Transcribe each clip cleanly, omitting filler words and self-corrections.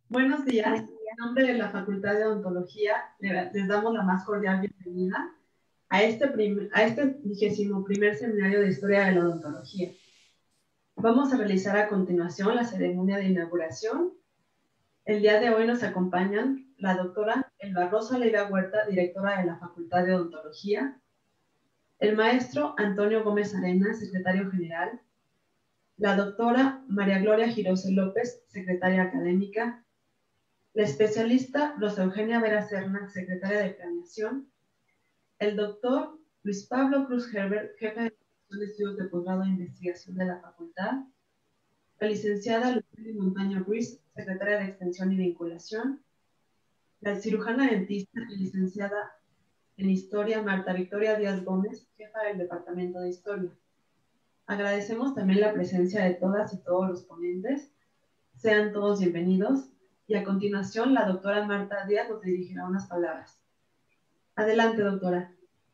Buenos días. En nombre de la Facultad de Odontología, les damos la más cordial bienvenida a este 21º Seminario de Historia de la Odontología. Vamos a realizar a continuación la ceremonia de inauguración. El día de hoy nos acompañan la doctora Elba Rosa Leiva Huerta, directora de la Facultad de Odontología, el maestro Antonio Gómez Arena, secretario general, la doctora María Gloria Girose López, secretaria académica, la especialista Rosa Eugenia Vera Serna, secretaria de Planeación, el doctor Luis Pablo Cruz Herbert, jefe de estudios de posgrado de investigación de la facultad, la licenciada Lucía Montaño Ruiz, secretaria de Extensión y Vinculación, la cirujana dentista y licenciada en Historia Marta Victoria Díaz Gómez, jefa del Departamento de Historia. Agradecemos también la presencia de todas y todos los ponentes. Sean todos bienvenidos. Y a continuación, la doctora Marta Díaz nos dirigirá unas palabras. Adelante, doctora.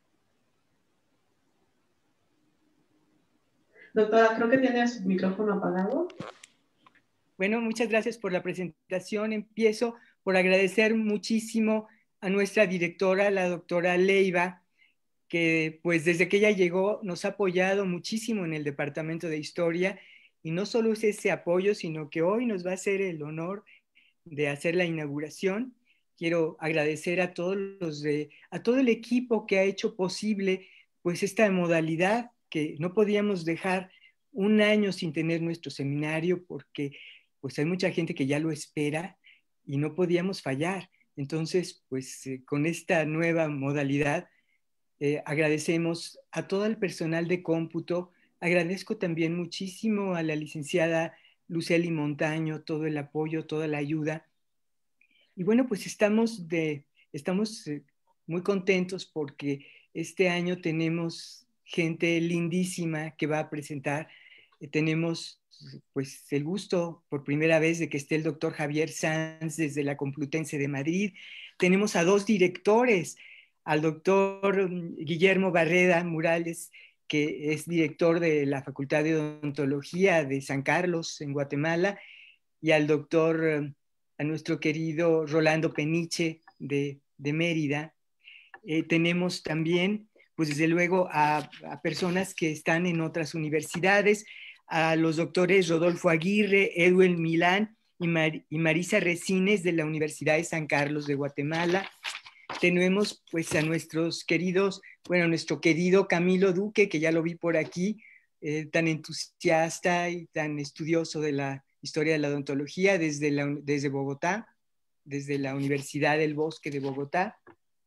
Doctora, creo que tiene su micrófono apagado. Bueno, muchas gracias por la presentación. Empiezo por agradecer muchísimo a nuestra directora, la doctora Leiva, que pues desde que ella llegó nos ha apoyado muchísimo en el Departamento de Historia, y no solo es ese apoyo, sino que hoy nos va a hacer el honor de hacer la inauguración. Quiero agradecer a a todo el equipo que ha hecho posible pues esta modalidad, que no podíamos dejar un año sin tener nuestro seminario porque pues hay mucha gente que ya lo espera y no podíamos fallar. Entonces, pues con esta nueva modalidad agradecemos a todo el personal de cómputo. Agradezco también muchísimo a la licenciada Lucely Montaño todo el apoyo, toda la ayuda. Y bueno, pues estamos muy contentos porque este año tenemos gente lindísima que va a presentar. Tenemos pues el gusto por primera vez de que esté el doctor Javier Sanz desde la Complutense de Madrid. Tenemos a dos directores, al doctor Guillermo Barreda Morales, que es director de la Facultad de Odontología de San Carlos en Guatemala, y al doctor, a nuestro querido Rolando Peniche de Mérida. Tenemos también, pues desde luego, a personas que están en otras universidades, a los doctores Rodolfo Aguirre, Edwin Milán y Marisa Resines de la Universidad de San Carlos de Guatemala. Tenemos pues a nuestros queridos, bueno, nuestro querido Camilo Duque, que ya lo vi por aquí, tan entusiasta y tan estudioso de la historia de la odontología desde Bogotá, desde la Universidad del Bosque de Bogotá.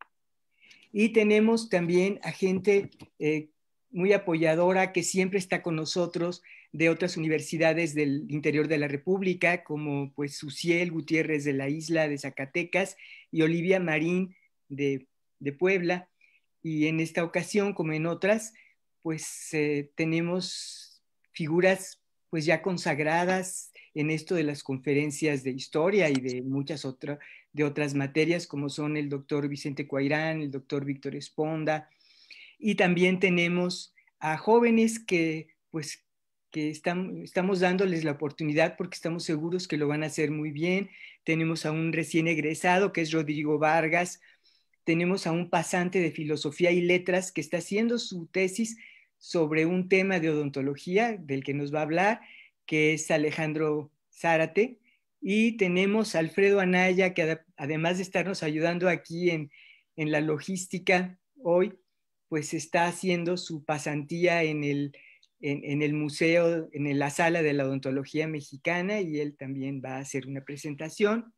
Y tenemos también a gente muy apoyadora que siempre está con nosotros de otras universidades del interior de la República, como pues Suciel Gutiérrez de la isla de Zacatecas y Olivia Marín de Puebla. Y en esta ocasión, como en otras, pues tenemos figuras pues ya consagradas en esto de las conferencias de historia y de muchas otras materias, como son el doctor Vicente Cuairán, el doctor Víctor Esponda. Y también tenemos a jóvenes que pues que estamos dándoles la oportunidad porque estamos seguros que lo van a hacer muy bien. Tenemos a un recién egresado que es Rodrigo Vargas. Tenemos a un pasante de filosofía y letras que está haciendo su tesis sobre un tema de odontología del que nos va a hablar, que es Alejandro Zárate. Y tenemos a Alfredo Anaya, que además de estarnos ayudando aquí en la logística hoy, pues está haciendo su pasantía en el museo, en la sala de la odontología mexicana, y él también va a hacer una presentación.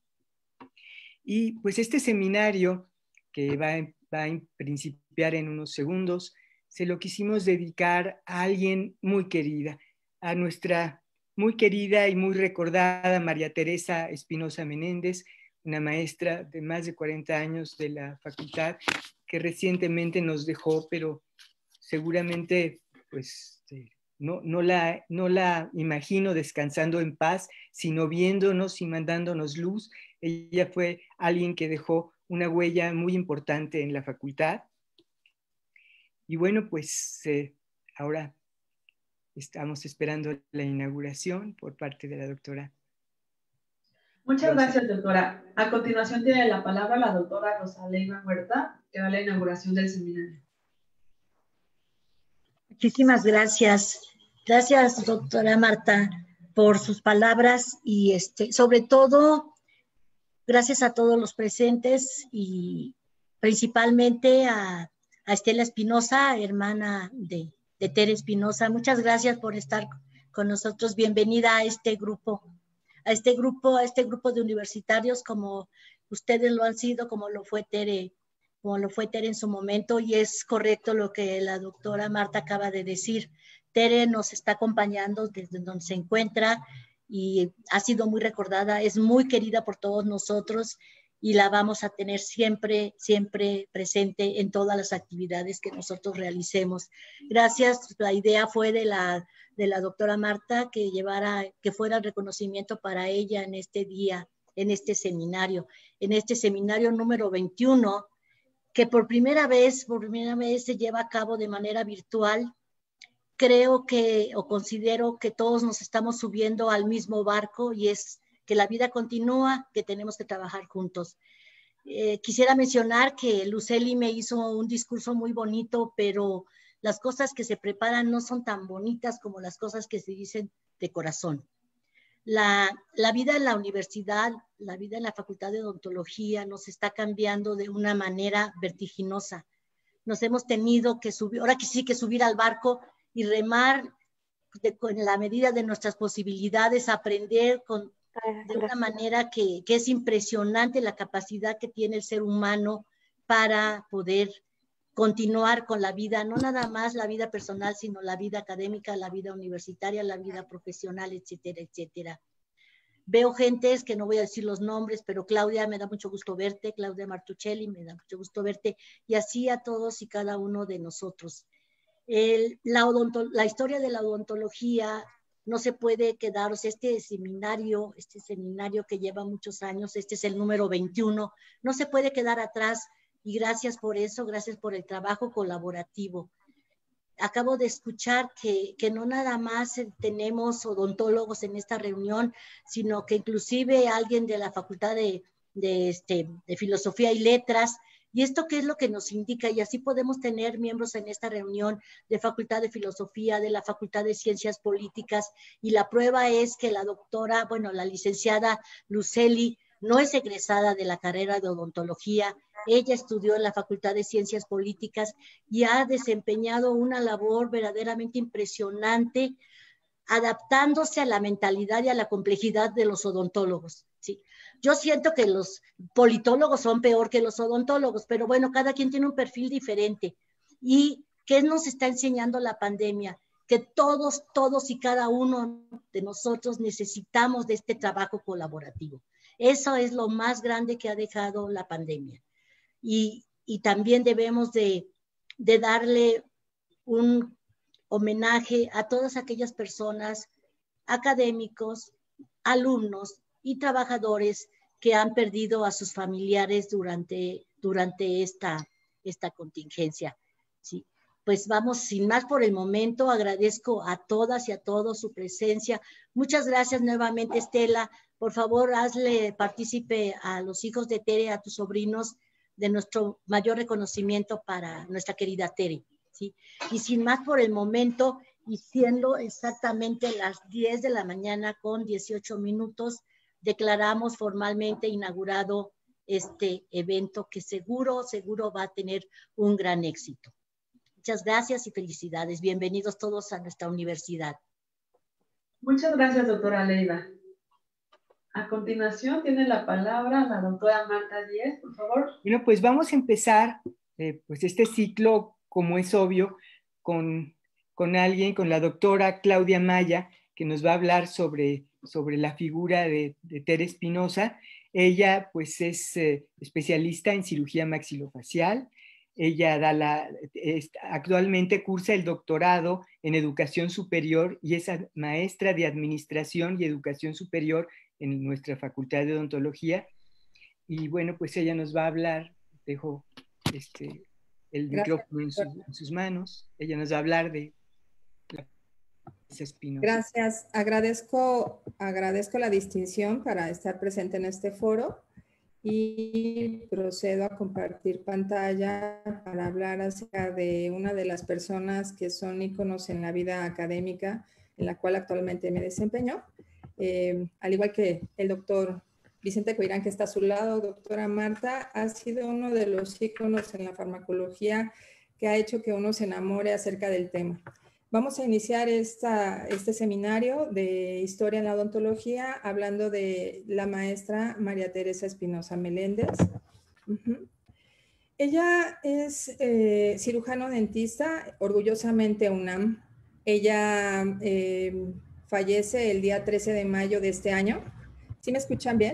Y pues este seminario, que va a principiar en unos segundos, se lo quisimos dedicar a alguien muy querida, a nuestra muy querida y muy recordada María Teresa Espinosa Menéndez, una maestra de más de 40 años de la facultad que recientemente nos dejó, pero seguramente pues no la imagino descansando en paz, sino viéndonos y mandándonos luz. Ella fue alguien que dejó una huella muy importante en la facultad. Y bueno, pues ahora estamos esperando la inauguración por parte de la doctora. Muchas gracias, doctora. A continuación tiene la palabra la doctora Rosa Leiva Huerta, que va a la inauguración del seminario. Muchísimas gracias. Gracias, doctora Marta, por sus palabras y sobre todo, gracias a todos los presentes y principalmente a Estela Espinosa, hermana de Tere Espinosa. Muchas gracias por estar con nosotros. Bienvenida a este grupo de universitarios, como ustedes lo han sido, como lo fue Tere en su momento, y es correcto lo que la doctora Marta acaba de decir. Tere nos está acompañando desde donde se encuentra y ha sido muy recordada, es muy querida por todos nosotros y la vamos a tener siempre, siempre presente en todas las actividades que nosotros realicemos. Gracias, la idea fue de la doctora Marta que fuera el reconocimiento para ella en este día, en este seminario número 21, que por primera vez se lleva a cabo de manera virtual. Creo o considero que todos nos estamos subiendo al mismo barco y es que la vida continúa, que tenemos que trabajar juntos. Quisiera mencionar que Luceli me hizo un discurso muy bonito, pero las cosas que se preparan no son tan bonitas como las cosas que se dicen de corazón. La vida en la universidad, la vida en la Facultad de Odontología nos está cambiando de una manera vertiginosa. Nos hemos tenido que subir, ahora que sí que subir al barco y remar en la medida de nuestras posibilidades, aprender de una manera que es impresionante la capacidad que tiene el ser humano para poder continuar con la vida, no nada más la vida personal, sino la vida académica, la vida universitaria, la vida profesional, etcétera, etcétera. Veo gentes que no voy a decir los nombres, pero Claudia, me da mucho gusto verte, Claudia Martuchelli, me da mucho gusto verte, y así a todos y cada uno de nosotros. La historia de la odontología no se puede quedar, o sea, este seminario que lleva muchos años, este es el número 21, no se puede quedar atrás, y gracias por eso, gracias por el trabajo colaborativo. Acabo de escuchar que no nada más tenemos odontólogos en esta reunión, sino que inclusive alguien de la Facultad de Filosofía y Letras. ¿Y esto qué es lo que nos indica? Y así podemos tener miembros en esta reunión de Facultad de Filosofía, de la Facultad de Ciencias Políticas, y la prueba es que la licenciada Luceli no es egresada de la carrera de odontología. Ella estudió en la Facultad de Ciencias Políticas y ha desempeñado una labor verdaderamente impresionante, adaptándose a la mentalidad y a la complejidad de los odontólogos. ¿Sí? Yo siento que los politólogos son peor que los odontólogos, pero bueno, cada quien tiene un perfil diferente. ¿Y qué nos está enseñando la pandemia? Que todos y cada uno de nosotros necesitamos de este trabajo colaborativo. Eso es lo más grande que ha dejado la pandemia. Y también debemos de darle un homenaje a todas aquellas personas, académicos, alumnos y trabajadores que han perdido a sus familiares durante esta contingencia. ¿Sí? Pues vamos, sin más por el momento, agradezco a todas y a todos su presencia. Muchas gracias nuevamente, Estela. Por favor, hazle partícipe a los hijos de Tere, a tus sobrinos, de nuestro mayor reconocimiento para nuestra querida Tere. ¿Sí? Y sin más por el momento, y siendo exactamente las 10 de la mañana con 18 minutos, declaramos formalmente inaugurado este evento que seguro va a tener un gran éxito. Muchas gracias y felicidades. Bienvenidos todos a nuestra universidad. Muchas gracias, doctora Leiva. A continuación tiene la palabra la doctora Marta Díez, por favor. Bueno, pues vamos a empezar pues este ciclo, como es obvio, con la doctora Claudia Maya, que nos va a hablar sobre la figura de Tere Espinosa. Ella pues es especialista en cirugía maxilofacial. Ella actualmente cursa el doctorado en educación superior y es maestra de administración y educación superior en nuestra Facultad de Odontología. Y bueno, pues ella nos va a hablar, dejo el micrófono en sus manos, ella nos va a hablar de la Espinosa. Gracias. Agradezco la distinción para estar presente en este foro y procedo a compartir pantalla para hablar acerca de una de las personas que son íconos en la vida académica en la cual actualmente me desempeño. Al igual que el doctor Vicente Coirán, que está a su lado, doctora Marta, ha sido uno de los íconos en la farmacología que ha hecho que uno se enamore acerca del tema. Vamos a iniciar este seminario de Historia en la Odontología hablando de la maestra María Teresa Espinosa Meléndez. Ella es cirujano dentista, orgullosamente UNAM. Ella fallece el día 13 de mayo de este año. ¿Sí me escuchan bien?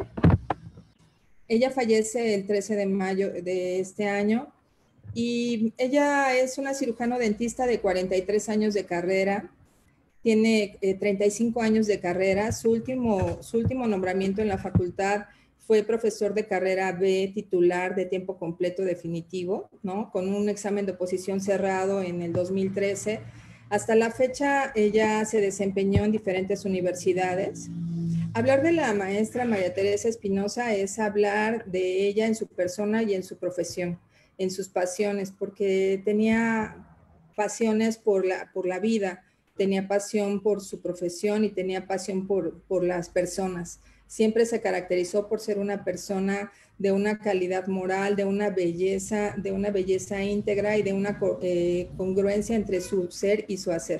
Ella fallece el 13 de mayo de este año. Y ella es una cirujano dentista de 43 años de carrera, tiene 35 años de carrera, su último nombramiento en la facultad fue profesor de carrera B titular de tiempo completo definitivo, ¿no? Con un examen de oposición cerrado en el 2013. Hasta la fecha ella se desempeñó en diferentes universidades. Hablar de la maestra María Teresa Espinosa es hablar de ella en su persona y en su profesión, en sus pasiones, porque tenía pasiones por la vida, tenía pasión por su profesión y tenía pasión por las personas. Siempre se caracterizó por ser una persona de una calidad moral, de una belleza íntegra y de una congruencia entre su ser y su hacer.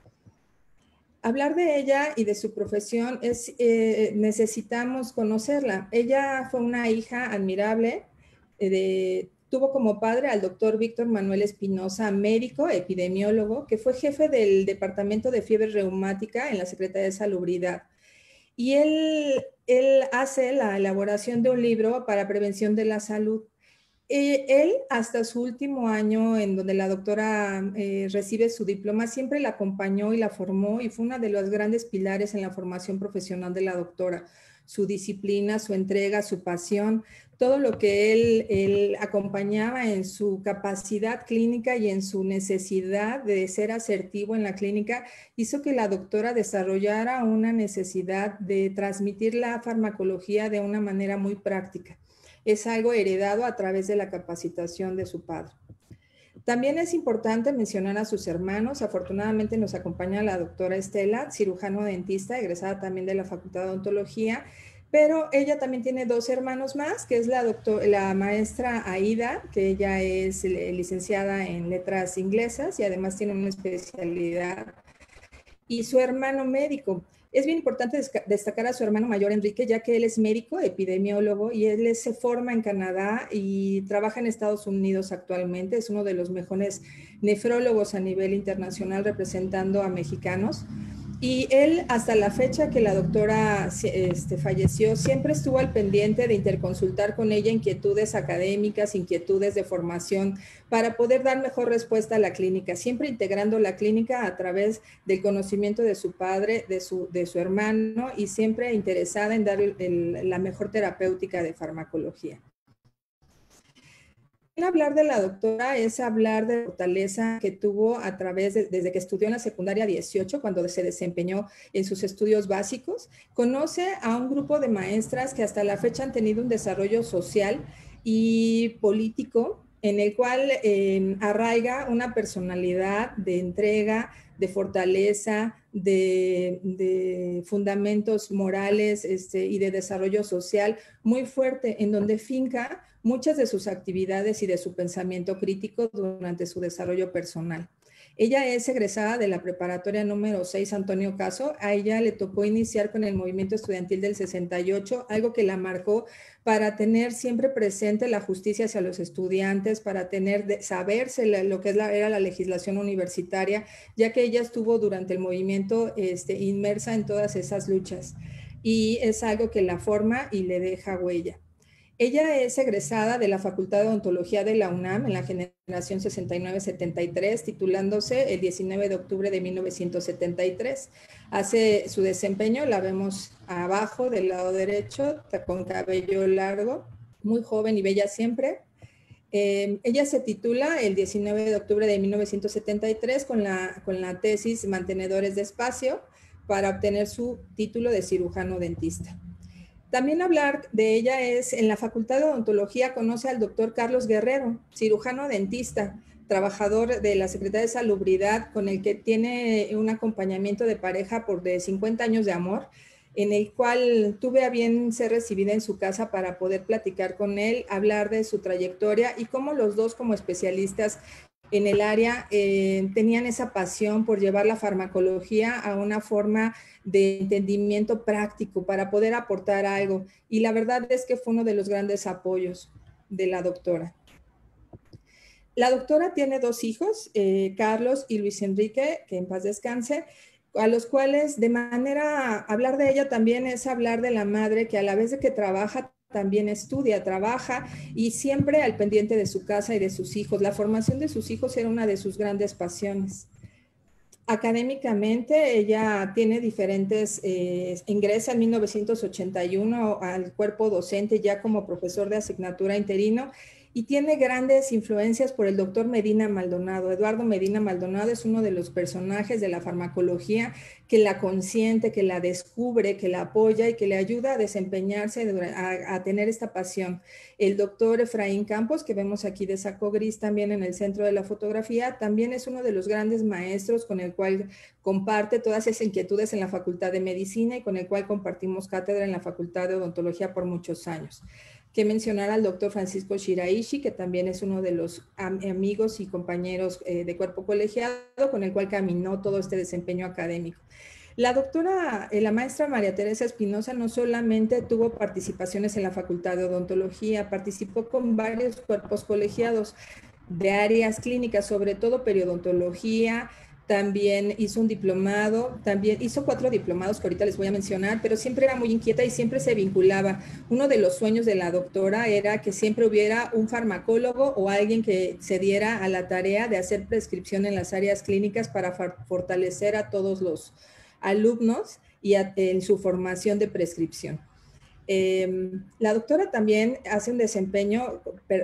Hablar de ella y de su profesión necesitamos conocerla. Ella fue una hija admirable, tuvo como padre al doctor Víctor Manuel Espinosa, médico, epidemiólogo, que fue jefe del Departamento de Fiebre Reumática en la Secretaría de Salubridad. Y él hace la elaboración de un libro para prevención de la salud. Él, hasta su último año, en donde la doctora recibe su diploma, siempre la acompañó y la formó y fue una de los grandes pilares en la formación profesional de la doctora. Su disciplina, su entrega, su pasión, todo lo que él acompañaba en su capacidad clínica y en su necesidad de ser asertivo en la clínica, hizo que la doctora desarrollara una necesidad de transmitir la farmacología de una manera muy práctica. Es algo heredado a través de la capacitación de su padre. También es importante mencionar a sus hermanos. Afortunadamente nos acompaña la doctora Estela, cirujano dentista, egresada también de la Facultad de Odontología, pero ella también tiene dos hermanos más, que es la maestra Aida, que ella es licenciada en letras inglesas y además tiene una especialidad, y su hermano médico. Es bien importante destacar a su hermano mayor, Enrique, ya que él es médico, epidemiólogo, y él se forma en Canadá y trabaja en Estados Unidos actualmente. Es uno de los mejores nefrólogos a nivel internacional representando a mexicanos. Y él, hasta la fecha que la doctora falleció, siempre estuvo al pendiente de interconsultar con ella inquietudes académicas, inquietudes de formación, para poder dar mejor respuesta a la clínica, siempre integrando la clínica a través del conocimiento de su padre, de su hermano, y siempre interesada en dar la mejor terapéutica de farmacología. Hablar de la doctora es hablar de la fortaleza que tuvo a través desde que estudió en la secundaria 18, cuando se desempeñó en sus estudios básicos. Conoce a un grupo de maestras que hasta la fecha han tenido un desarrollo social y político, en el cual arraiga una personalidad de entrega, de fortaleza, de fundamentos morales y de desarrollo social muy fuerte, en donde finca muchas de sus actividades y de su pensamiento crítico durante su desarrollo personal. Ella es egresada de la preparatoria número 6 Antonio Caso. A ella le tocó iniciar con el movimiento estudiantil del 68, algo que la marcó para tener siempre presente la justicia hacia los estudiantes, para saberse lo que era la legislación universitaria, ya que ella estuvo durante el movimiento inmersa en todas esas luchas. Y es algo que la forma y le deja huella. Ella es egresada de la Facultad de Odontología de la UNAM en la generación 69-73, titulándose el 19 de octubre de 1973. Hace su desempeño, la vemos abajo del lado derecho, con cabello largo, muy joven y bella siempre. Ella se titula el 19 de octubre de 1973 con la tesis Mantenedores de Espacio para obtener su título de cirujano dentista. También hablar de ella es, en la Facultad de Odontología conoce al doctor Carlos Guerrero, cirujano dentista, trabajador de la Secretaría de Salubridad, con el que tiene un acompañamiento de pareja por de 50 años de amor, en el cual tuve a bien ser recibida en su casa para poder platicar con él, hablar de su trayectoria y cómo los dos como especialistas en el área tenían esa pasión por llevar la farmacología a una forma de entendimiento práctico para poder aportar algo. Y la verdad es que fue uno de los grandes apoyos de la doctora. La doctora tiene 2 hijos, Carlos y Luis Enrique, que en paz descanse, a los cuales hablar de ella también es hablar de la madre que a la vez de que trabaja, también estudia, trabaja y siempre al pendiente de su casa y de sus hijos. La formación de sus hijos era una de sus grandes pasiones. Académicamente, ella tiene diferentes, ingresa en 1981 al cuerpo docente ya como profesor de asignatura interino y tiene grandes influencias por el doctor Medina Maldonado. Eduardo Medina Maldonado es uno de los personajes de la farmacología que la consiente, que la descubre, que la apoya y que le ayuda a desempeñarse, a tener esta pasión. El doctor Efraín Campos, que vemos aquí de saco gris también en el centro de la fotografía, también es uno de los grandes maestros con el cual comparte todas esas inquietudes en la Facultad de Medicina y con el cual compartimos cátedra en la Facultad de Odontología por muchos años. Que mencionar al doctor Francisco Shiraishi, que también es uno de los amigos y compañeros de cuerpo colegiado con el cual caminó todo este desempeño académico. La doctora, la maestra María Teresa Espinosa no solamente tuvo participaciones en la Facultad de Odontología, participó con varios cuerpos colegiados de áreas clínicas, sobre todo periodontología. También hizo un diplomado, también hizo 4 diplomados que ahorita les voy a mencionar, pero siempre era muy inquieta y siempre se vinculaba. Uno de los sueños de la doctora era que siempre hubiera un farmacólogo o alguien que se diera a la tarea de hacer prescripción en las áreas clínicas para fortalecer a todos los alumnos y en su formación de prescripción. La doctora también hace un desempeño,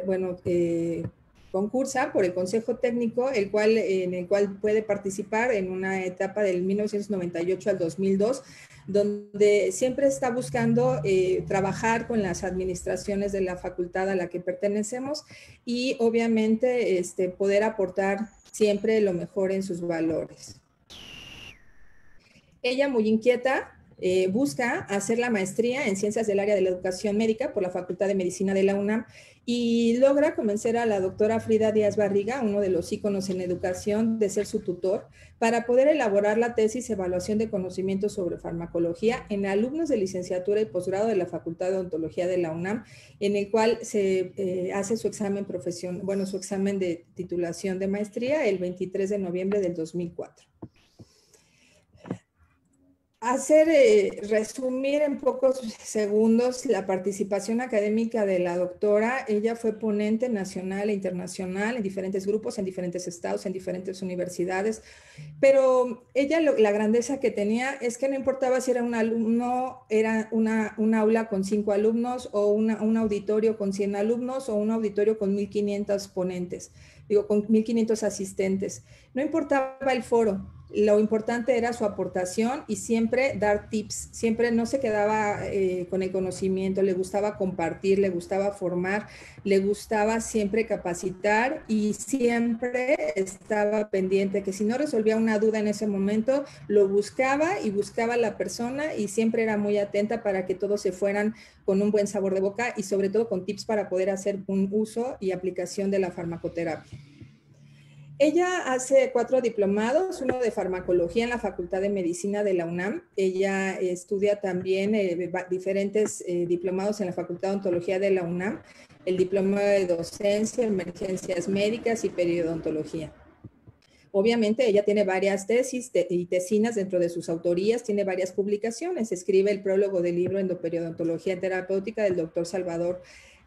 concursa por el Consejo Técnico, en el cual puede participar en una etapa del 1998 al 2002, donde siempre está buscando trabajar con las administraciones de la facultad a la que pertenecemos y obviamente poder aportar siempre lo mejor en sus valores. Ella, muy inquieta, busca hacer la maestría en Ciencias del Área de la Educación Médica por la Facultad de Medicina de la UNAM y logra convencer a la doctora Frida Díaz Barriga, uno de los íconos en educación, de ser su tutor para poder elaborar la tesis Evaluación de Conocimientos sobre Farmacología en alumnos de licenciatura y posgrado de la Facultad de Odontología de la UNAM, en el cual se hace su examen su examen de titulación de maestría el 23 de noviembre del 2004. Resumir en pocos segundos la participación académica de la doctora. Ella fue ponente nacional e internacional en diferentes grupos, en diferentes estados, en diferentes universidades, pero ella la grandeza que tenía es que no importaba si era un alumno, era un aula con 5 alumnos o un auditorio con 100 alumnos o un auditorio con 1,500 ponentes, con 1,500 asistentes. No importaba el foro. Lo importante era su aportación y siempre dar tips, siempre no se quedaba con el conocimiento, le gustaba compartir, le gustaba formar, le gustaba siempre capacitar y siempre estaba pendiente que si no resolvía una duda en ese momento, lo buscaba y buscaba a la persona y siempre era muy atenta para que todos se fueran con un buen sabor de boca y sobre todo con tips para poder hacer un uso y aplicación de la farmacoterapia. Ella hace 4 diplomados, uno de farmacología en la Facultad de Medicina de la UNAM. Ella estudia también diferentes diplomados en la Facultad de Odontología de la UNAM, el diplomado de docencia, emergencias médicas y periodontología. Obviamente ella tiene varias tesis y tesinas dentro de sus autorías, tiene varias publicaciones. Escribe el prólogo del libro Endoperidontología terapéutica del doctor Salvador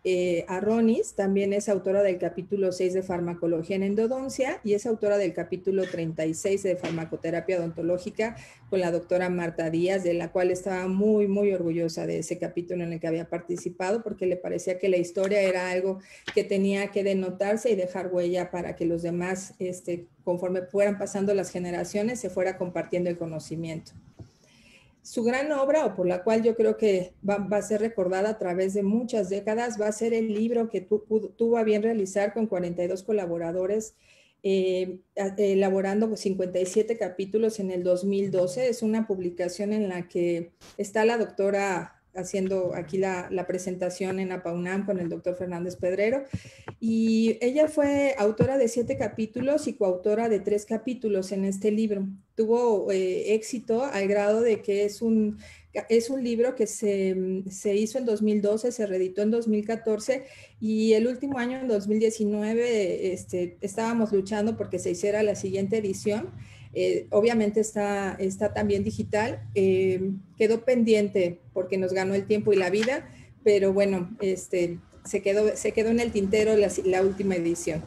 Arronis también es autora del capítulo 6 de farmacología en endodoncia y es autora del capítulo 36 de farmacoterapia odontológica con la doctora Marta Díaz, de la cual estaba muy, muy orgullosa de ese capítulo en el que había participado, porque le parecía que la historia era algo que tenía que denotarse y dejar huella para que los demás, conforme fueran pasando las generaciones, se fuera compartiendo el conocimiento. Su gran obra, o por la cual yo creo que va a ser recordada a través de muchas décadas, va a ser el libro que tuvo a bien realizar con 42 colaboradores, elaborando 57 capítulos en el 2012. Es una publicación en la que está la doctora haciendo aquí la presentación en APAUNAM con el doctor Fernández Pedrero, y ella fue autora de 7 capítulos y coautora de 3 capítulos en este libro. Tuvo éxito al grado de que es un libro que se hizo en 2012, se reeditó en 2014 y el último año, en 2019, estábamos luchando porque se hiciera la siguiente edición. Obviamente está también digital, quedó pendiente porque nos ganó el tiempo y la vida, pero bueno, se quedó en el tintero la última edición.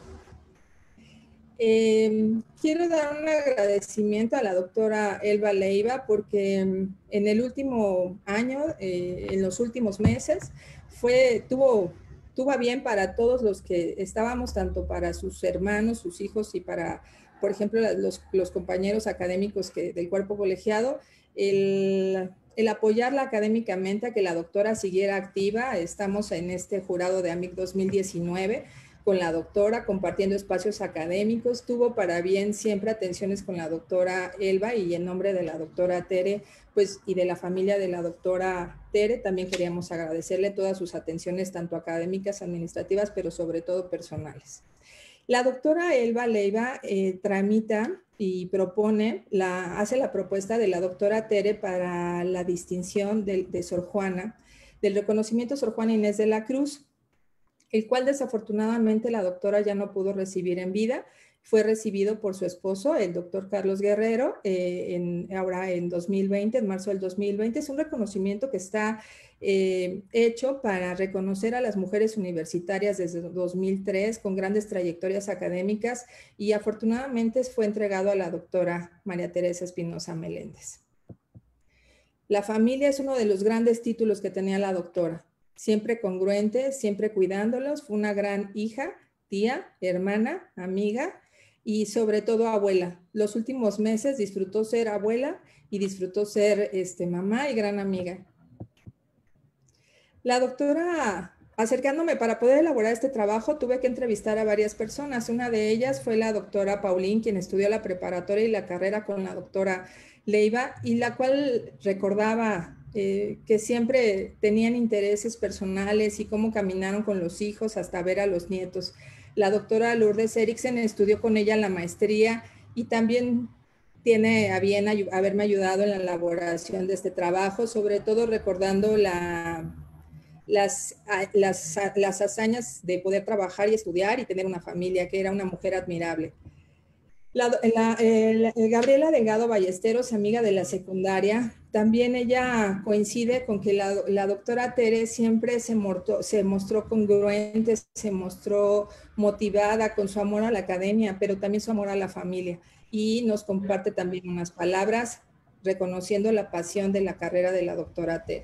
Quiero dar un agradecimiento a la doctora Elba Leiva porque en el último año, en los últimos meses, tuvo a bien para todos los que estábamos, tanto para sus hermanos, sus hijos y para, por ejemplo, los compañeros académicos del cuerpo colegiado, el apoyarla académicamente a que la doctora siguiera activa. Estamos en este jurado de AMIC 2019 con la doctora, compartiendo espacios académicos. Tuvo para bien siempre atenciones con la doctora Elba, y en nombre de la doctora Tere, pues, y de la familia de la doctora Tere, también queríamos agradecerle todas sus atenciones, tanto académicas, administrativas, pero sobre todo personales. La doctora Elba Leiva tramita y hace la propuesta de la doctora Tere para la distinción de Sor Juana, del reconocimiento Sor Juana Inés de la Cruz, el cual desafortunadamente la doctora ya no pudo recibir en vida. Fue recibido por su esposo, el doctor Carlos Guerrero, ahora en 2020, en marzo del 2020. Es un reconocimiento que está hecho para reconocer a las mujeres universitarias desde 2003 con grandes trayectorias académicas, y afortunadamente fue entregado a la doctora María Teresa Espinosa Meléndez. La familia es uno de los grandes títulos que tenía la doctora. Siempre congruente, siempre cuidándolos. Fue una gran hija, tía, hermana, amiga y sobre todo abuela. Los últimos meses disfrutó ser abuela y disfrutó ser mamá y gran amiga. La doctora, acercándome para poder elaborar este trabajo, tuve que entrevistar a varias personas. Una de ellas fue la doctora Paulín, quien estudió la preparatoria y la carrera con la doctora Leiva, y la cual recordaba que siempre tenían intereses personales y cómo caminaron con los hijos hasta ver a los nietos. La doctora Lourdes Eriksen estudió con ella la maestría y también tiene a bien haberme ayudado en la elaboración de este trabajo, sobre todo recordando las hazañas de poder trabajar y estudiar y tener una familia, que era una mujer admirable. Gabriela Delgado Ballesteros, amiga de la secundaria, también ella coincide con que la doctora Tere siempre se mostró congruente, se mostró motivada con su amor a la academia, pero también su amor a la familia, y nos comparte también unas palabras reconociendo la pasión de la carrera de la doctora Tere.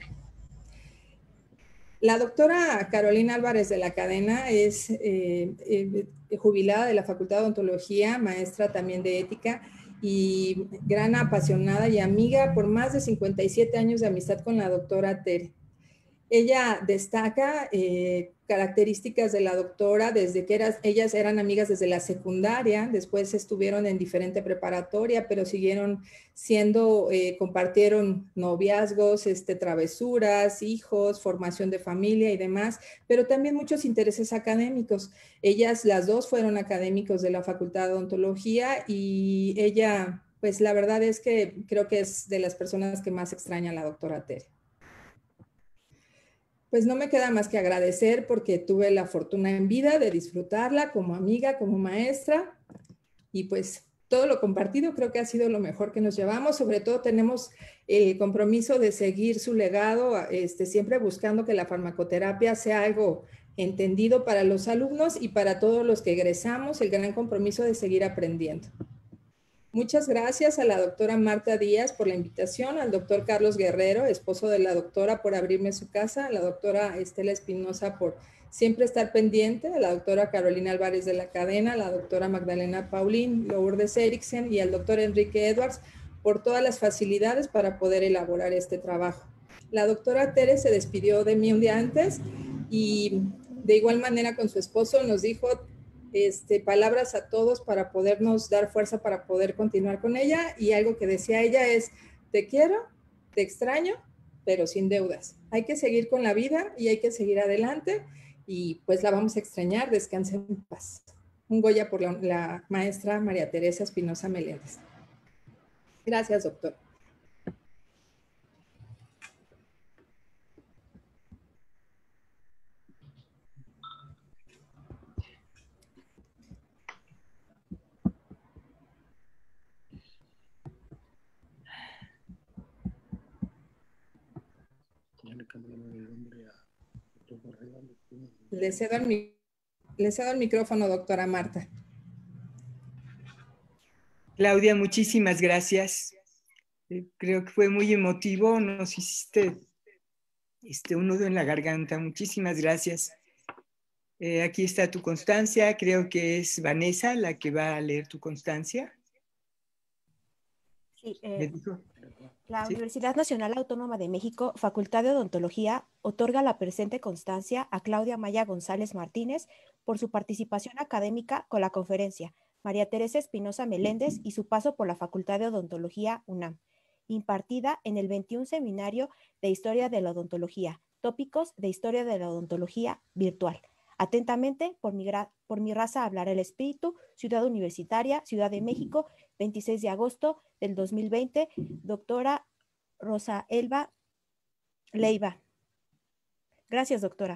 La doctora Carolina Álvarez de la Cadena es jubilada de la Facultad de Odontología, maestra también de ética y gran apasionada y amiga por más de 57 años de amistad con la doctora Tere. Ella destaca características de la doctora desde que ellas eran amigas desde la secundaria, después estuvieron en diferente preparatoria, pero siguieron siendo, compartieron noviazgos, travesuras, hijos, formación de familia y demás, pero también muchos intereses académicos. Ellas, las dos, fueron académicos de la Facultad de Odontología, y ella, pues la verdad es que creo que es de las personas que más extraña a la doctora Tere. Pues no me queda más que agradecer porque tuve la fortuna en vida de disfrutarla como amiga, como maestra, y pues todo lo compartido creo que ha sido lo mejor que nos llevamos. Sobre todo tenemos el compromiso de seguir su legado, siempre buscando que la farmacoterapia sea algo entendido para los alumnos y para todos los que egresamos, el gran compromiso de seguir aprendiendo. Muchas gracias a la doctora Marta Díaz por la invitación, al doctor Carlos Guerrero, esposo de la doctora, por abrirme su casa, a la doctora Estela Espinosa por siempre estar pendiente, a la doctora Carolina Álvarez de la Cadena, a la doctora Magdalena Paulín, Lourdes Eriksen y al doctor Enrique Edwards por todas las facilidades para poder elaborar este trabajo. La doctora Tere se despidió de mí un día antes y de igual manera con su esposo nos dijo palabras a todos para podernos dar fuerza para poder continuar con ella, y algo que decía ella es: te quiero, te extraño, pero sin deudas. Hay que seguir con la vida y hay que seguir adelante, y pues la vamos a extrañar. Descanse en paz. Un Goya por la maestra María Teresa Espinosa Meléndez. Gracias, doctor. Le cedo el micrófono, doctora Marta. Claudia, muchísimas gracias. Creo que fue muy emotivo, nos hiciste un nudo en la garganta. Muchísimas gracias. Aquí está tu constancia. Creo que es Vanessa la que va a leer tu constancia. Sí, la Universidad Nacional Autónoma de México, Facultad de Odontología, otorga la presente constancia a Claudia Maya González Martínez por su participación académica con la conferencia María Teresa Espinosa Meléndez y su paso por la Facultad de Odontología UNAM, impartida en el 21 Seminario de Historia de la Odontología, tópicos de Historia de la Odontología virtual. Atentamente, por mi raza hablará el espíritu, Ciudad Universitaria, Ciudad de México, 26 de agosto del 2020, doctora Rosa Elba Leiva. Gracias, doctora.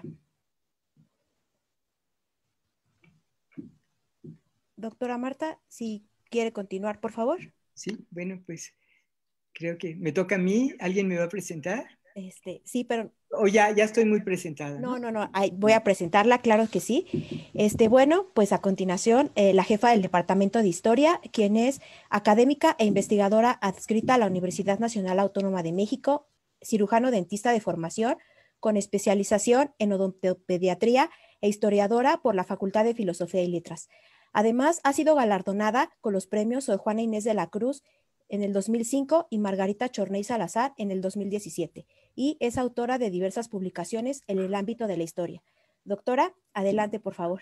Doctora Marta, si quiere continuar, por favor. Sí, bueno, pues creo que me toca a mí. ¿Alguien me va a presentar? Sí, pero... O ya estoy muy presentada, ¿no? No, voy a presentarla, claro que sí. Bueno, pues a continuación, la jefa del Departamento de Historia, quien es académica e investigadora adscrita a la Universidad Nacional Autónoma de México, cirujano dentista de formación, con especialización en odontopediatría e historiadora por la Facultad de Filosofía y Letras. Además, ha sido galardonada con los premios Sor Juana Inés de la Cruz en el 2005 y Margarita Chorney Salazar en el 2017, y es autora de diversas publicaciones en el ámbito de la historia. Doctora, adelante, por favor.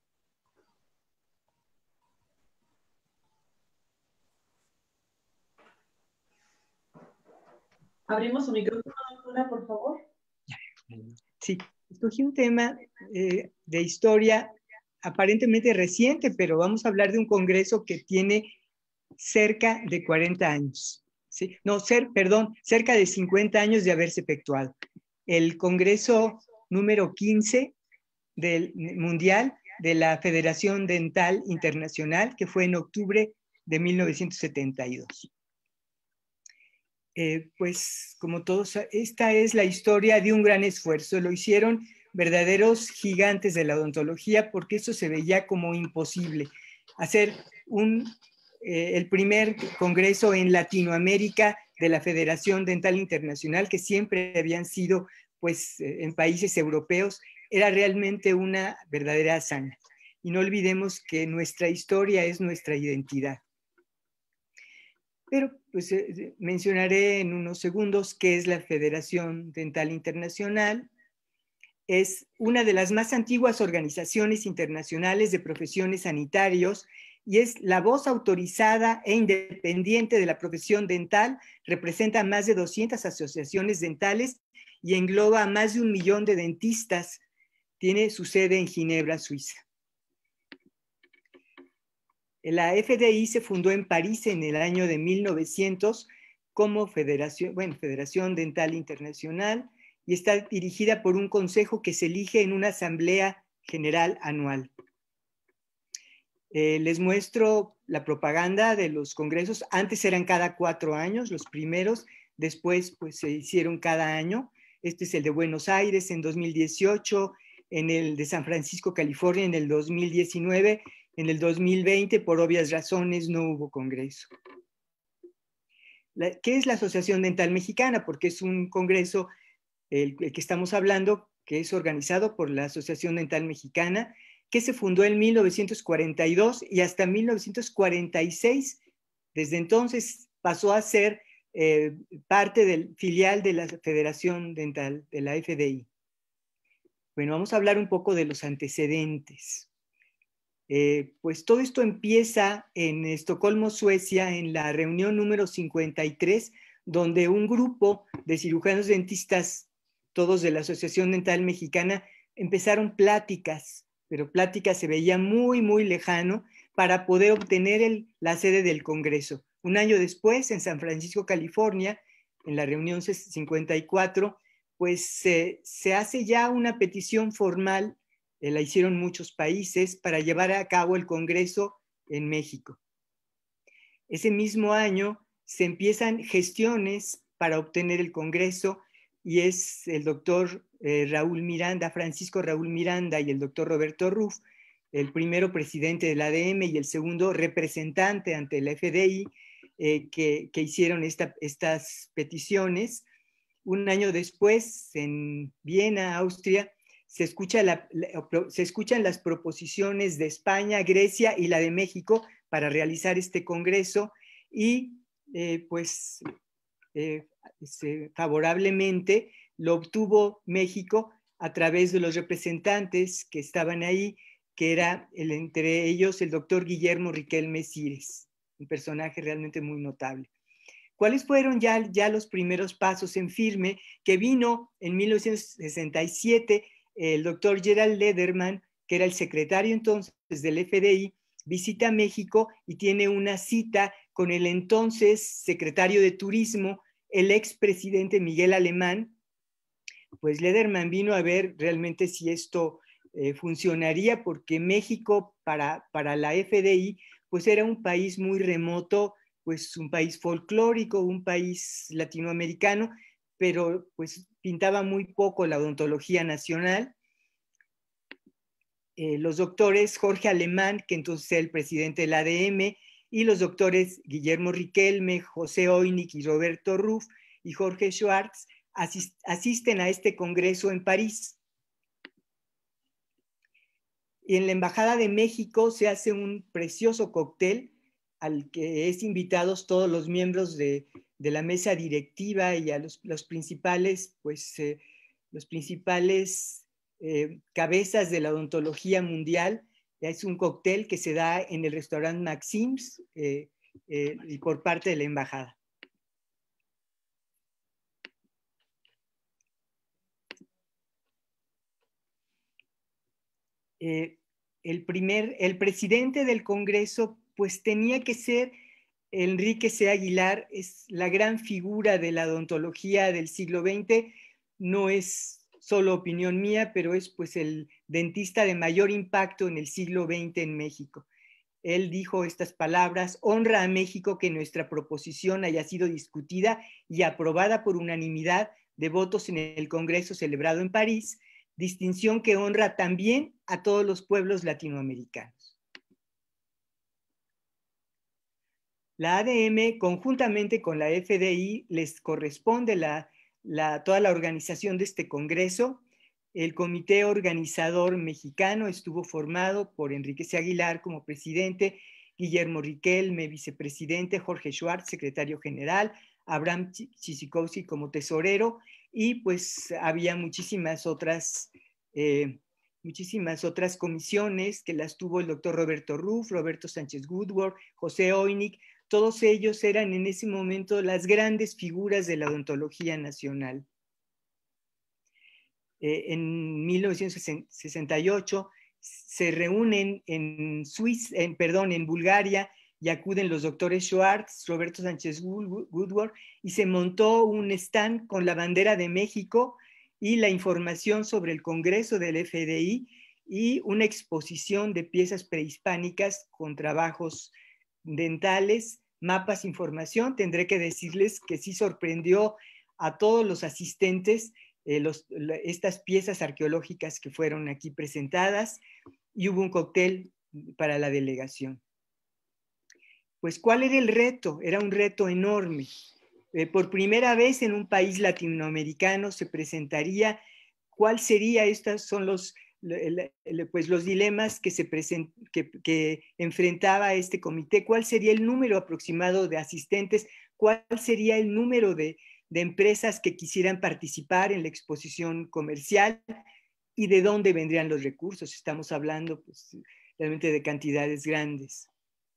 Abrimos su micrófono, doctora, por favor. Sí, escogí un tema de historia aparentemente reciente, pero vamos a hablar de un congreso que tiene cerca de 40 años. ¿Sí? No, cerca de 50 años de haberse efectuado. El congreso número 15 del Mundial de la Federación Dental Internacional, que fue en octubre de 1972. Pues como todos, esta es la historia de un gran esfuerzo. Lo hicieron verdaderos gigantes de la odontología, porque eso se veía como imposible. Hacer el primer congreso en Latinoamérica de la Federación Dental Internacional, que siempre habían sido pues en países europeos, era realmente una verdadera hazaña. Y no olvidemos que nuestra historia es nuestra identidad. Pero pues mencionaré en unos segundos qué es la Federación Dental Internacional. Es una de las más antiguas organizaciones internacionales de profesiones sanitarios y es la voz autorizada e independiente de la profesión dental. Representa a más de 200 asociaciones dentales y engloba a más de 1 millón de dentistas. Tiene su sede en Ginebra, Suiza. La FDI se fundó en París en el año de 1900 como Federación Dental Internacional, y está dirigida por un consejo que se elige en una asamblea general anual. Les muestro la propaganda de los congresos. Antes eran cada 4 años, los primeros, después pues se hicieron cada año. Este es el de Buenos Aires en 2018, en el de San Francisco, California, en el 2019. En el 2020, por obvias razones, no hubo congreso. ¿Qué es la Asociación Dental Mexicana? Porque es un congreso, el que estamos hablando, que es organizado por la Asociación Dental Mexicana, que se fundó en 1942 y hasta 1946. Desde entonces pasó a ser parte del filial de la Federación Dental, de la FDI. Bueno, vamos a hablar un poco de los antecedentes. Pues todo esto empieza en Estocolmo, Suecia, en la reunión número 53, donde un grupo de cirujanos dentistas, todos de la Asociación Dental Mexicana, empezaron pláticas, pero pláticas se veía muy, muy lejano para poder obtener la sede del Congreso. Un año después, en San Francisco, California, en la reunión 54, pues se hace ya una petición formal, la hicieron muchos países, para llevar a cabo el Congreso en México. Ese mismo año se empiezan gestiones para obtener el Congreso y es el doctor Raúl Miranda, Francisco Raúl Miranda, y el doctor Roberto Ruff, el primero presidente del ADM y el segundo representante ante la FDI, que hicieron estas peticiones. Un año después, en Viena, Austria, se escuchan las proposiciones de España, Grecia y la de México para realizar este congreso y favorablemente lo obtuvo México a través de los representantes que estaban ahí, que era entre ellos el doctor Guillermo Riquelme Cires, un personaje realmente muy notable. ¿Cuáles fueron ya los primeros pasos en firme? Que vino en 1967 el doctor Gerald Lederman, que era el secretario entonces del FDI, visita México y tiene una cita con el entonces secretario de Turismo, el expresidente Miguel Alemán. Pues Lederman vino a ver realmente si esto funcionaría, porque México para la FDI pues era un país muy remoto, pues un país folclórico, un país latinoamericano, pero pues pintaba muy poco la odontología nacional. Los doctores Jorge Alemán, que entonces era el presidente del ADM, y los doctores Guillermo Riquelme, José Oynick y Roberto Ruff y Jorge Schwartz asisten a este congreso en París. Y en la Embajada de México se hace un precioso cóctel al que es invitados todos los miembros de la mesa directiva y a los principales, cabezas de la odontología mundial. Es un cóctel que se da en el restaurante Maxims y por parte de la embajada. El presidente del Congreso pues tenía que ser Enrique C. Aguilar. Es la gran figura de la odontología del siglo XX. No es solo opinión mía, pero es pues el dentista de mayor impacto en el siglo XX en México. Él dijo estas palabras: honra a México que nuestra proposición haya sido discutida y aprobada por unanimidad de votos en el Congreso celebrado en París, distinción que honra también a todos los pueblos latinoamericanos. La ADM, conjuntamente con la FDI, les corresponde toda la organización de este congreso. El comité organizador mexicano estuvo formado por Enrique C. Aguilar como presidente, Guillermo Riquelme, vicepresidente, Jorge Schwartz, secretario general, Abraham Chisikowski como tesorero, y pues había muchísimas otras comisiones que las tuvo el doctor Roberto Ruff, Roberto Sánchez Woodward, José Oynick. Todos ellos eran en ese momento las grandes figuras de la odontología nacional. En 1968 se reúnen en Bulgaria, y acuden los doctores Schwartz, Roberto Sánchez Woodward, y se montó un stand con la bandera de México y la información sobre el Congreso del FDI y una exposición de piezas prehispánicas con trabajos dentales, mapas, información. Tendré que decirles que sí sorprendió a todos los asistentes estas piezas arqueológicas que fueron aquí presentadas, y hubo un cóctel para la delegación. Pues, ¿cuál era el reto? Era un reto enorme. Por primera vez en un país latinoamericano se presentaría cuál sería, estos son los dilemas que enfrentaba este comité, cuál sería el número aproximado de asistentes, cuál sería el número de empresas que quisieran participar en la exposición comercial y de dónde vendrían los recursos. Estamos hablando pues, realmente de cantidades grandes.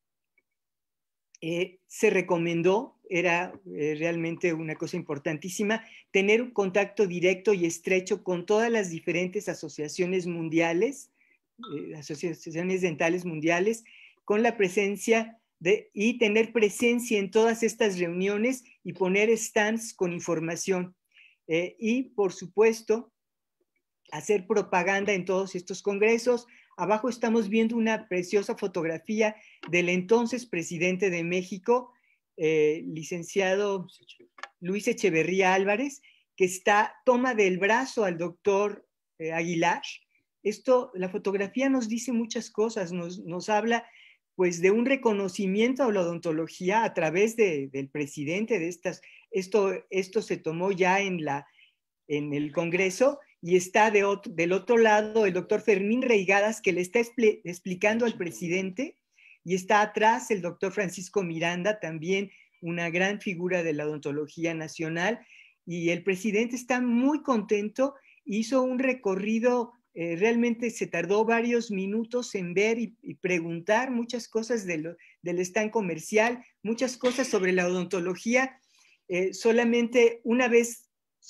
Se recomendó, era realmente una cosa importantísima, tener un contacto directo y estrecho con todas las diferentes asociaciones mundiales, asociaciones dentales mundiales, con la presencia y tener presencia en todas estas reuniones y poner stands con información. Y, por supuesto, hacer propaganda en todos estos congresos. Abajo estamos viendo una preciosa fotografía del entonces presidente de México, licenciado Luis Echeverría Álvarez, que toma del brazo al doctor Aguilar. La fotografía nos dice muchas cosas, nos habla pues de un reconocimiento a la odontología a través del presidente de estas. Esto se tomó ya en el Congreso, y está del otro lado el doctor Fermín Reigadas, que le está explicando al presidente, y está atrás el doctor Francisco Miranda, también una gran figura de la odontología nacional, y el presidente está muy contento, hizo un recorrido, realmente se tardó varios minutos en ver y preguntar muchas cosas del stand comercial, muchas cosas sobre la odontología. Solamente una vez,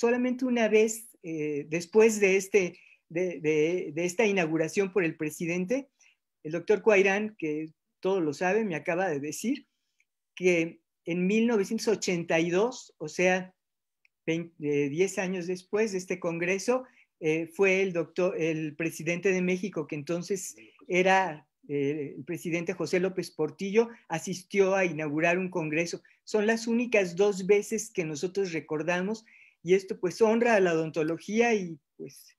después de esta inauguración por el presidente, el doctor Cuairán, que todos lo saben, me acaba de decir que en 1982, o sea, 10 años después de este congreso, fue el presidente de México, que entonces era el presidente José López Portillo, asistió a inaugurar un congreso. Son las únicas 2 veces que nosotros recordamos, y esto pues honra a la odontología y pues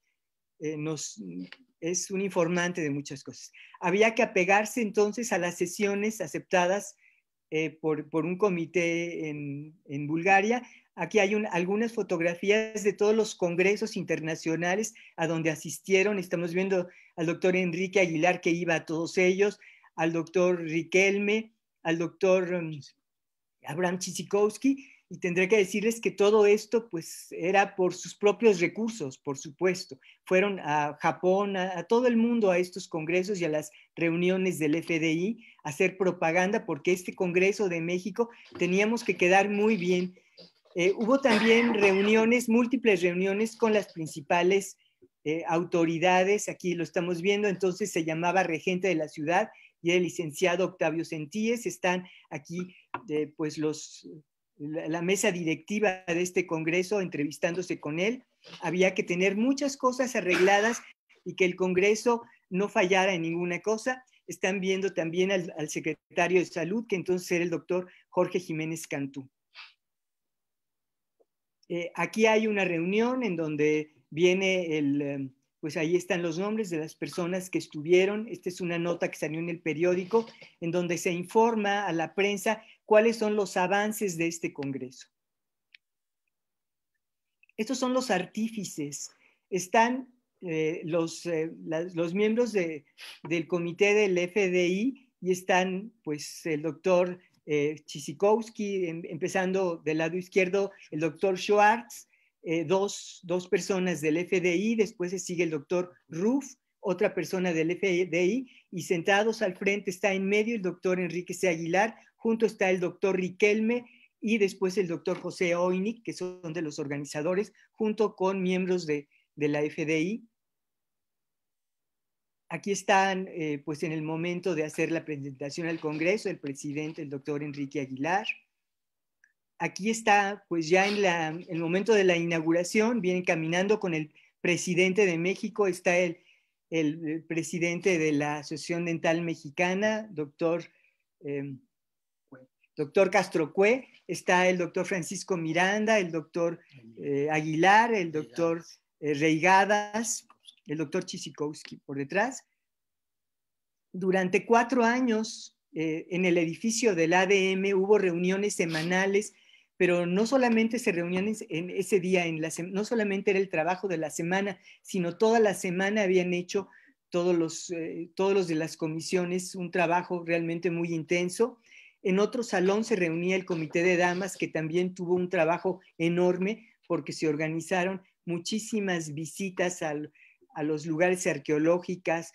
es un informante de muchas cosas. Había que apegarse entonces a las sesiones aceptadas por un comité en Bulgaria. Aquí hay algunas fotografías de todos los congresos internacionales a donde asistieron. Estamos viendo al doctor Enrique Aguilar, que iba a todos ellos, al doctor Riquelme, al doctor Abraham Chisikowski, y tendré que decirles que todo esto pues era por sus propios recursos, por supuesto. Fueron a Japón, a todo el mundo, a estos congresos y a las reuniones del FDI a hacer propaganda, porque este Congreso de México teníamos que quedar muy bien. Hubo también múltiples reuniones con las principales autoridades. Aquí lo estamos viendo, entonces se llamaba regente de la ciudad y el licenciado Octavio Centíes. Están aquí pues la mesa directiva de este congreso entrevistándose con él. Había que tener muchas cosas arregladas y que el Congreso no fallara en ninguna cosa. Están viendo también al secretario de Salud, que entonces era el doctor Jorge Jiménez Cantú. Aquí hay una reunión en donde viene pues ahí están los nombres de las personas que estuvieron. Esta es una nota que salió en el periódico en donde se informa a la prensa cuáles son los avances de este congreso. Estos son los artífices. Están los miembros del comité del FDI, y están pues el doctor Chisikowski, empezando del lado izquierdo el doctor Schwartz, dos personas del FDI, después se sigue el doctor Ruff, otra persona del FDI, y sentados al frente está en medio el doctor Enrique C. Aguilar, junto está el doctor Riquelme y después el doctor José Oynik, que son de los organizadores, junto con miembros de la FDI. Aquí están, pues en el momento de hacer la presentación al Congreso, el presidente, el doctor Enrique Aguilar. Aquí está, pues ya en el momento de la inauguración, vienen caminando con el presidente de México, está el presidente de la Asociación Dental Mexicana, doctor doctor Castrocue, está el doctor Francisco Miranda, el doctor Aguilar, el doctor Reigadas, el doctor Chisikowski por detrás. Durante 4 años en el edificio del ADM hubo reuniones semanales, pero no solamente se reunían en ese día, no solamente era el trabajo de la semana, sino toda la semana habían hecho todos los de las comisiones un trabajo realmente muy intenso. En otro salón se reunía el comité de damas, que también tuvo un trabajo enorme porque se organizaron muchísimas visitas a los lugares arqueológicos,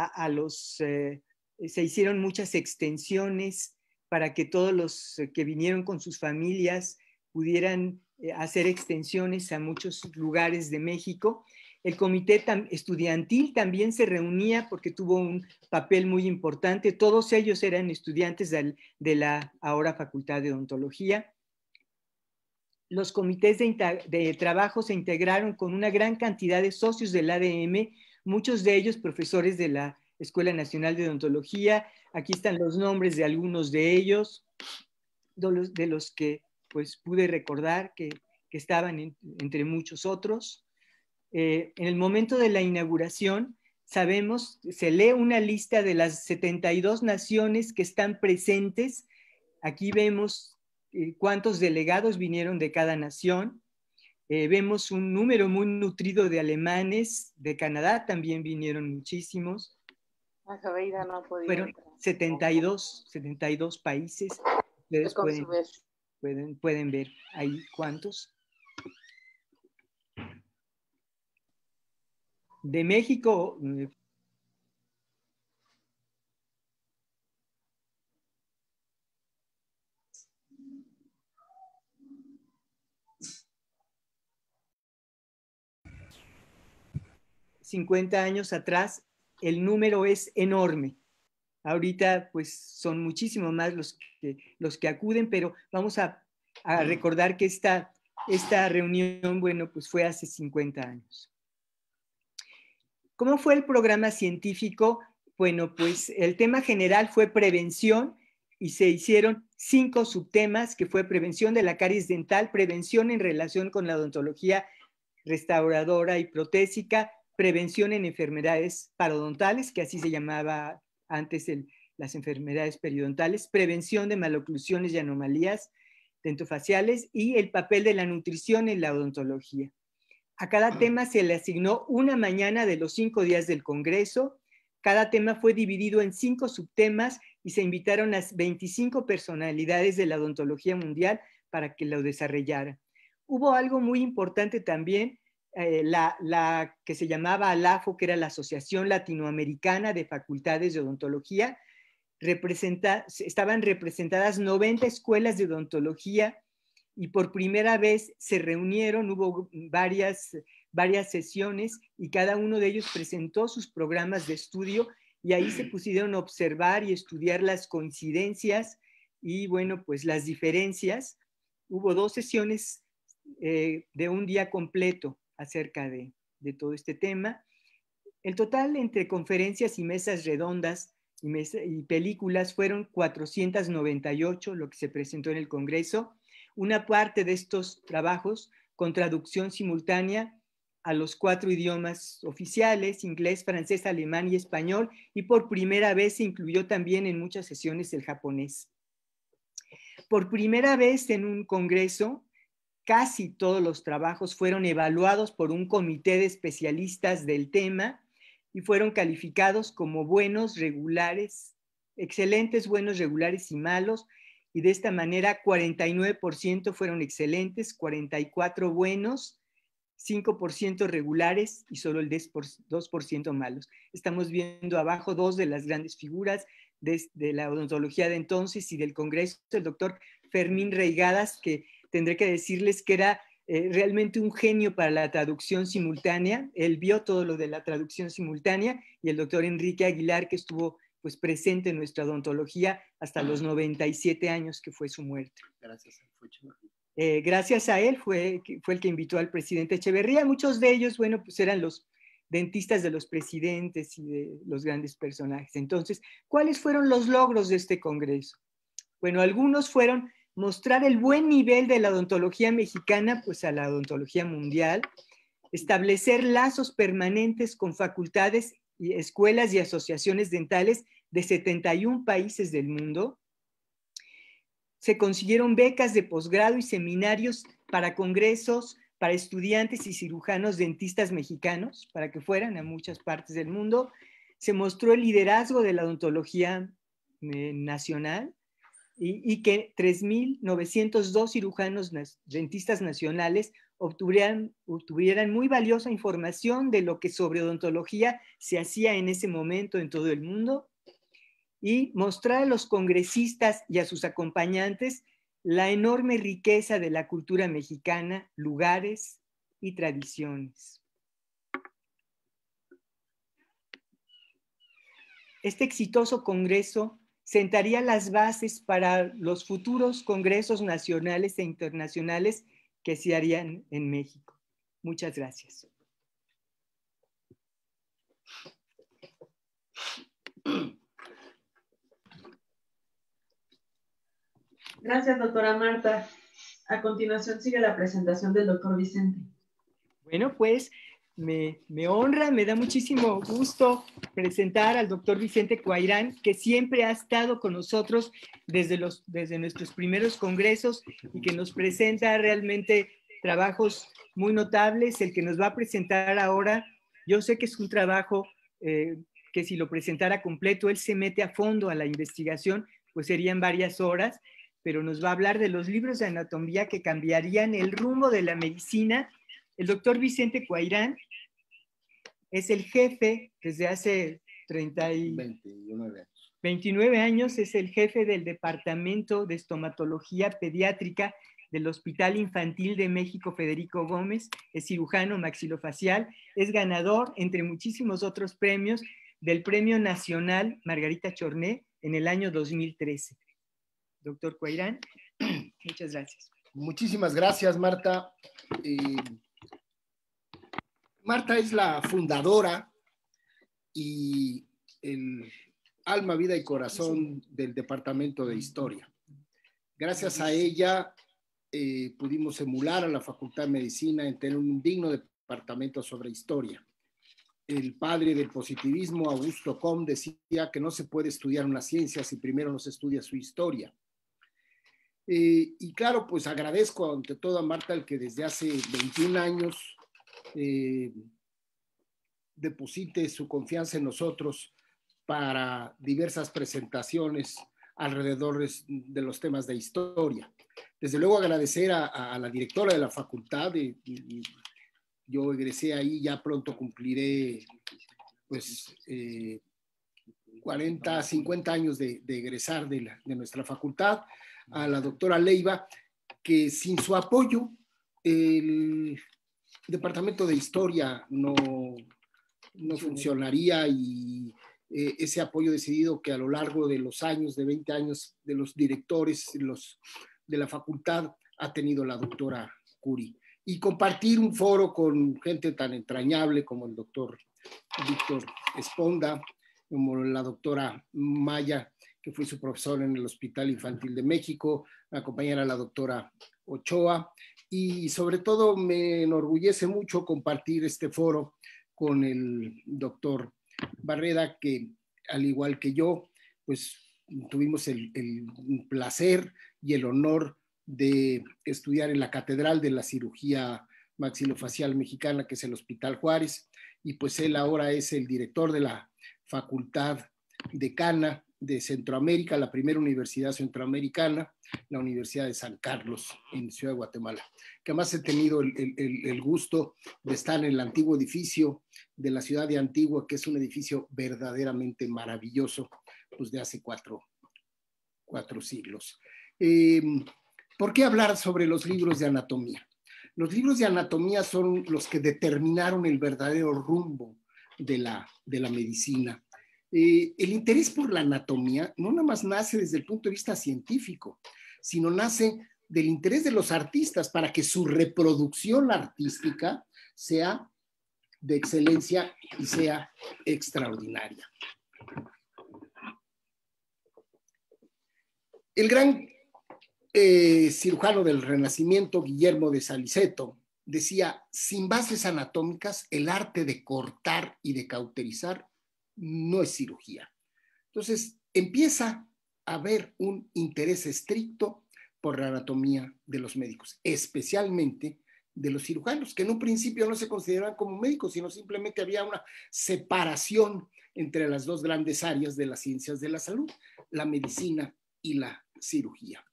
se hicieron muchas extensiones para que todos los que vinieron con sus familias pudieran hacer extensiones a muchos lugares de México. El comité estudiantil también se reunía porque tuvo un papel muy importante. Todos ellos eran estudiantes de la ahora Facultad de Odontología. Los comités de trabajo se integraron con una gran cantidad de socios del ADM, muchos de ellos profesores de la Escuela Nacional de Odontología. Aquí están los nombres de algunos de ellos, de los que pues pude recordar que estaban entre muchos otros. En el momento de la inauguración, se lee una lista de las 72 naciones que están presentes. Aquí vemos cuántos delegados vinieron de cada nación. Vemos un número muy nutrido de alemanes, de Canadá también vinieron muchísimos. Fueron 72 países. Ustedes pueden ver ahí cuántos. De México, ...50 años atrás, el número es enorme. Ahorita, pues, son muchísimo más los que acuden, pero vamos a recordar que esta reunión, bueno, pues fue hace 50 años. ¿Cómo fue el programa científico? Bueno, pues el tema general fue prevención y se hicieron 5 subtemas, que fue prevención de la caries dental, prevención en relación con la odontología restauradora y protésica, prevención en enfermedades parodontales, que así se llamaba antes las enfermedades periodontales, prevención de maloclusiones y anomalías dentofaciales y el papel de la nutrición en la odontología. A cada tema se le asignó una mañana de los 5 días del Congreso. Cada tema fue dividido en 5 subtemas y se invitaron a 25 personalidades de la odontología mundial para que lo desarrollaran. Hubo algo muy importante también, la que se llamaba ALAFO, que era la Asociación Latinoamericana de Facultades de Odontología. Estaban representadas 90 escuelas de odontología y por primera vez se reunieron, hubo varias sesiones y cada uno de ellos presentó sus programas de estudio y ahí se pusieron a observar y estudiar las coincidencias y, bueno, pues las diferencias. Hubo 2 sesiones de un día completo acerca de todo este tema. El total entre conferencias y mesas redondas y películas fueron 498, lo que se presentó en el Congreso. Una parte de estos trabajos con traducción simultánea a los 4 idiomas oficiales, inglés, francés, alemán y español, y por primera vez se incluyó también en muchas sesiones el japonés. Por primera vez en un congreso, casi todos los trabajos fueron evaluados por un comité de especialistas del tema y fueron calificados como buenos, regulares, excelentes, buenos, regulares y malos. Y de esta manera 49% fueron excelentes, 44% buenos, 5% regulares y solo el 2% malos. Estamos viendo abajo 2 de las grandes figuras de la odontología de entonces y del Congreso, el doctor Fermín Reigadas, que tendré que decirles que era realmente un genio para la traducción simultánea. Él vio todo lo de la traducción simultánea, y el doctor Enrique Aguilar, que estuvo pues presente en nuestra odontología hasta los 97 años que fue su muerte. Gracias a él fue el que invitó al presidente Echeverría. Muchos de ellos, bueno, pues eran los dentistas de los presidentes y de los grandes personajes. Entonces, ¿cuáles fueron los logros de este congreso? Bueno, algunos fueron mostrar el buen nivel de la odontología mexicana, pues a la odontología mundial, establecer lazos permanentes con facultades, y escuelas y asociaciones dentales de 71 países del mundo. Se consiguieron becas de posgrado y seminarios para congresos, para estudiantes y cirujanos dentistas mexicanos, para que fueran a muchas partes del mundo. Se mostró el liderazgo de la odontología nacional, y que 3.902 cirujanos dentistas nacionales obtuvieran muy valiosa información de lo que sobre odontología se hacía en ese momento en todo el mundo, y mostrar a los congresistas y a sus acompañantes la enorme riqueza de la cultura mexicana, lugares y tradiciones. Este exitoso congreso sentaría las bases para los futuros congresos nacionales e internacionales que se harían en México. Muchas gracias. Gracias, doctora Marta. A continuación sigue la presentación del doctor Vicente. Bueno, pues me honra, me da muchísimo gusto presentar al doctor Vicente Cuairán, que siempre ha estado con nosotros desde nuestros primeros congresos y que nos presenta realmente trabajos muy notables. El que nos va a presentar ahora, yo sé que es un trabajo que si lo presentara completo, él se mete a fondo a la investigación, pues serían varias horas, pero nos va a hablar de los libros de anatomía que cambiarían el rumbo de la medicina. El doctor Vicente Cuairán es el jefe desde hace 29 años, es el jefe del Departamento de Estomatología Pediátrica del Hospital Infantil de México Federico Gómez, es cirujano maxilofacial, es ganador, entre muchísimos otros premios, del Premio Nacional Margarita Chorné en el año 2013. Doctor Cuairán, muchas gracias. Muchísimas gracias, Marta. Marta es la fundadora y el alma, vida y corazón del Departamento de Historia. Gracias a ella pudimos emular a la Facultad de Medicina en tener un digno departamento sobre historia. El padre del positivismo, Augusto Comte, decía que no se puede estudiar una ciencia si primero no se estudia su historia. Y claro, pues agradezco ante todo a Marta el que desde hace 21 años deposite su confianza en nosotros para diversas presentaciones alrededor de los temas de historia. Desde luego agradecer a la directora de la facultad. Yo egresé ahí, ya pronto cumpliré pues 40, 50 años de egresar de nuestra facultad, a la doctora Leiva, que sin su apoyo el Departamento de Historia no funcionaría, y ese apoyo decidido que a lo largo de los años, de 20 años, de los directores de la facultad ha tenido la doctora Curi. Y compartir un foro con gente tan entrañable como el doctor Víctor Esponda, como la doctora Maya, que fue su profesor en el Hospital Infantil de México, acompañar a la doctora Ochoa, y sobre todo me enorgullece mucho compartir este foro con el doctor Barreda, que al igual que yo, pues tuvimos el placer y el honor de estudiar en la Catedral de la Cirugía Maxilofacial Mexicana, que es el Hospital Juárez, y pues él ahora es el director de la Facultad Decana de Centroamérica, la primera universidad centroamericana, la Universidad de San Carlos en Ciudad de Guatemala, que además he tenido el gusto de estar en el antiguo edificio de la ciudad de Antigua, que es un edificio verdaderamente maravilloso, pues de hace cuatro siglos. ¿Por qué hablar sobre los libros de anatomía? Los libros de anatomía son los que determinaron el verdadero rumbo de la medicina. El interés por la anatomía no nada más nace desde el punto de vista científico, sino nace del interés de los artistas para que su reproducción artística sea de excelencia y sea extraordinaria. El gran cirujano del Renacimiento, Guillermo de Saliceto, decía: sin bases anatómicas, el arte de cortar y de cauterizar no es cirugía. Entonces, empieza a haber un interés estricto por la anatomía de los médicos, especialmente de los cirujanos, que en un principio no se consideraban como médicos, sino simplemente había una separación entre las dos grandes áreas de las ciencias de la salud, la medicina y la cirugía.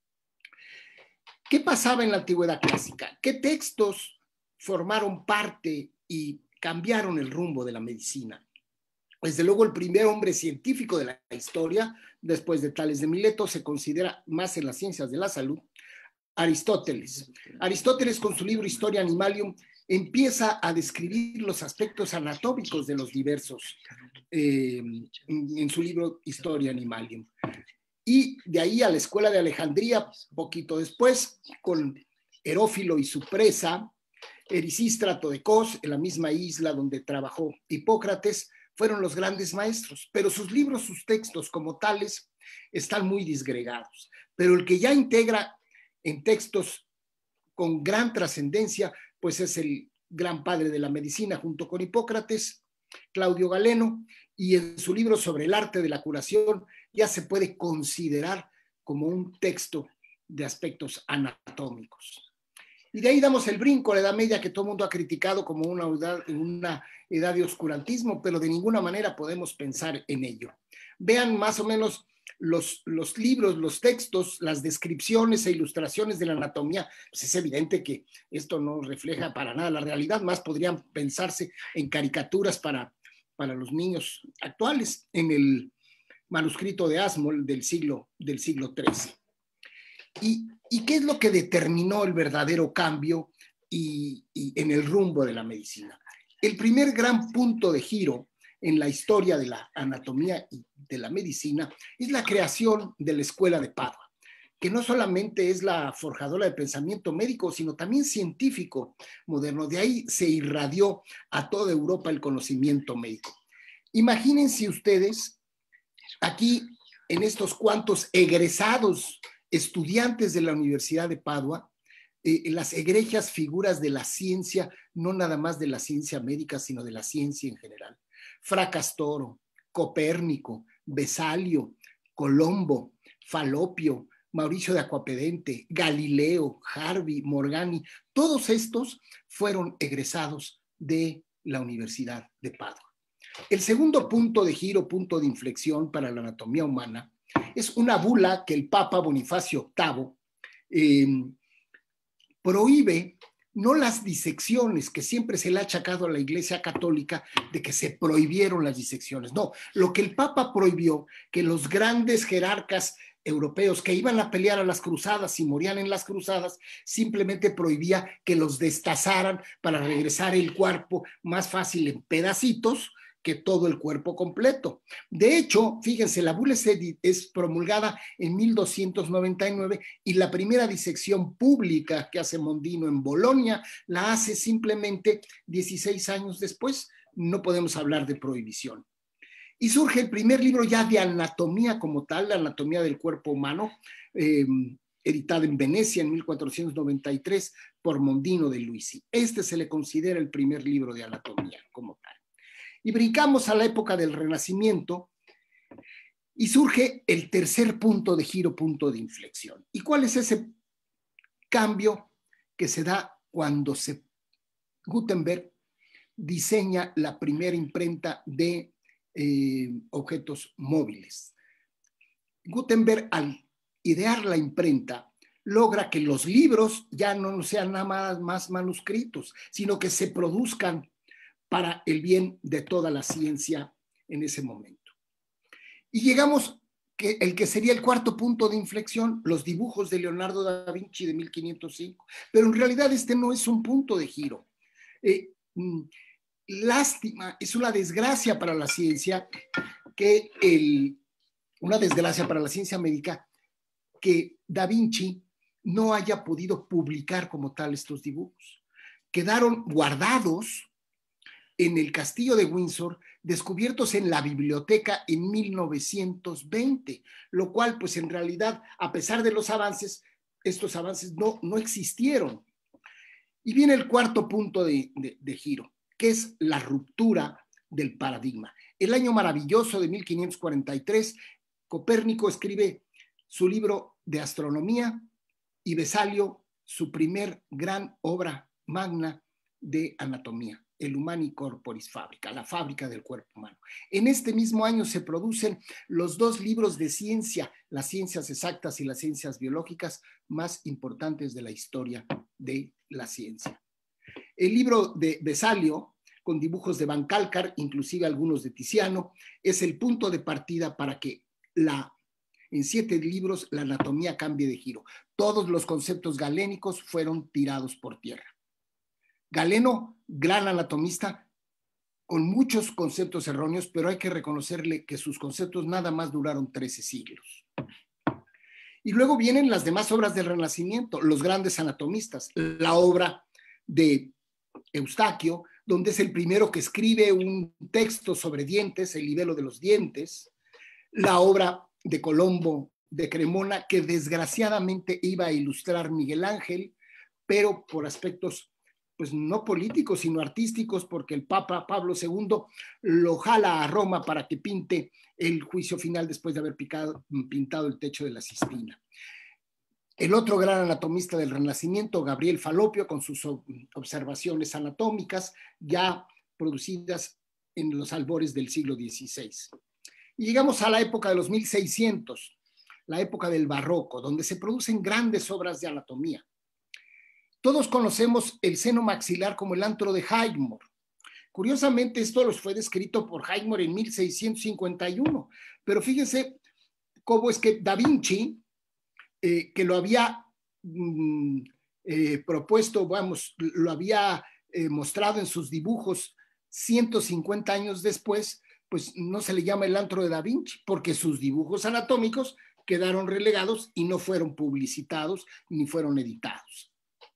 ¿Qué pasaba en la antigüedad clásica? ¿Qué textos formaron parte y cambiaron el rumbo de la medicina? Desde luego, el primer hombre científico de la historia, después de Tales de Mileto, se considera más en las ciencias de la salud, Aristóteles. Aristóteles, con su libro Historia Animalium, empieza a describir los aspectos anatómicos de los diversos en su libro Historia Animalium. Y de ahí a la escuela de Alejandría, poquito después, con Herófilo y su presa, Erisístrato de Cos, en la misma isla donde trabajó Hipócrates, fueron los grandes maestros, pero sus libros, sus textos como tales, están muy disgregados. Pero el que ya integra en textos con gran trascendencia, pues es el gran padre de la medicina junto con Hipócrates, Claudio Galeno, y en su libro sobre el arte de la curación ya se puede considerar como un texto de aspectos anatómicos. Y de ahí damos el brinco a la Edad Media, que todo el mundo ha criticado como una edad de oscurantismo, pero de ninguna manera podemos pensar en ello. Vean más o menos los libros, los textos, las descripciones e ilustraciones de la anatomía. Pues es evidente que esto no refleja para nada la realidad, más podrían pensarse en caricaturas para los niños actuales, en el manuscrito de Asmol del siglo XIII. ¿Y qué es lo que determinó el verdadero cambio y en el rumbo de la medicina? El primer gran punto de giro en la historia de la anatomía y de la medicina es la creación de la Escuela de Padua, que no solamente es la forjadora de pensamiento médico, sino también científico moderno. De ahí se irradió a toda Europa el conocimiento médico. Imagínense ustedes aquí en estos cuantos egresados estudiantes de la Universidad de Padua, las egregias figuras de la ciencia, no nada más de la ciencia médica, sino de la ciencia en general. Fracastoro, Copérnico, Vesalio, Colombo, Falopio, Mauricio de Aquapendente, Galileo, Harvey, Morgani, todos estos fueron egresados de la Universidad de Padua. El segundo punto de giro, punto de inflexión para la anatomía humana, es una bula que el Papa Bonifacio VIII prohíbe, no las disecciones, que siempre se le ha achacado a la Iglesia Católica de que se prohibieron las disecciones. No, lo que el Papa prohibió, que los grandes jerarcas europeos que iban a pelear a las cruzadas y morían en las cruzadas, simplemente prohibía que los destazaran para regresar el cuerpo más fácil en pedacitos que todo el cuerpo completo. De hecho, fíjense, la bula es promulgada en 1299 y la primera disección pública que hace Mondino en Bolonia la hace simplemente 16 años después. No podemos hablar de prohibición. Y surge el primer libro ya de anatomía como tal, la anatomía del cuerpo humano, editado en Venecia en 1493 por Mondino de Luisi. Este se le considera el primer libro de anatomía como tal. Y brincamos a la época del Renacimiento y surge el tercer punto de giro, punto de inflexión. ¿Y cuál es ese cambio que se da cuando Gutenberg diseña la primera imprenta de objetos móviles? Gutenberg, al idear la imprenta, logra que los libros ya no sean nada más manuscritos, sino que se produzcan para el bien de toda la ciencia en ese momento. Y llegamos que el que sería el cuarto punto de inflexión, los dibujos de Leonardo da Vinci de 1505, pero en realidad este no es un punto de giro. Lástima, es una desgracia para la ciencia una desgracia para la ciencia médica que da Vinci no haya podido publicar como tal estos dibujos. Quedaron guardados en el castillo de Windsor, descubiertos en la biblioteca en 1920, lo cual pues en realidad, a pesar de los avances, estos avances no existieron. Y viene el cuarto punto de giro, que es la ruptura del paradigma. El año maravilloso de 1543, Copérnico escribe su libro de astronomía y Vesalio su primer gran obra magna de anatomía, el Humani Corporis Fabrica, la fábrica del cuerpo humano. En este mismo año se producen los dos libros de ciencia, las ciencias exactas y las ciencias biológicas más importantes de la historia de la ciencia. El libro de Vesalio, con dibujos de Van Calcar, inclusive algunos de Tiziano, es el punto de partida para que en 7 libros la anatomía cambie de giro. Todos los conceptos galénicos fueron tirados por tierra. Galeno, gran anatomista, con muchos conceptos erróneos, pero hay que reconocerle que sus conceptos nada más duraron 13 siglos. Y luego vienen las demás obras del Renacimiento, los grandes anatomistas, la obra de Eustaquio, donde es el primero que escribe un texto sobre dientes, el libelo de los dientes, la obra de Colombo de Cremona, que desgraciadamente iba a ilustrar Miguel Ángel, pero por aspectos pues no políticos, sino artísticos, porque el Papa Pablo II lo jala a Roma para que pinte el juicio final después de haber pintado el techo de la Sistina. El otro gran anatomista del Renacimiento, Gabriel Falopio, con sus observaciones anatómicas ya producidas en los albores del siglo XVI. Y llegamos a la época de los 1600, la época del barroco, donde se producen grandes obras de anatomía. Todos conocemos el seno maxilar como el antro de Highmore. Curiosamente, esto fue descrito por Highmore en 1651, pero fíjense cómo es que Da Vinci, que lo había propuesto, lo había mostrado en sus dibujos 150 años después, pues no se le llama el antro de Da Vinci, porque sus dibujos anatómicos quedaron relegados y no fueron publicitados ni fueron editados.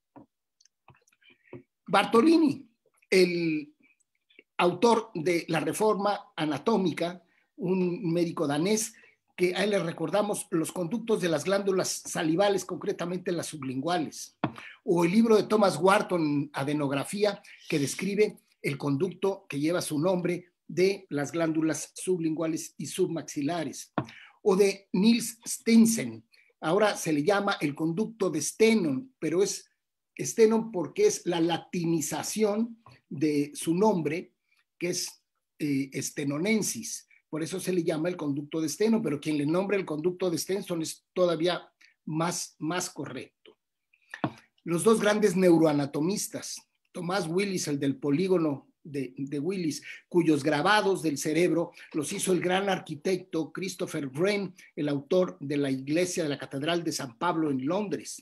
Bartolini, el autor de la Reforma Anatómica, un médico danés, que a él le recordamos los conductos de las glándulas salivales, concretamente las sublinguales, o el libro de Thomas Wharton, Adenografía, que describe el conducto que lleva su nombre de las glándulas sublinguales y submaxilares, o de Niels Stensen, ahora se le llama el conducto de Stenon, pero es Stenon porque es la latinización de su nombre, que es stenonensis. Por eso se le llama el conducto de Steno, pero quien le nombra el conducto de Stenson es todavía más correcto. Los dos grandes neuroanatomistas, Tomás Willis, el del polígono de Willis, cuyos grabados del cerebro los hizo el gran arquitecto Christopher Wren, el autor de la iglesia de la Catedral de San Pablo en Londres,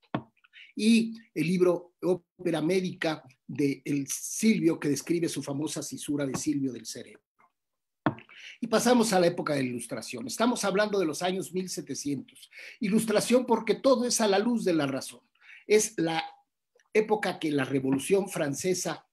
y el libro Ópera Médica de Silvio, que describe su famosa cisura de Silvio del cerebro. Y pasamos a la época de la Ilustración. Estamos hablando de los años 1700. Ilustración porque todo es a la luz de la razón. Es la época que la Revolución Francesa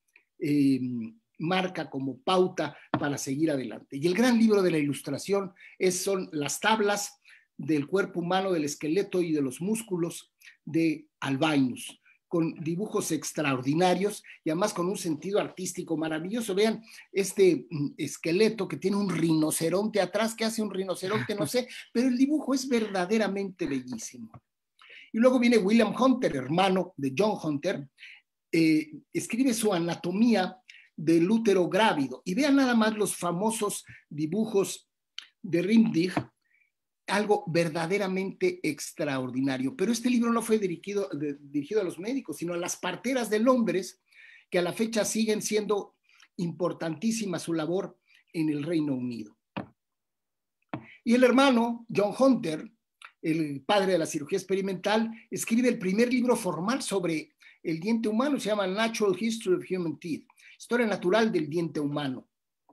marca como pauta para seguir adelante. Y el gran libro de la Ilustración son las tablas del cuerpo humano, del esqueleto y de los músculos de Albinus, con dibujos extraordinarios y además con un sentido artístico maravilloso. Vean este esqueleto que tiene un rinoceronte atrás. ¿Qué hace un rinoceronte? No sé, pero el dibujo es verdaderamente bellísimo. Y luego viene William Hunter, hermano de John Hunter, escribe su anatomía del útero grávido. Y vean nada más los famosos dibujos de Rimdig, algo verdaderamente extraordinario. Pero este libro no fue dirigido a los médicos, sino a las parteras de Londres, que a la fecha siguen siendo importantísima su labor en el Reino Unido. Y el hermano, John Hunter, el padre de la cirugía experimental, escribe el primer libro formal sobre el diente humano, se llama Natural History of Human Teeth, Historia Natural del Diente Humano.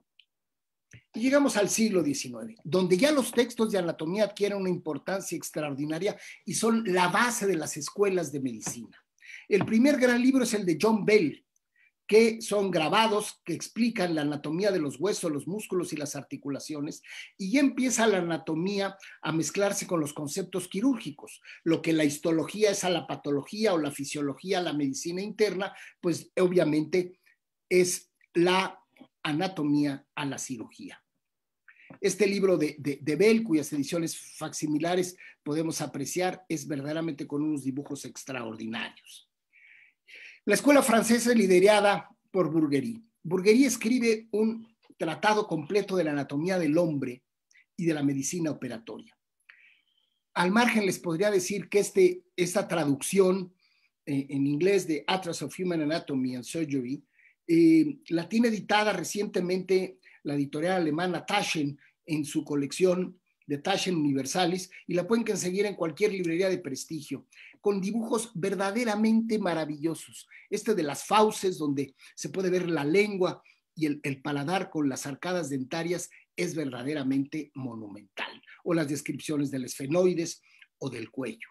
Y llegamos al siglo XIX, donde ya los textos de anatomía adquieren una importancia extraordinaria y son la base de las escuelas de medicina. El primer gran libro es el de John Bell, que son grabados que explican la anatomía de los huesos, los músculos y las articulaciones, y ya empieza la anatomía a mezclarse con los conceptos quirúrgicos. Lo que la histología es a la patología o la fisiología a la medicina interna, pues obviamente es la anatomía a la cirugía. Este libro de Bell, cuyas ediciones facsimilares podemos apreciar, es verdaderamente con unos dibujos extraordinarios. La escuela francesa es liderada por Burguerie. Burguerie escribe un tratado completo de la anatomía del hombre y de la medicina operatoria. Al margen les podría decir que esta traducción en inglés de Atlas of Human Anatomy and Surgery la tiene editada recientemente la editorial alemana Taschen en su colección de Taschen Universalis, y la pueden conseguir en cualquier librería de prestigio, con dibujos verdaderamente maravillosos. Este de las fauces, donde se puede ver la lengua y el paladar con las arcadas dentarias, es verdaderamente monumental. O las descripciones del esfenoides o del cuello.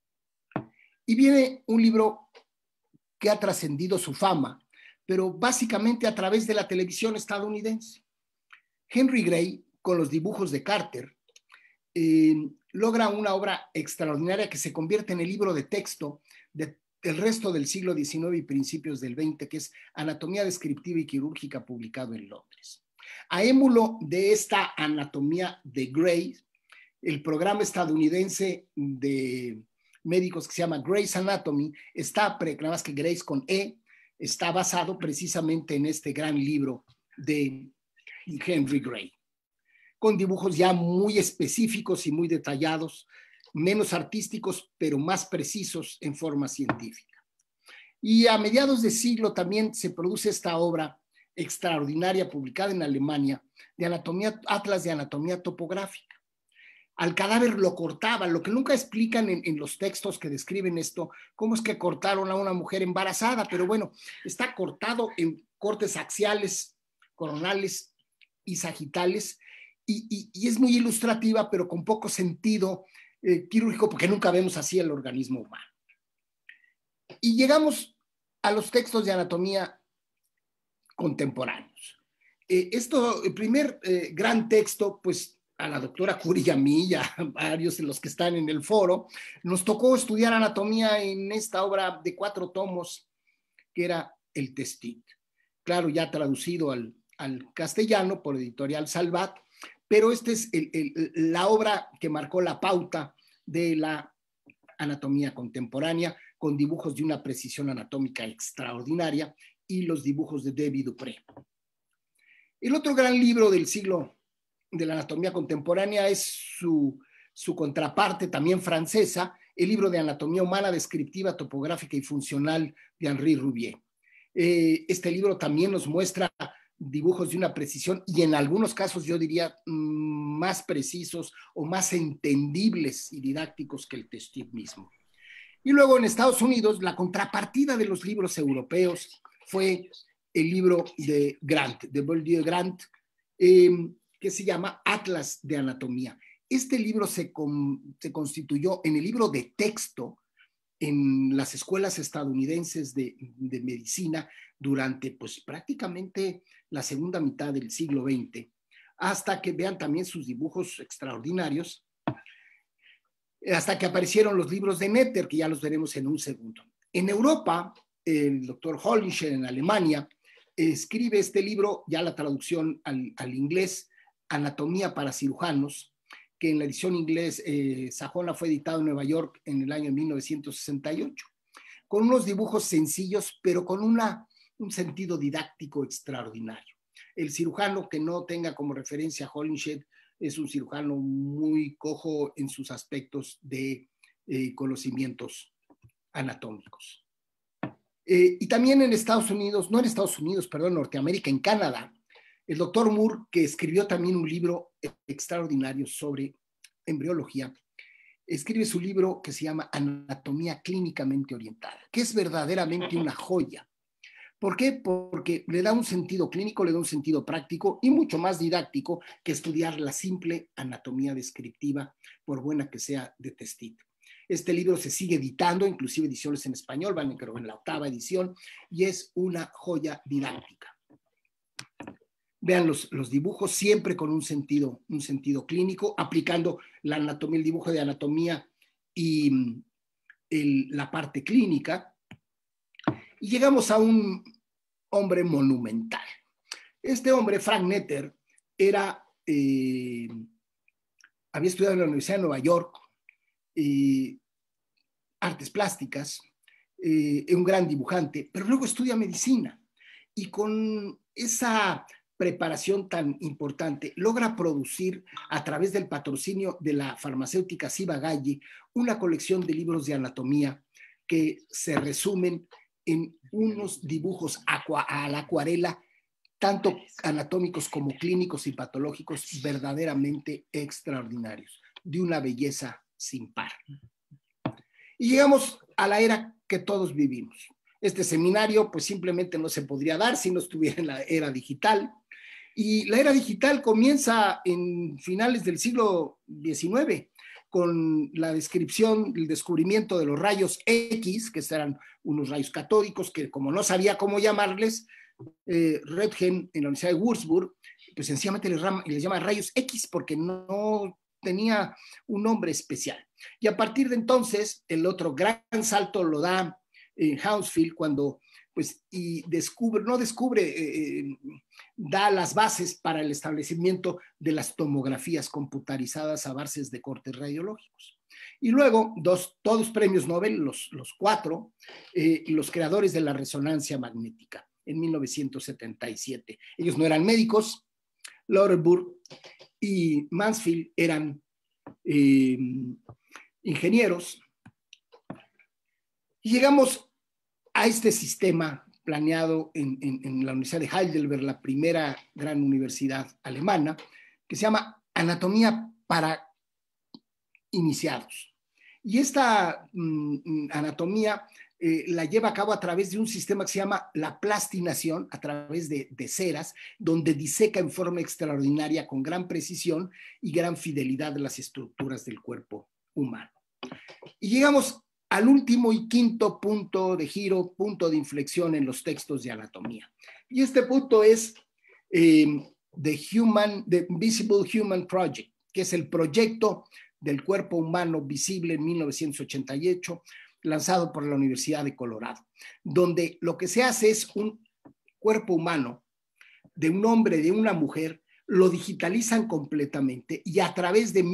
Y viene un libro que ha trascendido su fama, pero básicamente a través de la televisión estadounidense. Henry Gray, con los dibujos de Carter, logra una obra extraordinaria que se convierte en el libro de texto del resto del siglo XIX y principios del XX, que es Anatomía Descriptiva y Quirúrgica, publicado en Londres. A émulo de esta anatomía de Gray, el programa estadounidense de médicos que se llama Gray's Anatomy, nada más que Gray's con E, está basado precisamente en este gran libro de Henry Gray, con dibujos ya muy específicos y muy detallados, menos artísticos, pero más precisos en forma científica. Y a mediados de siglo también se produce esta obra extraordinaria publicada en Alemania de anatomía, Atlas de Anatomía Topográfica. Al cadáver lo cortaban, lo que nunca explican en los textos que describen esto, cómo es que cortaron a una mujer embarazada, pero bueno, está cortado en cortes axiales, coronales y sagitales, y es muy ilustrativa, pero con poco sentido quirúrgico, porque nunca vemos así el organismo humano. Y llegamos a los textos de anatomía contemporáneos. El primer gran texto, pues a la doctora Curie y a mí y a varios de los que están en el foro, nos tocó estudiar anatomía en esta obra de 4 tomos, que era El Testit. Claro, ya traducido al castellano por Editorial Salvat, pero esta es la obra que marcó la pauta de la anatomía contemporánea, con dibujos de una precisión anatómica extraordinaria y los dibujos de David Dupré. El otro gran libro del siglo de la anatomía contemporánea es su contraparte, también francesa, el libro de Anatomía Humana Descriptiva, Topográfica y Funcional de Henri Rouvier. Este libro también nos muestra dibujos de una precisión y en algunos casos yo diría más precisos o más entendibles y didácticos que el Testit mismo. Y luego en Estados Unidos la contrapartida de los libros europeos fue el libro de Grant, de Bourdieu Grant, que se llama Atlas de Anatomía. Este libro se constituyó en el libro de texto en las escuelas estadounidenses de medicina durante pues prácticamente la segunda mitad del siglo XX, hasta que vean también sus dibujos extraordinarios, hasta que aparecieron los libros de Netter, que ya los veremos en un segundo. En Europa, el doctor Hollinger en Alemania escribe este libro, ya la traducción al inglés, Anatomía para cirujanos, que en la edición inglés sajona fue editado en Nueva York en el año 1968, con unos dibujos sencillos, pero con un sentido didáctico extraordinario. El cirujano que no tenga como referencia a Hollinger es un cirujano muy cojo en sus aspectos de conocimientos anatómicos. Y también en Estados Unidos, no en Estados Unidos, perdón, Norteamérica, en Canadá, el doctor Moore, que escribió también un libro extraordinario sobre embriología, escribe su libro que se llama Anatomía Clínicamente Orientada, que es verdaderamente una joya. ¿Por qué? Porque le da un sentido clínico, le da un sentido práctico y mucho más didáctico que estudiar la simple anatomía descriptiva, por buena que sea, de Testit. Este libro se sigue editando, inclusive ediciones en español, van creo en la 8ª edición, y es una joya didáctica. Vean los dibujos siempre con un sentido clínico, aplicando la anatomía, el dibujo de anatomía y la parte clínica. Y llegamos a un hombre monumental. Este hombre, Frank Netter, había estudiado en la Universidad de Nueva York, artes plásticas, un gran dibujante, pero luego estudia medicina. Y con esa preparación tan importante, logra producir a través del patrocinio de la farmacéutica Ciba-Geigy una colección de libros de anatomía que se resumen en unos dibujos a la acuarela, tanto anatómicos como clínicos y patológicos, verdaderamente extraordinarios, de una belleza sin par. Y llegamos a la era que todos vivimos. Este seminario pues simplemente no se podría dar si no estuviera en la era digital. Y la era digital comienza en finales del siglo XIX con la descripción, el descubrimiento de los rayos X, que eran unos rayos catódicos que, como no sabía cómo llamarles, Röntgen en la Universidad de Würzburg, pues sencillamente les llama rayos X porque no tenía un nombre especial. Y a partir de entonces, el otro gran salto lo da Hounsfield cuando pues, da las bases para el establecimiento de las tomografías computarizadas a bases de cortes radiológicos. Y luego, todos premios Nobel, los 4, los creadores de la resonancia magnética en 1977. Ellos no eran médicos, Lauterburg y Mansfield eran ingenieros. Y llegamos a este sistema planeado en la Universidad de Heidelberg, la primera gran universidad alemana, que se llama Anatomía para Iniciados. Y esta anatomía la lleva a cabo a través de un sistema que se llama la plastinación, a través de ceras, donde diseca en forma extraordinaria, con gran precisión y gran fidelidad las estructuras del cuerpo humano. Y llegamos al último y quinto punto de giro, punto de inflexión en los textos de anatomía. Y este punto es The Visible Human Project, que es el proyecto del cuerpo humano visible en 1988, lanzado por la Universidad de Colorado, donde lo que se hace es un cuerpo humano de un hombre, de una mujer, lo digitalizan completamente y a través de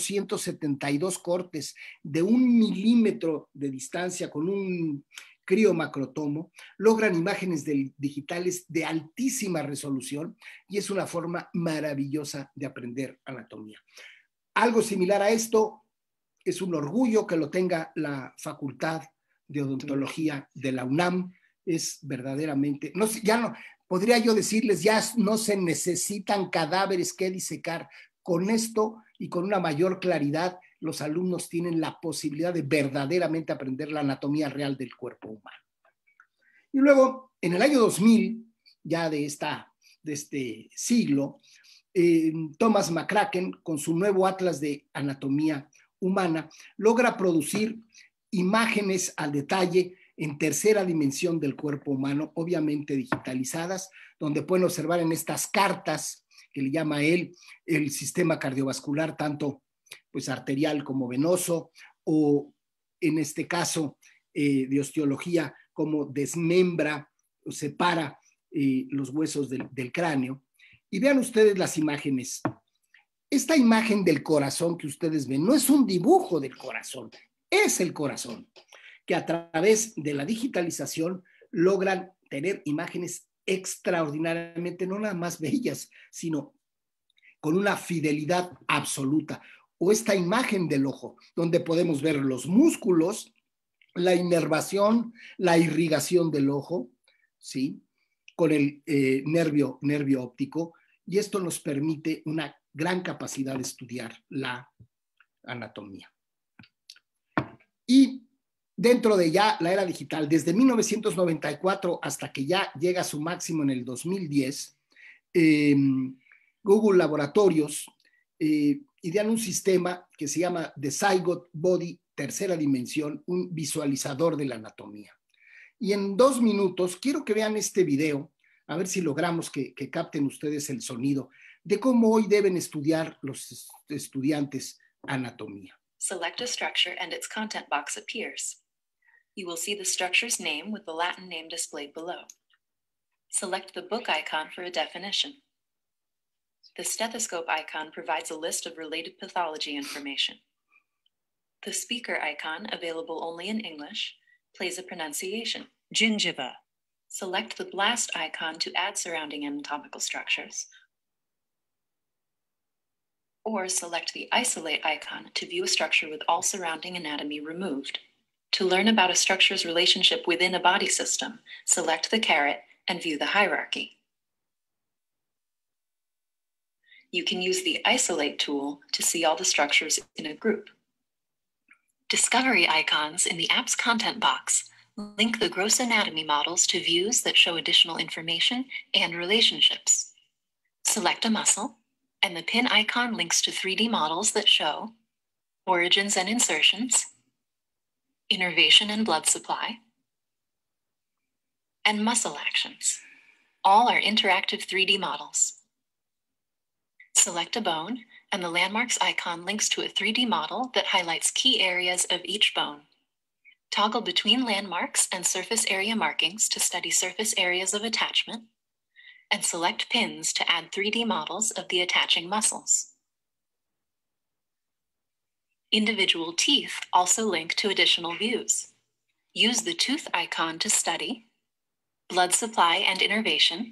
1872 cortes de 1 milímetro de distancia con un criomacrotomo, logran imágenes digitales de altísima resolución y es una forma maravillosa de aprender anatomía. Algo similar a esto, es un orgullo que lo tenga la Facultad de Odontología de la UNAM, es verdaderamente, podría yo decirles, ya no se necesitan cadáveres que disecar. Con esto y con una mayor claridad, los alumnos tienen la posibilidad de verdaderamente aprender la anatomía real del cuerpo humano. Y luego, en el año 2000, ya de este siglo, Thomas McCracken, con su nuevo Atlas de Anatomía Humana, logra producir imágenes al detalle en tercera dimensión del cuerpo humano, obviamente digitalizadas, donde pueden observar en estas cartas que le llama él el sistema cardiovascular, tanto pues arterial como venoso, o en este caso de osteología, como desmembra o separa los huesos del cráneo. Y vean ustedes las imágenes. Esta imagen del corazón que ustedes ven no es un dibujo del corazón, es el corazón, que a través de la digitalización logran tener imágenes extraordinariamente, no nada más bellas, sino con una fidelidad absoluta. O esta imagen del ojo, donde podemos ver los músculos, la inervación, la irrigación del ojo, ¿sí? Con el nervio óptico, y esto nos permite una gran capacidad de estudiar la anatomía. Y dentro de ya la era digital, desde 1994 hasta que ya llega a su máximo en el 2010, Google Laboratorios idean un sistema que se llama The Zygote Body tercera dimensión, un visualizador de la anatomía. Y en 2 minutos quiero que vean este video, a ver si logramos que capten ustedes el sonido de cómo hoy deben estudiar los estudiantes anatomía. Select a structure and its content box appears. You will see the structure's name with the Latin name displayed below. Select the book icon for a definition. The stethoscope icon provides a list of related pathology information. The speaker icon, available only in English, plays a pronunciation. Gingiva. Select the blast icon to add surrounding anatomical structures. Or select the isolate icon to view a structure with all surrounding anatomy removed. To learn about a structure's relationship within a body system, select the caret and view the hierarchy. You can use the isolate tool to see all the structures in a group. Discovery icons in the app's content box link the gross anatomy models to views that show additional information and relationships. Select a muscle, and the pin icon links to 3D models that show origins and insertions, innervation and blood supply, and muscle actions. All are interactive 3D models. Select a bone, and the landmarks icon links to a 3D model that highlights key areas of each bone. Toggle between landmarks and surface area markings to study surface areas of attachment, and select pins to add 3D models of the attaching muscles. Individual teeth also link to additional views. Use the tooth icon to study blood supply and innervation,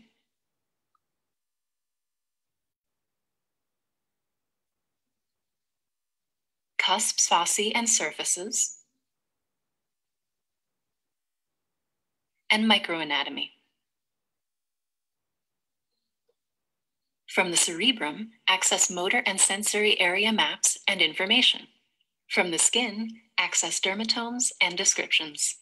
cusps, fossae, and surfaces, and microanatomy. From the cerebrum, access motor and sensory area maps and information. From the skin, access dermatomes and descriptions.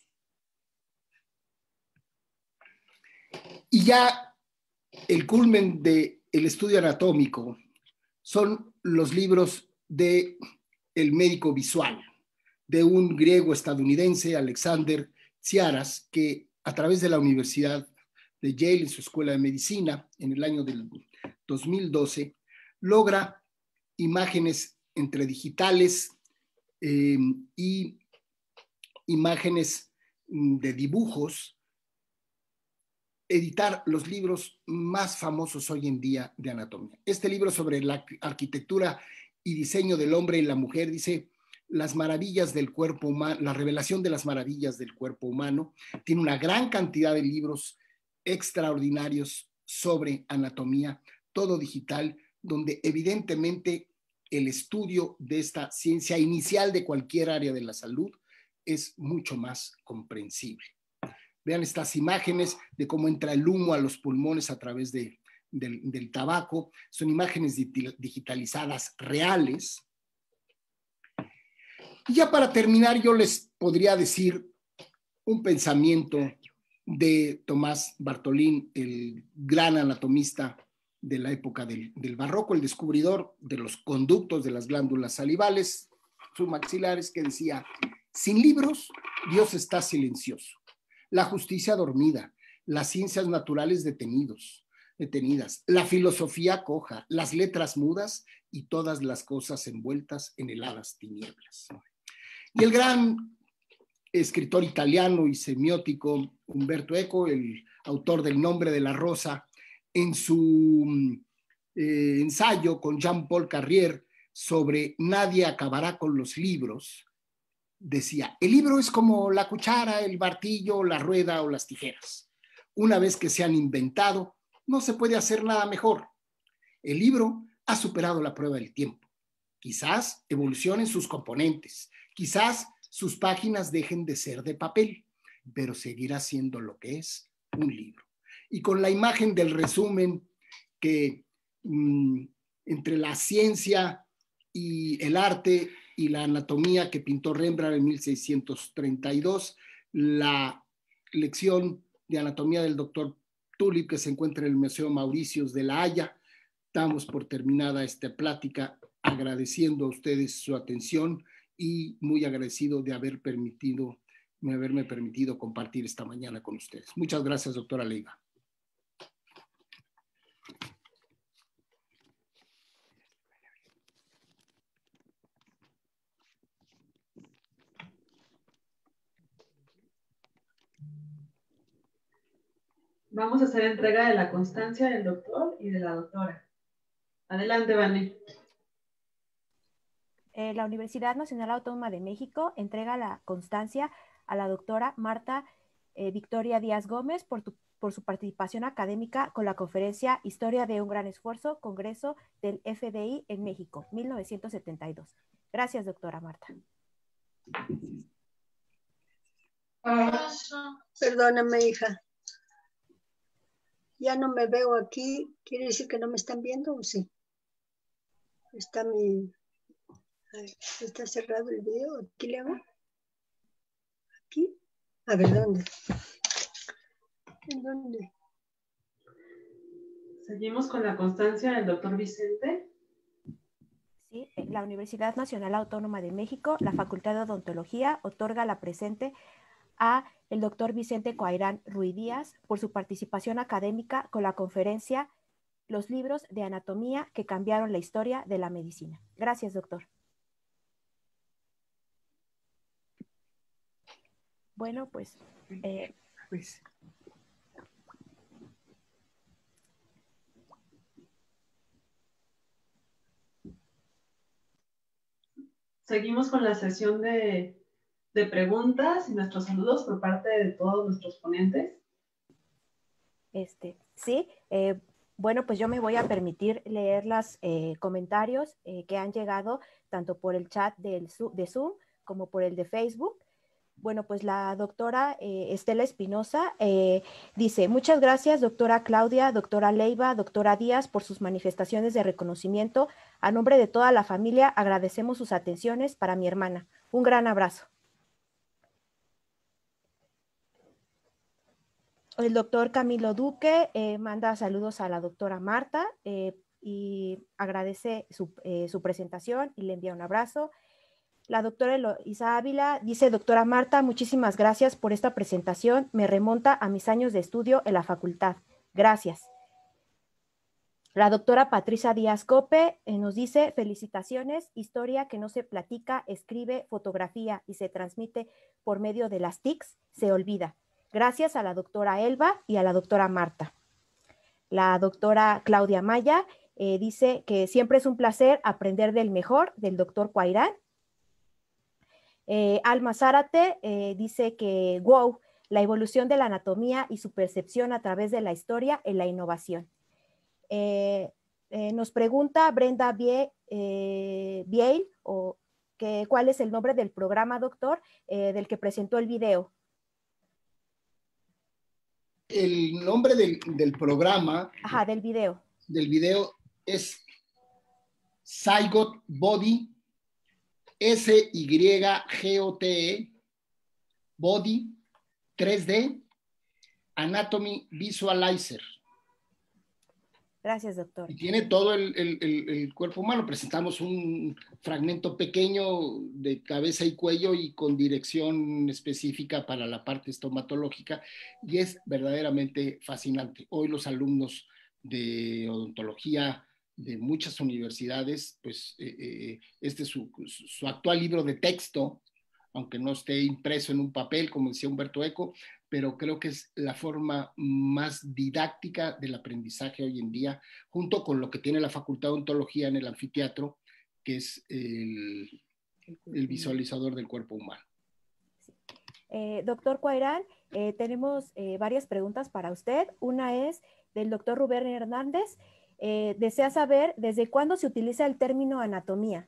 Y ya el culmen del estudio anatómico son los libros de el médico visual, de un griego estadounidense, Alexander Tsiaras, que a través de la Universidad de Yale, en su escuela de medicina, en el año del 2012, logra imágenes entre digitales y imágenes de dibujos, editar los libros más famosos hoy en día de anatomía. Este libro sobre la arquitectura y diseño del hombre y la mujer dice las maravillas del cuerpo humano, la revelación de las maravillas del cuerpo humano. Tiene una gran cantidad de libros extraordinarios sobre anatomía, todo digital, donde evidentemente el estudio de esta ciencia inicial de cualquier área de la salud es mucho más comprensible. Vean estas imágenes de cómo entra el humo a los pulmones a través del tabaco. Son imágenes digitalizadas reales. Y ya para terminar, yo les podría decir un pensamiento de Tomás Bartolín, el gran anatomista de la época del barroco, el descubridor de los conductos de las glándulas salivales submaxilares, que decía: sin libros, Dios está silencioso, la justicia dormida, las ciencias naturales detenidas, la filosofía coja, las letras mudas y todas las cosas envueltas en heladas tinieblas. Y el gran escritor italiano y semiótico Umberto Eco, el autor del Nombre de la Rosa, en su ensayo con Jean-Paul Carrier sobre Nadie acabará con los libros, decía: el libro es como la cuchara, el martillo, la rueda o las tijeras. Una vez que se han inventado, no se puede hacer nada mejor. El libro ha superado la prueba del tiempo. Quizás evolucionen sus componentes, quizás sus páginas dejen de ser de papel, pero seguirá siendo lo que es, un libro. Y con la imagen del resumen que entre la ciencia y el arte y la anatomía que pintó Rembrandt en 1632, la lección de anatomía del doctor Tulip que se encuentra en el Museo Mauritius de La Haya. Damos por terminada esta plática agradeciendo a ustedes su atención y muy agradecido de haberme permitido compartir esta mañana con ustedes. Muchas gracias, doctora Leiva. Vamos a hacer entrega de la constancia del doctor y de la doctora. Adelante, Vane. La Universidad Nacional Autónoma de México entrega la constancia a la doctora Marta Victoria Díaz Gómez por su participación académica con la conferencia Historia de un Gran Esfuerzo, Congreso del FDI en México, 1972. Gracias, doctora Marta. Perdóname, hija. Ya no me veo aquí. ¿Quiere decir que no me están viendo o sí? Está cerrado el video. ¿Aquí le hago? ¿Aquí? A ver, ¿dónde? ¿En dónde? Seguimos con la constancia del doctor Vicente. Sí, la Universidad Nacional Autónoma de México, la Facultad de Odontología, otorga la presente a el doctor Vicente Coairán Ruiz Díaz por su participación académica con la conferencia Los libros de anatomía que cambiaron la historia de la medicina. Gracias, doctor. Bueno, pues... Seguimos con la sesión de preguntas y nuestros saludos por parte de todos nuestros ponentes. Sí, bueno, pues yo me voy a permitir leer los comentarios que han llegado tanto por el chat de Zoom como por el de Facebook. Bueno, pues la doctora Estela Espinosa dice: muchas gracias, doctora Claudia, doctora Leiva, doctora Díaz, por sus manifestaciones de reconocimiento. A nombre de toda la familia, agradecemos sus atenciones para mi hermana. Un gran abrazo. El doctor Camilo Duque manda saludos a la doctora Marta y agradece su presentación y le envía un abrazo. La doctora Eloisa Ávila dice: doctora Marta, muchísimas gracias por esta presentación. Me remonta a mis años de estudio en la facultad. Gracias. La doctora Patricia Díaz Cope nos dice: felicitaciones, historia que no se platica, escribe, fotografía y se transmite por medio de las TICs, se olvida. Gracias a la doctora Elba y a la doctora Marta. La doctora Claudia Maya dice que siempre es un placer aprender del mejor, del doctor Coairán. Alma Zárate dice que wow, la evolución de la anatomía y su percepción a través de la historia en la innovación. Nos pregunta Brenda Biel, ¿cuál es el nombre del programa, doctor, del que presentó el video? El nombre del programa. Ajá, del video. Del video es Zygote Body, SYGOTE, Body 3D, Anatomy Visualizer. Gracias, doctor. Y tiene todo el cuerpo humano. Presentamos un fragmento pequeño de cabeza y cuello y con dirección específica para la parte estomatológica, y es verdaderamente fascinante. Hoy los alumnos de odontología de muchas universidades, pues este es su actual libro de texto, aunque no esté impreso en un papel, como decía Humberto Eco, pero creo que es la forma más didáctica del aprendizaje hoy en día, junto con lo que tiene la Facultad de Odontología en el anfiteatro, que es el visualizador del cuerpo humano. Sí. Doctor Coairán, tenemos varias preguntas para usted. Una es del doctor Rubén Hernández. Desea saber desde cuándo se utiliza el término anatomía.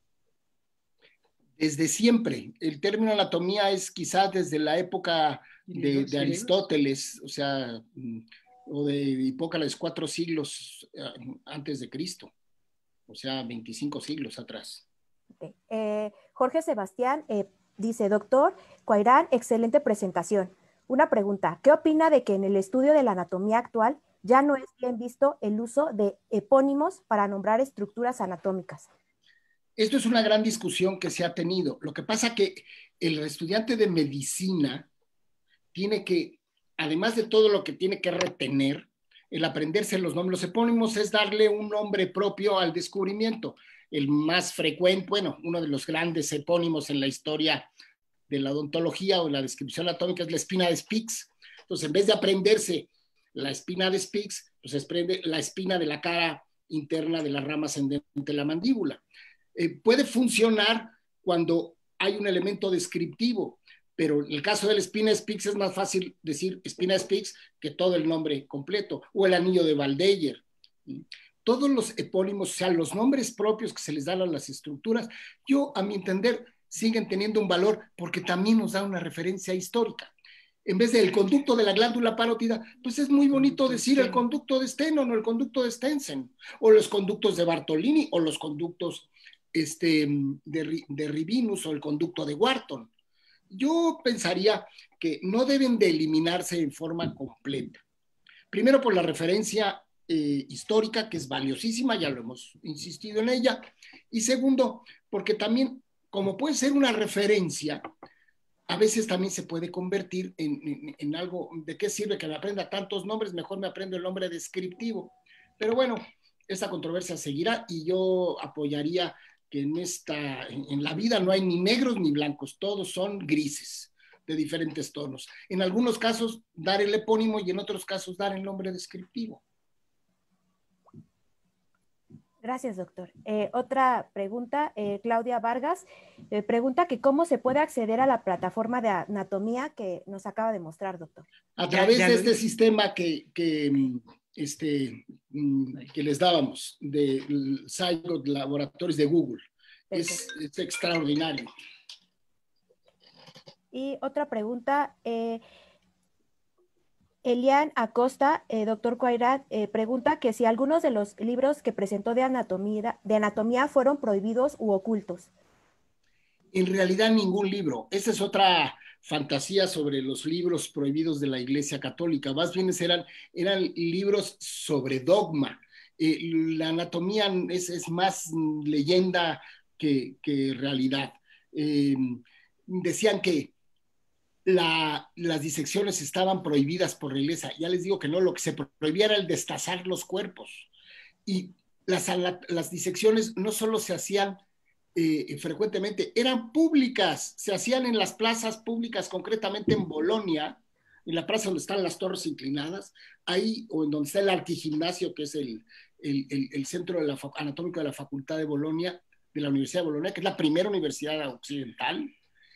Desde siempre. El término anatomía es quizás desde la época de Aristóteles, o sea, o de Hipócrates, 4 siglos antes de Cristo, o sea, 25 siglos atrás. Okay. Jorge Sebastián dice: doctor Coairán, excelente presentación. Una pregunta: ¿qué opina de que en el estudio de la anatomía actual ya no es bien visto el uso de epónimos para nombrar estructuras anatómicas? Esto es una gran discusión que se ha tenido. Lo que pasa que el estudiante de medicina tiene que, además de todo lo que tiene que retener, el aprenderse los nombres. Los epónimos es darle un nombre propio al descubrimiento. El más frecuente, bueno, uno de los grandes epónimos en la historia de la odontología o la descripción anatómica es la espina de Spix. Entonces, en vez de aprenderse la espina de Spix, pues se aprende la espina de la cara interna de la rama ascendente de la mandíbula. Puede funcionar cuando hay un elemento descriptivo, pero en el caso de la espina de Spix es más fácil decir espina de Spix que todo el nombre completo, o el anillo de Waldeyer. Todos los epónimos, o sea, los nombres propios que se les dan a las estructuras, yo, a mi entender, siguen teniendo un valor porque también nos da una referencia histórica. En vez del conducto de la glándula parótida, pues es muy bonito decir el conducto de Stenon o el conducto de Stensen, o los conductos de Bartolini, o los conductos de Rivinus, o el conducto de Wharton. Yo pensaría que no deben de eliminarse en forma completa. Primero por la referencia histórica, que es valiosísima, ya lo hemos insistido en ella, y segundo, porque también, como puede ser una referencia, a veces también se puede convertir en algo. ¿De qué sirve que me aprenda tantos nombres? Mejor me aprendo el nombre descriptivo. Pero bueno, esta controversia seguirá y yo apoyaría que en la vida no hay ni negros ni blancos, todos son grises de diferentes tonos. En algunos casos dar el epónimo y en otros casos dar el nombre descriptivo. Gracias, doctor. Otra pregunta, Claudia Vargas pregunta que cómo se puede acceder a la plataforma de anatomía que nos acaba de mostrar, doctor. A través de este sistema que les dábamos, de Zygote Laboratories de Google. Es extraordinario. Y otra pregunta, Elian Acosta, doctor Cuayrat, pregunta que si algunos de los libros que presentó de anatomía fueron prohibidos u ocultos. En realidad ningún libro. Esa es otra fantasía sobre los libros prohibidos de la Iglesia Católica. Más bien eran libros sobre dogma. La anatomía es más leyenda que realidad. Decían que las disecciones estaban prohibidas por la Iglesia. Ya les digo que no, lo que se prohibía era el destazar los cuerpos. Y las disecciones no solo se hacían frecuentemente, eran públicas, se hacían en las plazas públicas, concretamente en Bolonia, en la plaza donde están las torres inclinadas, ahí, o en donde está el arquigimnasio, que es el centro anatómico de la Facultad de Bolonia, de la Universidad de Bolonia, que es la primera universidad occidental,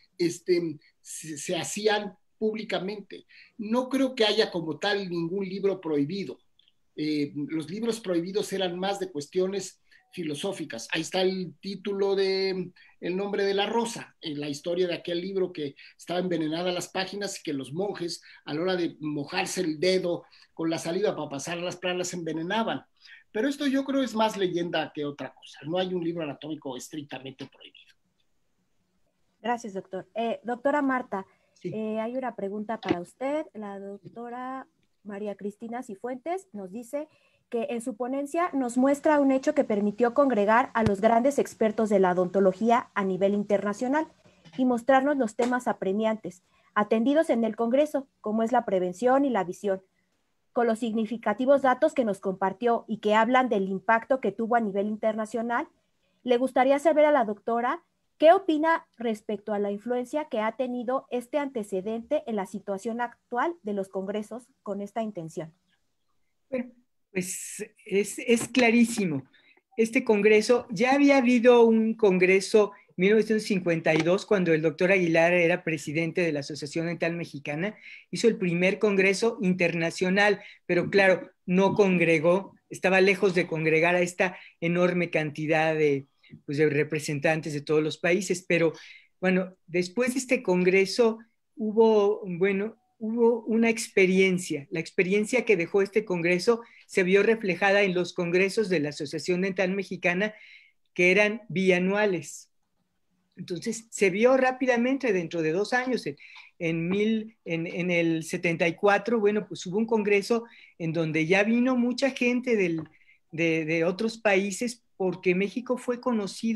se hacían públicamente. No creo que haya como tal ningún libro prohibido. Los libros prohibidos eran más de cuestiones filosóficas. Ahí está el título de El nombre de la rosa, en la historia de aquel libro que estaba envenenada las páginas y que los monjes, a la hora de mojarse el dedo con la saliva para pasar las planas, se envenenaban. Pero esto yo creo es más leyenda que otra cosa. No hay un libro anatómico estrictamente prohibido. Gracias, doctor. Doctora Marta, sí. Hay una pregunta para usted. La doctora María Cristina Cifuentes nos dice que en su ponencia nos muestra un hecho que permitió congregar a los grandes expertos de la odontología a nivel internacional y mostrarnos los temas apremiantes, atendidos en el Congreso, como es la prevención y la visión, con los significativos datos que nos compartió y que hablan del impacto que tuvo a nivel internacional. Le gustaría saber a la doctora qué opina respecto a la influencia que ha tenido este antecedente en la situación actual de los congresos con esta intención. Bueno, pues es clarísimo. Este congreso, ya había habido un congreso en 1952, cuando el doctor Aguilar era presidente de la Asociación Dental Mexicana, hizo el primer congreso internacional, pero claro, no congregó, estaba lejos de congregar a esta enorme cantidad de representantes de todos los países. Pero bueno, después de este congreso hubo una experiencia. La experiencia que dejó este congreso se vio reflejada en los congresos de la Asociación Dental Mexicana, que eran bianuales. Entonces, se vio rápidamente, dentro de 2 años, en el 74, bueno, pues hubo un congreso en donde ya vino mucha gente de otros países, porque México fue conocido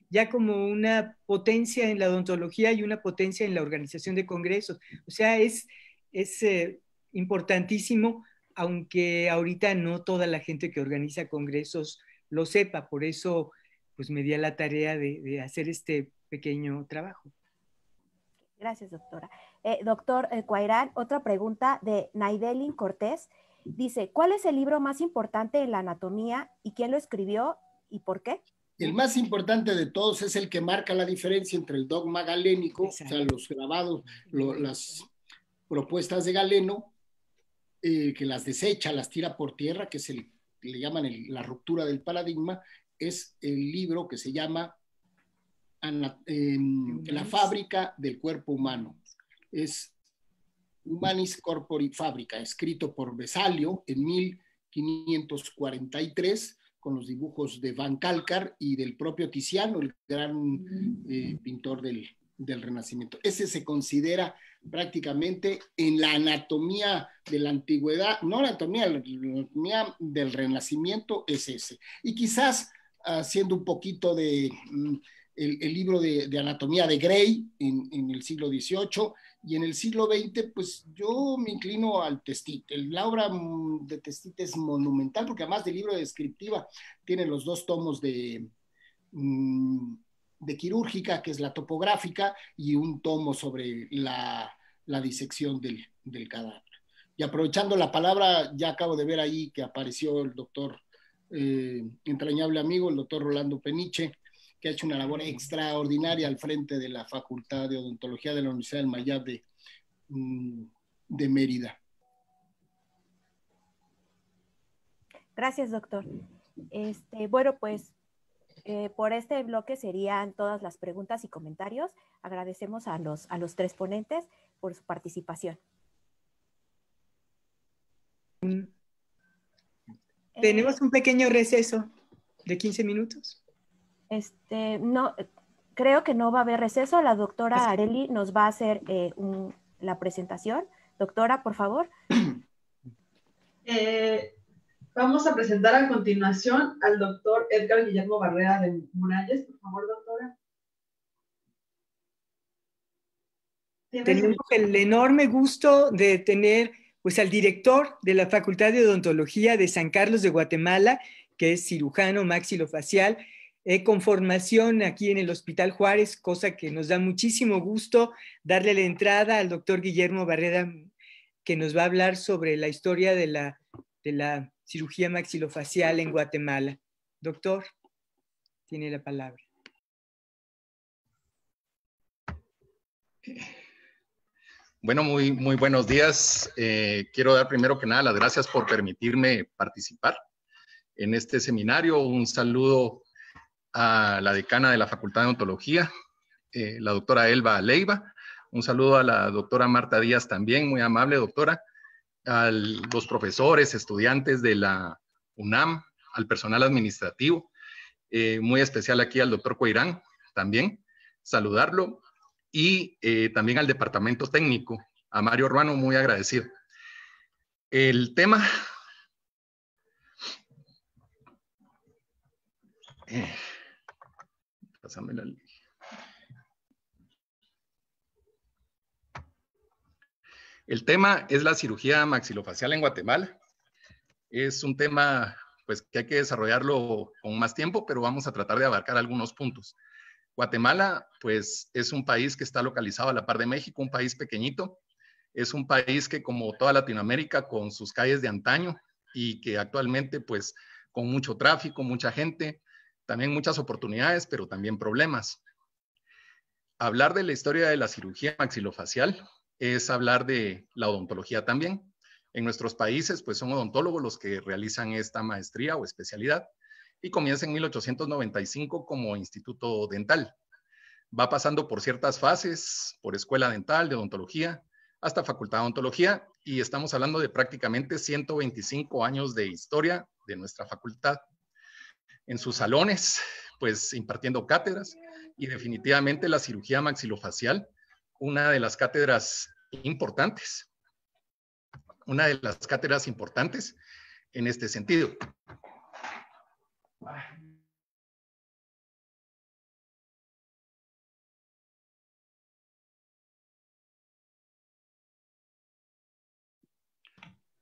ya como una potencia en la odontología y una potencia en la organización de congresos. O sea, es importantísimo, aunque ahorita no toda la gente que organiza congresos lo sepa. Por eso, pues me di a la tarea de hacer este pequeño trabajo. Gracias, doctora. Doctor Cuairán, otra pregunta de Naidelin Cortés. Dice, ¿cuál es el libro más importante en la anatomía y quién lo escribió y por qué? El más importante de todos es el que marca la diferencia entre el dogma galénico, Exacto. o sea, los grabados, las propuestas de Galeno, que las desecha, las tira por tierra, que le llaman la ruptura del paradigma, es el libro que se llama La fábrica del cuerpo humano. Es Humanis Corpori Fabrica, escrito por Vesalio en 1543, con los dibujos de Van Calcar y del propio Tiziano, el gran pintor del Renacimiento. Ese se considera prácticamente en la anatomía de la antigüedad, no la anatomía del Renacimiento es ese. Y quizás haciendo un poquito de el libro de anatomía de Gray en el siglo XVIII, y en el siglo XX, pues yo me inclino al Testit. La obra de Testit es monumental, porque además del libro de descriptiva, tiene los 2 tomos de quirúrgica, que es la topográfica, y un tomo sobre la disección del cadáver. Y aprovechando la palabra, ya acabo de ver ahí que apareció el doctor, entrañable amigo, el doctor Rolando Peniche, que ha hecho una labor extraordinaria al frente de la Facultad de Odontología de la Universidad del Mayab de Mérida. Gracias, doctor. Bueno, pues por este bloque serían todas las preguntas y comentarios. Agradecemos a los 3 ponentes por su participación. Tenemos un pequeño receso de 15 minutos. No, creo que no va a haber receso. La doctora Areli nos va a hacer la presentación. Doctora, por favor. Vamos a presentar a continuación al doctor Edgar Guillermo Barrera de Muralles. Por favor, doctora. Tenemos el enorme gusto de tener pues, al director de la Facultad de Odontología de San Carlos de Guatemala, que es cirujano maxilofacial, con formación aquí en el Hospital Juárez, cosa que nos da muchísimo gusto darle la entrada al doctor Guillermo Barrera, que nos va a hablar sobre la historia de la cirugía maxilofacial en Guatemala. Doctor, tiene la palabra. Bueno, muy buenos días. Quiero dar primero que nada las gracias por permitirme participar en este seminario. Un saludo a la decana de la Facultad de Odontología, la doctora Elba Leiva. Un saludo a la doctora Marta Díaz también, muy amable doctora. A los profesores, estudiantes de la UNAM, al personal administrativo. Muy especial aquí al doctor Cuairán también, saludarlo. Y también al departamento técnico, a Mario Ruano, muy agradecido. El tema... Pásame la... El tema es la cirugía maxilofacial en Guatemala. Es un tema pues, que hay que desarrollarlo con más tiempo, pero vamos a tratar de abarcar algunos puntos. Guatemala, pues, es un país que está localizado a la par de México, un país pequeñito. Es un país que, como toda Latinoamérica, con sus calles de antaño y que actualmente, pues, con mucho tráfico, mucha gente, también muchas oportunidades, pero también problemas. Hablar de la historia de la cirugía maxilofacial es hablar de la odontología también. En nuestros países, pues, son odontólogos los que realizan esta maestría o especialidad y comienza en 1895 como instituto dental. Va pasando por ciertas fases, por escuela dental de odontología, hasta facultad de odontología, y estamos hablando de prácticamente 125 años de historia de nuestra facultad. En sus salones, pues impartiendo cátedras, y definitivamente la cirugía maxilofacial, una de las cátedras importantes en este sentido.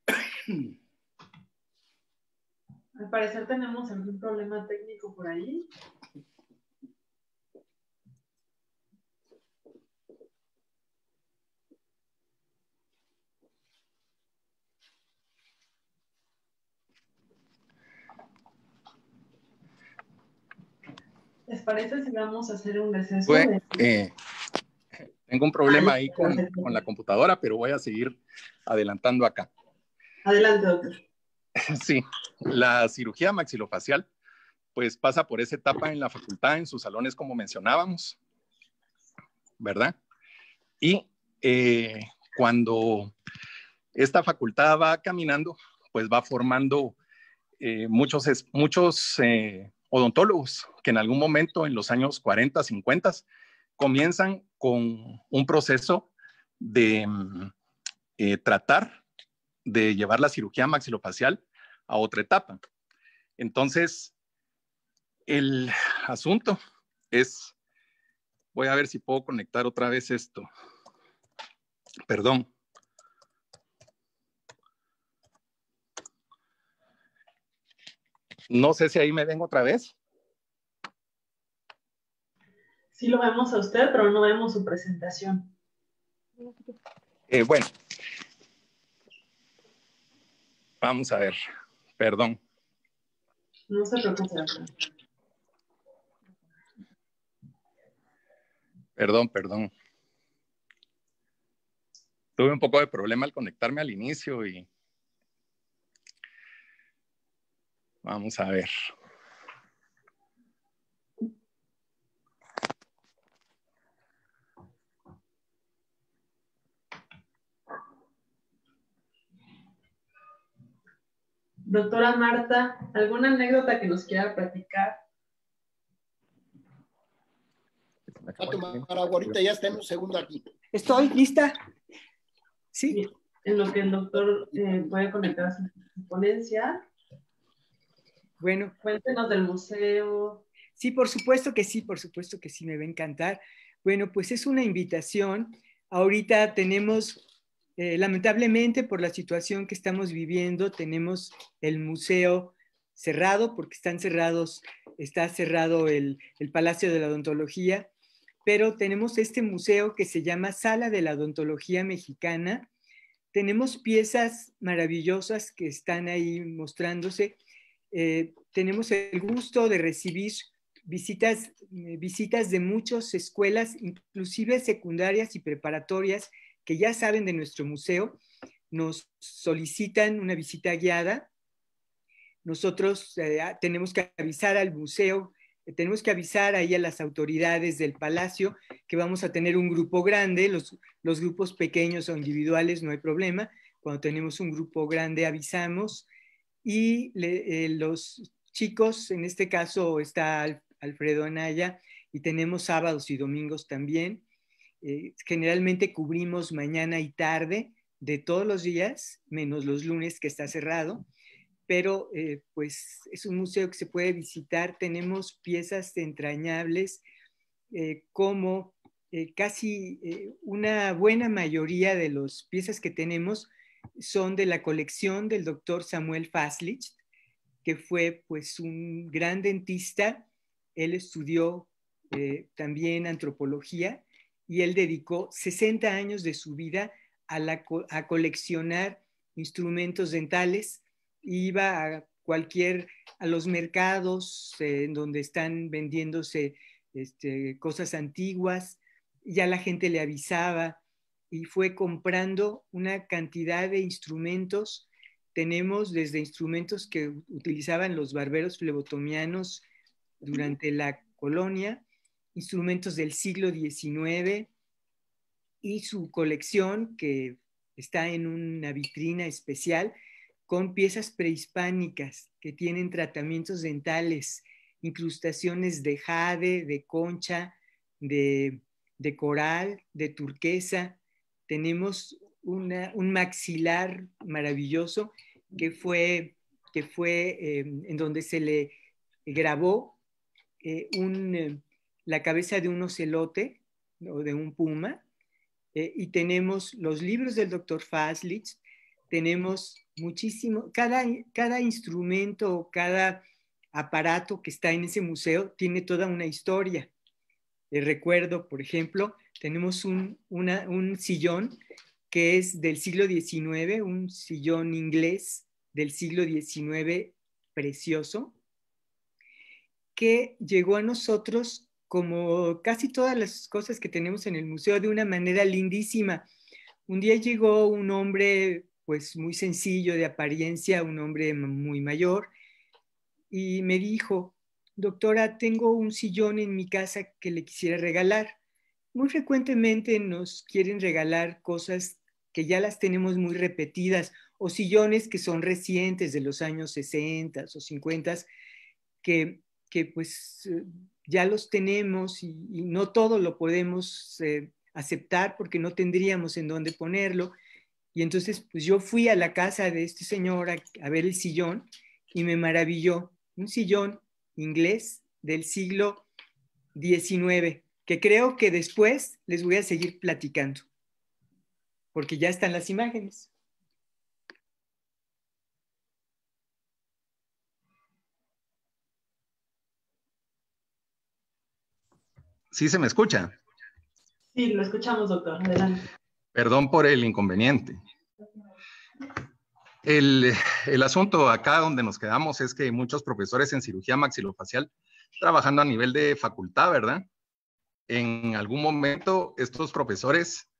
Al parecer tenemos algún problema técnico por ahí. ¿Les parece si vamos a hacer un receso? Tengo un problema ahí con la computadora, pero voy a seguir adelantando acá. Adelante, doctor. Sí, la cirugía maxilofacial pues pasa por esa etapa en la facultad, en sus salones, como mencionábamos, ¿verdad? Y cuando esta facultad va caminando, pues va formando muchos odontólogos que en algún momento en los años 40, 50 comienzan con un proceso de tratar de llevar la cirugía maxilofacial a otra etapa. Entonces, el asunto es, voy a ver si puedo conectar otra vez esto. Perdón. No sé si ahí me ven otra vez. Sí lo vemos a usted, pero no vemos su presentación. Bueno. Vamos a ver. Perdón. No se preocupe. Perdón. Tuve un poco de problema al conectarme al inicio y vamos a ver. Doctora Marta, ¿alguna anécdota que nos quiera platicar? Ahorita ya está en un segundo aquí. Estoy lista. Sí. En lo que el doctor puede conectar a su ponencia. Bueno. Cuéntenos del museo. Sí, por supuesto que sí, me va a encantar. Bueno, pues es una invitación. Ahorita tenemos, lamentablemente por la situación que estamos viviendo, tenemos el museo cerrado porque está cerrado el Palacio de la Odontología, pero tenemos este museo que se llama Sala de la Odontología Mexicana. Tenemos piezas maravillosas que están ahí mostrándose. Tenemos el gusto de recibir visitas de muchas escuelas, inclusive secundarias y preparatorias, que ya saben de nuestro museo, nos solicitan una visita guiada. Nosotros tenemos que avisar al museo, tenemos que avisar ahí a las autoridades del palacio que vamos a tener un grupo grande. Los grupos pequeños o individuales no hay problema. Cuando tenemos un grupo grande avisamos. Y los chicos, en este caso está Alfredo Anaya, y tenemos sábados y domingos también. Generalmente cubrimos mañana y tarde de todos los días, menos los lunes que está cerrado, pero pues es un museo que se puede visitar. Tenemos piezas entrañables como casi una buena mayoría de las piezas que tenemos son de la colección del doctor Samuel Faslich, que fue pues un gran dentista. Él estudió también antropología y él dedicó 60 años de su vida a coleccionar instrumentos dentales. Iba a los mercados en donde están vendiéndose cosas antiguas, ya la gente le avisaba y fue comprando una cantidad de instrumentos. Tenemos desde instrumentos que utilizaban los barberos flebotomianos durante la colonia, instrumentos del siglo XIX y su colección que está en una vitrina especial con piezas prehispánicas que tienen tratamientos dentales, incrustaciones de jade, de concha, de coral, de turquesa. Tenemos un maxilar maravilloso que fue en donde se le grabó la cabeza de un ocelote o de un puma, y tenemos los libros del doctor Faslich, tenemos muchísimo. Cada instrumento, cada aparato que está en ese museo tiene toda una historia. Recuerdo, por ejemplo, tenemos un sillón que es del siglo XIX, un sillón inglés del siglo XIX precioso, que llegó a nosotros, como casi todas las cosas que tenemos en el museo, de una manera lindísima. Un día llegó un hombre pues muy sencillo de apariencia, un hombre muy mayor, y me dijo: doctora, tengo un sillón en mi casa que le quisiera regalar. Muy frecuentemente nos quieren regalar cosas que ya las tenemos muy repetidas, o sillones que son recientes, de los años 60 o 50, que pues ya los tenemos y no todo lo podemos aceptar porque no tendríamos en dónde ponerlo. Y entonces pues yo fui a la casa de este señor a ver el sillón y me maravilló. Un sillón inglés del siglo XIX, que creo que después les voy a seguir platicando, porque ya están las imágenes. ¿Sí se me escucha? Sí, lo escuchamos, doctor. Adelante. Perdón por el inconveniente. El asunto acá donde nos quedamos es que muchos profesores en cirugía maxilofacial, trabajando a nivel de facultad, ¿verdad? En algún momento estos profesores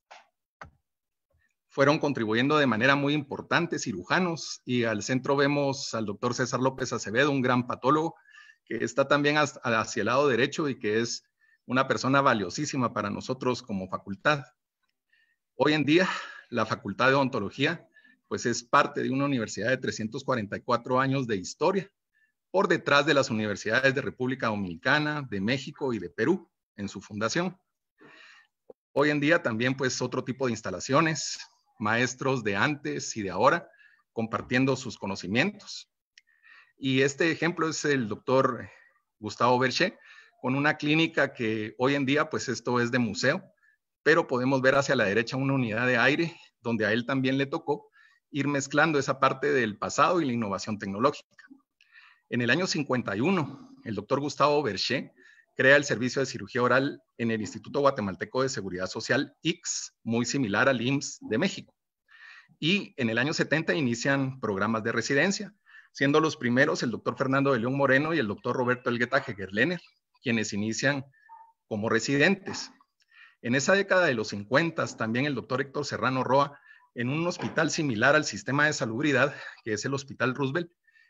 fueron contribuyendo de manera muy importante, cirujanos, y al centro vemos al doctor César López Acevedo, un gran patólogo, que está también hacia el lado derecho y que es una persona valiosísima para nosotros como facultad. Hoy en día, la Facultad de Odontología pues es parte de una universidad de 344 años de historia, por detrás de las universidades de República Dominicana, de México y de Perú en su fundación. Hoy en día también pues otro tipo de instalaciones, maestros de antes y de ahora compartiendo sus conocimientos. Y este ejemplo es el doctor Gustavo Berché, con una clínica que hoy en día pues esto es de museo, pero podemos ver hacia la derecha una unidad de aire donde a él también le tocó ir mezclando esa parte del pasado y la innovación tecnológica. En el año 51, el doctor Gustavo Berché crea el servicio de cirugía oral en el Instituto Guatemalteco de Seguridad Social, ICS, muy similar al IMSS de México. Y en el año 70 inician programas de residencia, siendo los primeros el doctor Fernando de León Moreno y el doctor Roberto Elgueta Hegerlener, quienes inician como residentes. En esa década de los 50 también el doctor Héctor Serrano Roa, en un hospital similar al sistema de salubridad, que es el Hospital Roosevelt,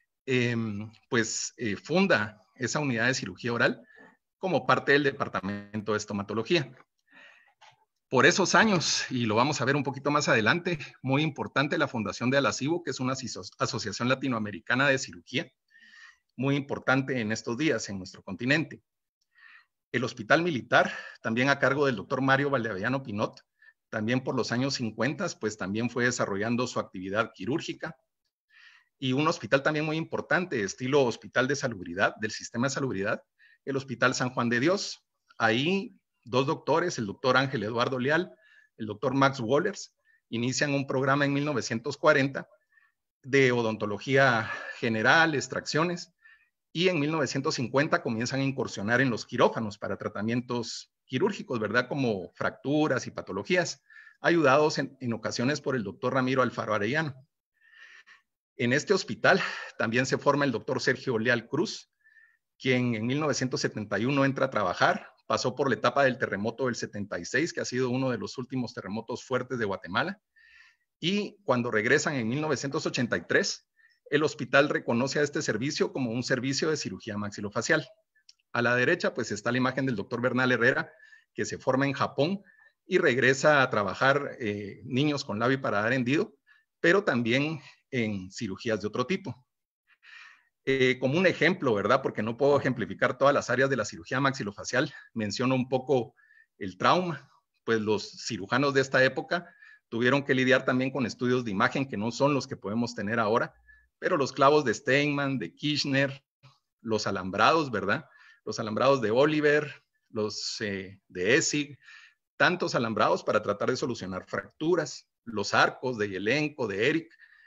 funda esa unidad de cirugía oral como parte del departamento de estomatología. Por esos años, y lo vamos a ver un poquito más adelante, muy importante la fundación de ALACIBO, que es una asociación latinoamericana de cirugía, muy importante en estos días en nuestro continente. El Hospital Militar, también a cargo del doctor Mario Valdeavellano Pinot, también por los años 50, pues también fue desarrollando su actividad quirúrgica. Y un hospital también muy importante, estilo hospital de salubridad, del sistema de salubridad, el Hospital San Juan de Dios. Ahí dos doctores, el doctor Ángel Eduardo Leal, el doctor Max Wohlers, inician un programa en 1940 de odontología general, extracciones, y en 1950 comienzan a incursionar en los quirófanos para tratamientos quirúrgicos, ¿verdad? Como fracturas y patologías, ayudados en ocasiones por el doctor Ramiro Alfaro Arellano. En este hospital también se forma el doctor Sergio Leal Cruz, quien en 1971 entra a trabajar, pasó por la etapa del terremoto del 76, que ha sido uno de los últimos terremotos fuertes de Guatemala, y cuando regresan en 1983, el hospital reconoce a este servicio como un servicio de cirugía maxilofacial. A la derecha, pues está la imagen del doctor Bernal Herrera, que se forma en Japón y regresa a trabajar niños con labio y paladar hendido, pero también en cirugías de otro tipo. Como un ejemplo, ¿verdad? Porque no puedo ejemplificar todas las áreas de la cirugía maxilofacial, menciono un poco el trauma, pues los cirujanos de esta época tuvieron que lidiar también con estudios de imagen que no son los que podemos tener ahora, pero los clavos de Steinman, de Kirchner, los alambrados, ¿verdad? Los alambrados de Oliver, los de Essig, tantos alambrados para tratar de solucionar fracturas, los arcos de Yelenko, de Eric,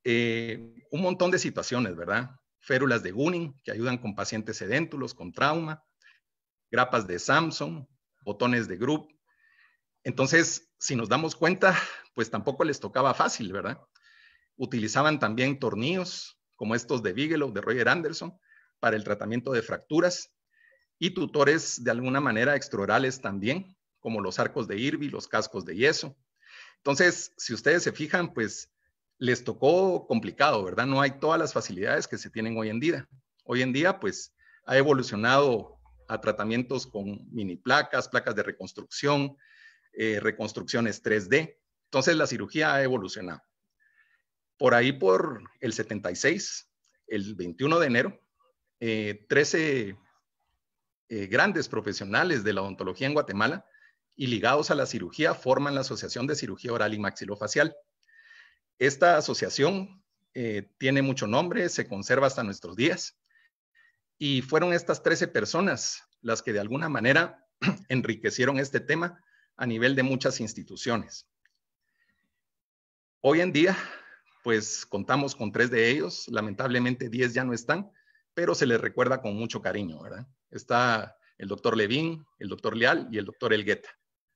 un montón de situaciones, ¿verdad? Férulas de Gunning, que ayudan con pacientes sedéntulos, con trauma, grapas de Samson, botones de Group. Entonces, si nos damos cuenta, pues tampoco les tocaba fácil, ¿verdad? Utilizaban también tornillos, como estos de Bigelow, de Roger Anderson, para el tratamiento de fracturas, y tutores de alguna manera extraorales también, como los arcos de Irby, los cascos de yeso. Entonces, si ustedes se fijan, pues les tocó complicado, ¿verdad? No hay todas las facilidades que se tienen hoy en día. Hoy en día, pues, ha evolucionado a tratamientos con mini placas, placas de reconstrucción, reconstrucciones 3D. Entonces, la cirugía ha evolucionado. Por ahí, por el 76, el 21 de enero, 13 grandes profesionales de la odontología en Guatemala y ligados a la cirugía forman la Asociación de Cirugía Oral y Maxilofacial. Esta asociación tiene mucho nombre, se conserva hasta nuestros días, y fueron estas 13 personas las que de alguna manera enriquecieron este tema a nivel de muchas instituciones. Hoy en día, pues contamos con 3 de ellos, lamentablemente 10 ya no están, pero se les recuerda con mucho cariño, ¿verdad? Está el doctor Levin, el doctor Leal y el doctor Elgueta.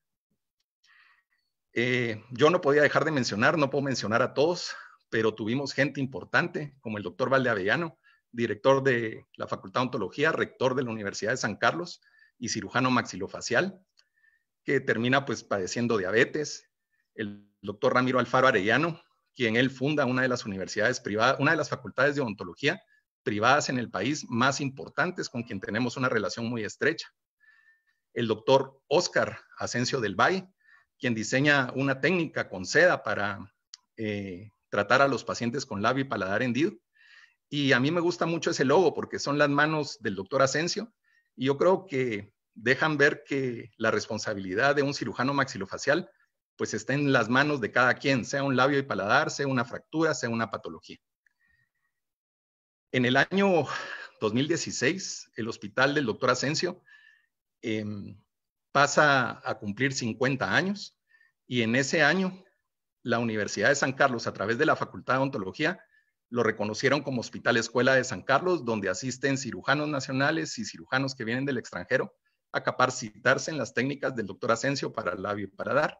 Yo no podía dejar de mencionar, no puedo mencionar a todos, pero tuvimos gente importante, como el doctor Valdeavellano, director de la Facultad de Odontología, rector de la Universidad de San Carlos y cirujano maxilofacial, que termina pues padeciendo diabetes. El doctor Ramiro Alfaro Arellano, quien él funda una de las universidades privadas, una de las facultades de odontología privadas en el país más importantes, con quien tenemos una relación muy estrecha. El doctor Óscar Asensio del Valle, quien diseña una técnica con seda para tratar a los pacientes con labio y paladar hendido. Y a mí me gusta mucho ese logo porque son las manos del doctor Asensio, y yo creo que dejan ver que la responsabilidad de un cirujano maxilofacial pues está en las manos de cada quien, sea un labio y paladar, sea una fractura, sea una patología. En el año 2016, el hospital del doctor Asensio pasa a cumplir 50 años, y en ese año la Universidad de San Carlos, a través de la Facultad de Odontología, lo reconocieron como Hospital Escuela de San Carlos, donde asisten cirujanos nacionales y cirujanos que vienen del extranjero a capacitarse en las técnicas del doctor Asensio para el labio y paladar.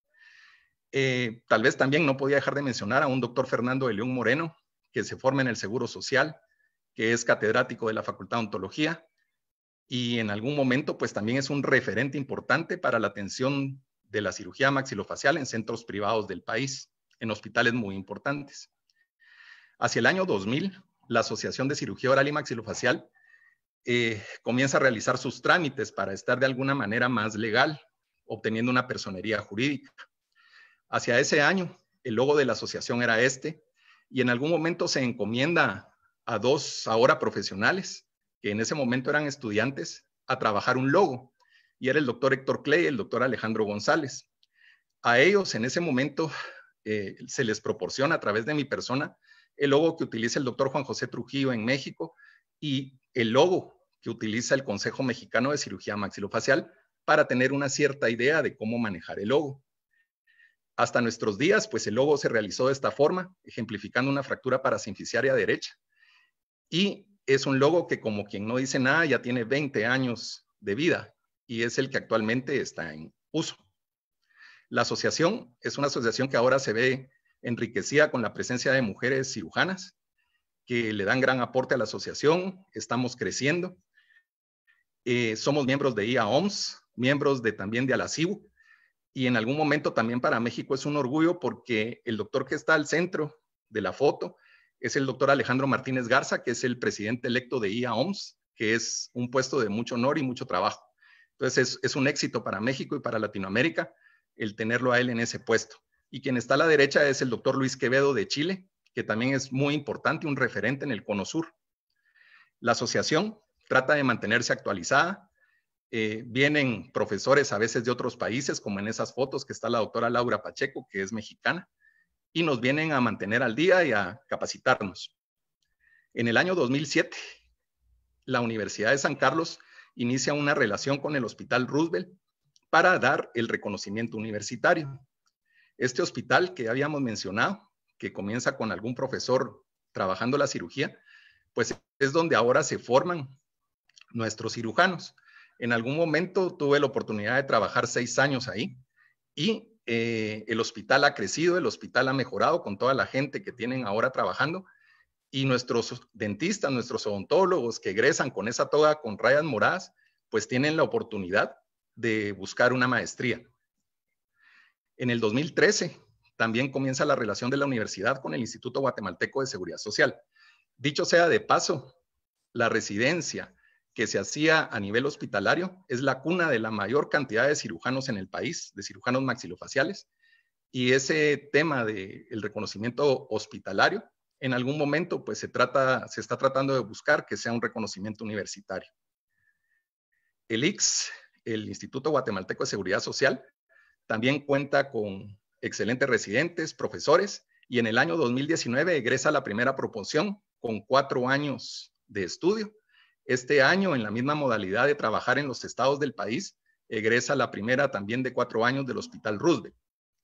Tal vez también no podía dejar de mencionar a un doctor Fernando de León Moreno, que se forma en el Seguro Social, que es catedrático de la Facultad de Odontología, y en algún momento pues también es un referente importante para la atención de la cirugía maxilofacial en centros privados del país, en hospitales muy importantes. Hacia el año 2000, la Asociación de Cirugía Oral y Maxilofacial comienza a realizar sus trámites para estar de alguna manera más legal, obteniendo una personería jurídica. Hacia ese año, el logo de la asociación era este, y en algún momento se encomienda a 2 ahora profesionales, que en ese momento eran estudiantes, a trabajar un logo, y era el doctor Héctor Clay y el doctor Alejandro González. A ellos en ese momento se les proporciona a través de mi persona el logo que utiliza el doctor Juan José Trujillo en México y el logo que utiliza el Consejo Mexicano de Cirugía Maxilofacial para tener una cierta idea de cómo manejar el logo. Hasta nuestros días, pues el logo se realizó de esta forma, ejemplificando una fractura parasinficiaria derecha. Y es un logo que, como quien no dice nada, ya tiene 20 años de vida y es el que actualmente está en uso. La asociación es una asociación que ahora se ve enriquecida con la presencia de mujeres cirujanas que le dan gran aporte a la asociación. Estamos creciendo. Somos miembros de IA-OMS, miembros también de ALACIBU, y en algún momento también para México es un orgullo porque el doctor que está al centro de la foto es el doctor Alejandro Martínez Garza, que es el presidente electo de IA-OMS, que es un puesto de mucho honor y mucho trabajo. Entonces es un éxito para México y para Latinoamérica el tenerlo a él en ese puesto. Y quien está a la derecha es el doctor Luis Quevedo de Chile, que también es muy importante, un referente en el Cono Sur. La asociación trata de mantenerse actualizada. Vienen profesores a veces de otros países, como en esas fotos que está la doctora Laura Pacheco, que es mexicana, y nos vienen a mantener al día y a capacitarnos. En el año 2007, la Universidad de San Carlos inicia una relación con el Hospital Roosevelt para dar el reconocimiento universitario. Este hospital que habíamos mencionado, que comienza con algún profesor trabajando la cirugía, pues es donde ahora se forman nuestros cirujanos. En algún momento tuve la oportunidad de trabajar 6 años ahí y el hospital ha crecido, el hospital ha mejorado con toda la gente que tienen ahora trabajando, y nuestros dentistas, nuestros odontólogos que egresan con esa toga con rayas moradas, pues tienen la oportunidad de buscar una maestría. En el 2013 también comienza la relación de la universidad con el Instituto Guatemalteco de Seguridad Social. Dicho sea de paso, la residencia que se hacía a nivel hospitalario es la cuna de la mayor cantidad de cirujanos en el país, de cirujanos maxilofaciales, y ese tema del reconocimiento hospitalario, en algún momento pues se está tratando de buscar que sea un reconocimiento universitario. El IGS, el Instituto Guatemalteco de Seguridad Social, también cuenta con excelentes residentes, profesores, y en el año 2019 egresa la primera promoción con 4 años de estudio. Este año, en la misma modalidad de trabajar en los estados del país, egresa la primera también de 4 años del Hospital Roosevelt.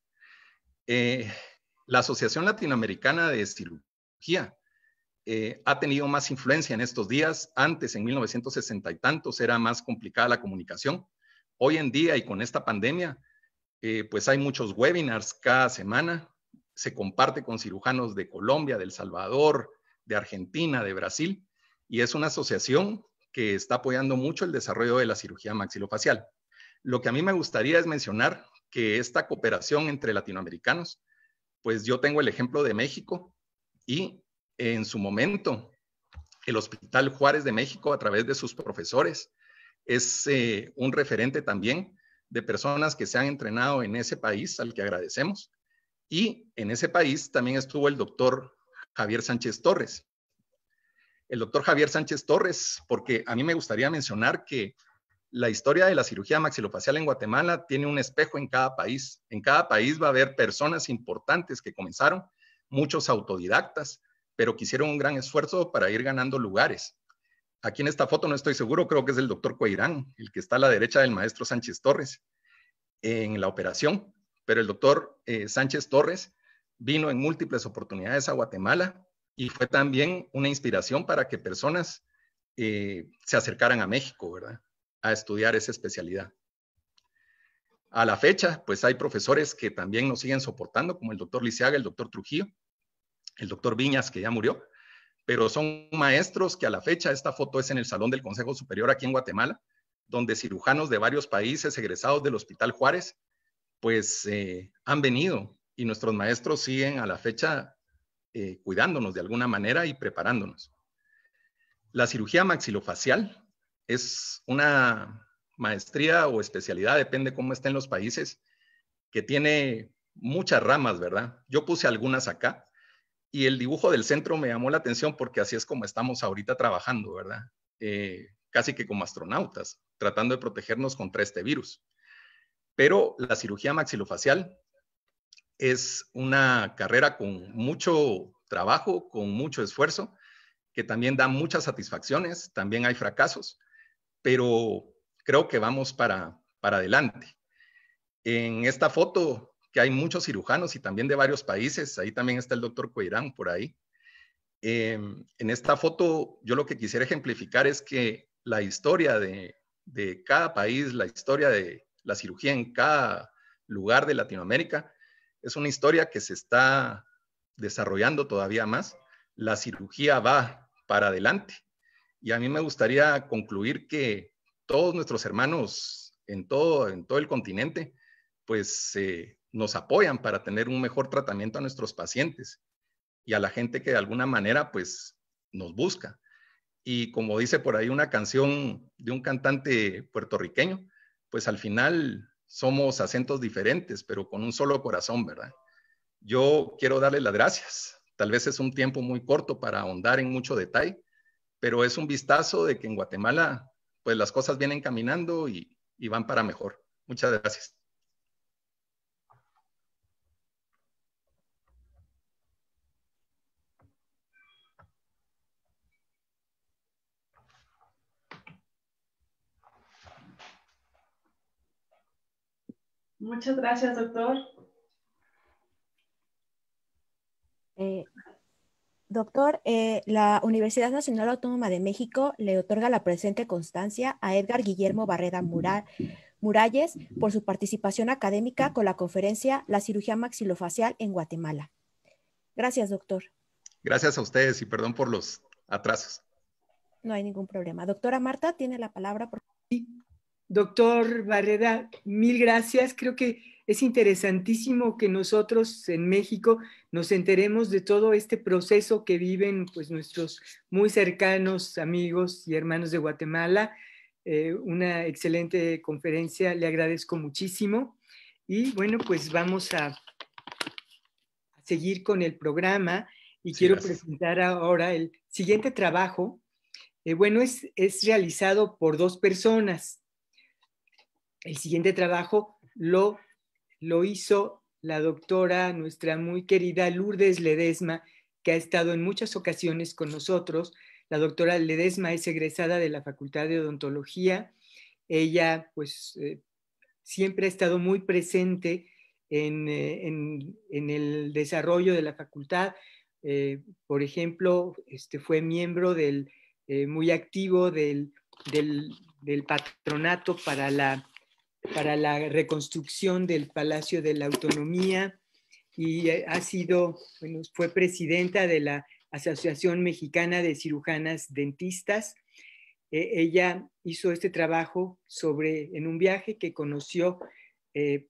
La Asociación Latinoamericana de Cirugía ha tenido más influencia en estos días. Antes, en 1960 y tantos, era más complicada la comunicación. Hoy en día, y con esta pandemia, pues hay muchos webinars cada semana. Se comparte con cirujanos de Colombia, de El Salvador, de Argentina, de Brasil, y es una asociación que está apoyando mucho el desarrollo de la cirugía maxilofacial. Lo que a mí me gustaría es mencionar que esta cooperación entre latinoamericanos, pues yo tengo el ejemplo de México, y en su momento el Hospital Juárez de México, a través de sus profesores, es un referente también de personas que se han entrenado en ese país, al que agradecemos. Y en ese país también estuvo el doctor Javier Sánchez Torres. El doctor Javier Sánchez Torres, porque a mí me gustaría mencionar que la historia de la cirugía maxilofacial en Guatemala tiene un espejo en cada país. En cada país va a haber personas importantes que comenzaron, muchos autodidactas, pero que hicieron un gran esfuerzo para ir ganando lugares. Aquí en esta foto no estoy seguro, creo que es el doctor Coirán, el que está a la derecha del maestro Sánchez Torres en la operación, pero el doctor Sánchez Torres vino en múltiples oportunidades a Guatemala y fue también una inspiración para que personas se acercaran a México, ¿verdad?, a estudiar esa especialidad. A la fecha, pues hay profesores que también nos siguen soportando, como el doctor Lisiaga, el doctor Trujillo, el doctor Viñas, que ya murió, pero son maestros que a la fecha, esta foto es en el Salón del Consejo Superior aquí en Guatemala, donde cirujanos de varios países egresados del Hospital Juárez, pues han venido, y nuestros maestros siguen a la fecha cuidándonos de alguna manera y preparándonos. La cirugía maxilofacial es una maestría o especialidad, depende cómo estén los países, que tiene muchas ramas, ¿verdad? Yo puse algunas acá, y el dibujo del centro me llamó la atención porque así es como estamos ahorita trabajando, ¿verdad? Casi que como astronautas, tratando de protegernos contra este virus. Pero la cirugía maxilofacial es una carrera con mucho trabajo, con mucho esfuerzo, que también da muchas satisfacciones, también hay fracasos, pero creo que vamos para adelante. En esta foto, que hay muchos cirujanos y también de varios países, ahí también está el doctor Coirán por ahí. En esta foto, yo lo que quisiera ejemplificar es que la historia de cada país, la historia de la cirugía en cada lugar de Latinoamérica, es una historia que se está desarrollando todavía más. La cirugía va para adelante. Y a mí me gustaría concluir que todos nuestros hermanos en todo el continente, pues nos apoyan para tener un mejor tratamiento a nuestros pacientes y a la gente que de alguna manera pues nos busca. Y como dice por ahí una canción de un cantante puertorriqueño, pues al final somos acentos diferentes, pero con un solo corazón, ¿verdad? Yo quiero darles las gracias. Tal vez es un tiempo muy corto para ahondar en mucho detalle, pero es un vistazo de que en Guatemala pues las cosas vienen caminando y van para mejor. Muchas gracias. Muchas gracias, doctor. Doctor, la Universidad Nacional Autónoma de México le otorga la presente constancia a Edgar Guillermo Barreda Muralles por su participación académica con la conferencia La cirugía maxilofacial en Guatemala. Gracias, doctor. Gracias a ustedes y perdón por los atrasos. No hay ningún problema. Doctora Marta, tiene la palabra. Doctor Barreda, mil gracias. Creo que es interesantísimo que nosotros en México nos enteremos de todo este proceso que viven pues, nuestros muy cercanos amigos y hermanos de Guatemala. Una excelente conferencia, le agradezco muchísimo. Y bueno, pues vamos a seguir con el programa y sí, quiero presentar ahora el siguiente trabajo. Bueno, es realizado por dos personas. El siguiente trabajo lo hizo la doctora, nuestra muy querida Lourdes Ledesma, que ha estado en muchas ocasiones con nosotros. La doctora Ledesma es egresada de la Facultad de Odontología. Ella, pues, siempre ha estado muy presente en el desarrollo de la facultad. Por ejemplo, fue miembro muy activo del patronato para la reconstrucción del Palacio de la Autonomía y fue presidenta de la Asociación Mexicana de Cirujanas Dentistas. Ella hizo este trabajo en un viaje que conoció en